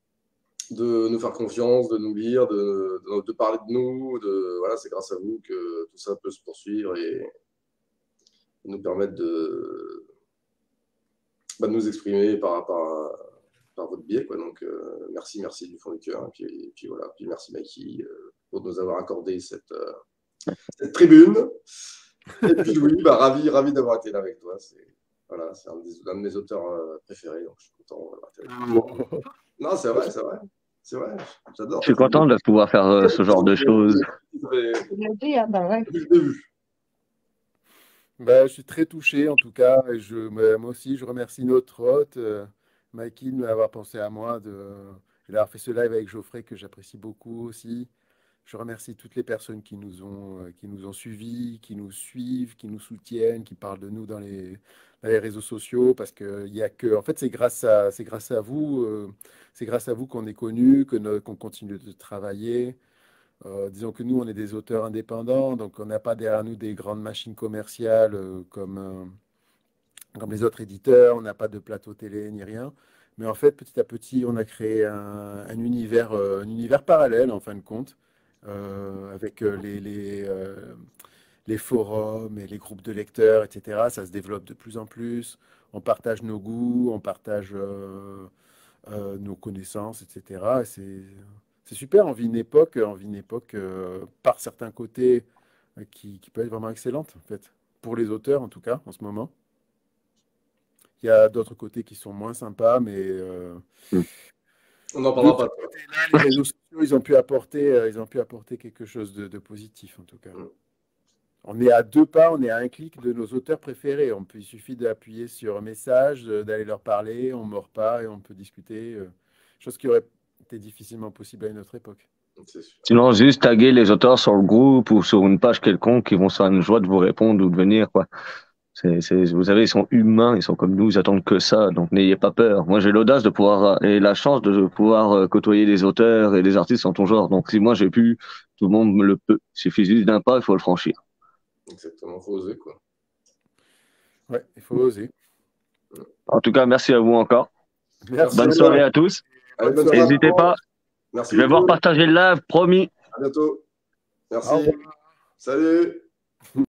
de nous faire confiance, de nous lire, de, de, de parler de nous. De, voilà, c'est grâce à vous que tout ça peut se poursuivre et, et nous permettre de, bah, de nous exprimer par, par, par votre biais. Quoi. Donc, euh, merci, merci du fond du cœur. Et puis, et puis voilà, puis merci Mikey euh, pour nous avoir accordé cette, euh, cette tribune. Et puis oui, bah, ravi, ravi d'avoir été là avec toi. C'est voilà, c'est un, des- un de mes auteurs euh, préférés, donc je suis content d'avoir été avec toi. Non, c'est vrai, c'est vrai. C'est vrai, j'adore. Je suis content de pouvoir faire euh, ce genre de choses. Depuis Il a dit, hein, ben ouais. le début. Ben, je suis très touché en tout cas. Et je, mais moi aussi, je remercie notre hôte, euh, Mikey, de m'avoir pensé à moi, de, d'avoir fait ce live avec Geoffrey que j'apprécie beaucoup aussi. Je remercie toutes les personnes qui nous ont, euh, qui nous ont suivis, qui nous suivent, qui nous soutiennent, qui parlent de nous dans les, dans les réseaux sociaux, parce que il y a que, en fait, c'est grâce à, c'est grâce à vous, euh, c'est grâce à vous qu'on est connus, que no- qu'on continue de travailler. Euh, disons que nous, on est des auteurs indépendants, donc on n'a pas derrière nous des grandes machines commerciales euh, comme, euh, comme les autres éditeurs, on n'a pas de plateau télé ni rien. Mais en fait, petit à petit, on a créé un, un univers, euh, un univers parallèle, en fin de compte, euh, avec euh, les, les, euh, les forums et les groupes de lecteurs, et cetera. Ça se développe de plus en plus. On partage nos goûts, on partage euh, euh, nos connaissances, et cetera. Et c'est, c'est super, on vit une époque, on vit une époque euh, par certains côtés euh, qui, qui peut être vraiment excellente, en fait, pour les auteurs en tout cas, en ce moment. Il y a d'autres côtés qui sont moins sympas, mais euh, On n'en de parlera ce pas. côté-là, les réseaux sociaux, ils ont pu apporter, euh, ils ont pu apporter quelque chose de, de positif, en tout cas. On est à deux pas, on est à un clic de nos auteurs préférés. On peut, il suffit d'appuyer sur un message, euh, d'aller leur parler, on ne mord pas et on peut discuter. euh, chose qui aurait était difficilement possible à une autre époque. C'est sûr. Sinon, juste taguer les auteurs sur le groupe ou sur une page quelconque, ils vont se faire une joie de vous répondre ou de venir, quoi. C'est, c'est, vous savez, ils sont humains, ils sont comme nous, ils attendent que ça, donc n'ayez pas peur. Moi, j'ai l'audace de pouvoir et la chance de pouvoir euh, côtoyer des auteurs et des artistes en ton genre. Donc, si moi j'ai pu, tout le monde me le peut. Il suffit juste d'un pas, il faut le franchir. Exactement, faut oser, quoi. Ouais, il faut oser. En tout cas, merci à vous encore. Merci. Bonne soirée à tous. Allez, bonne Bonne soirée. N'hésitez pas, Merci je vais voir beaucoup. partager le live, promis. À bientôt. Au Merci. revoir. Salut.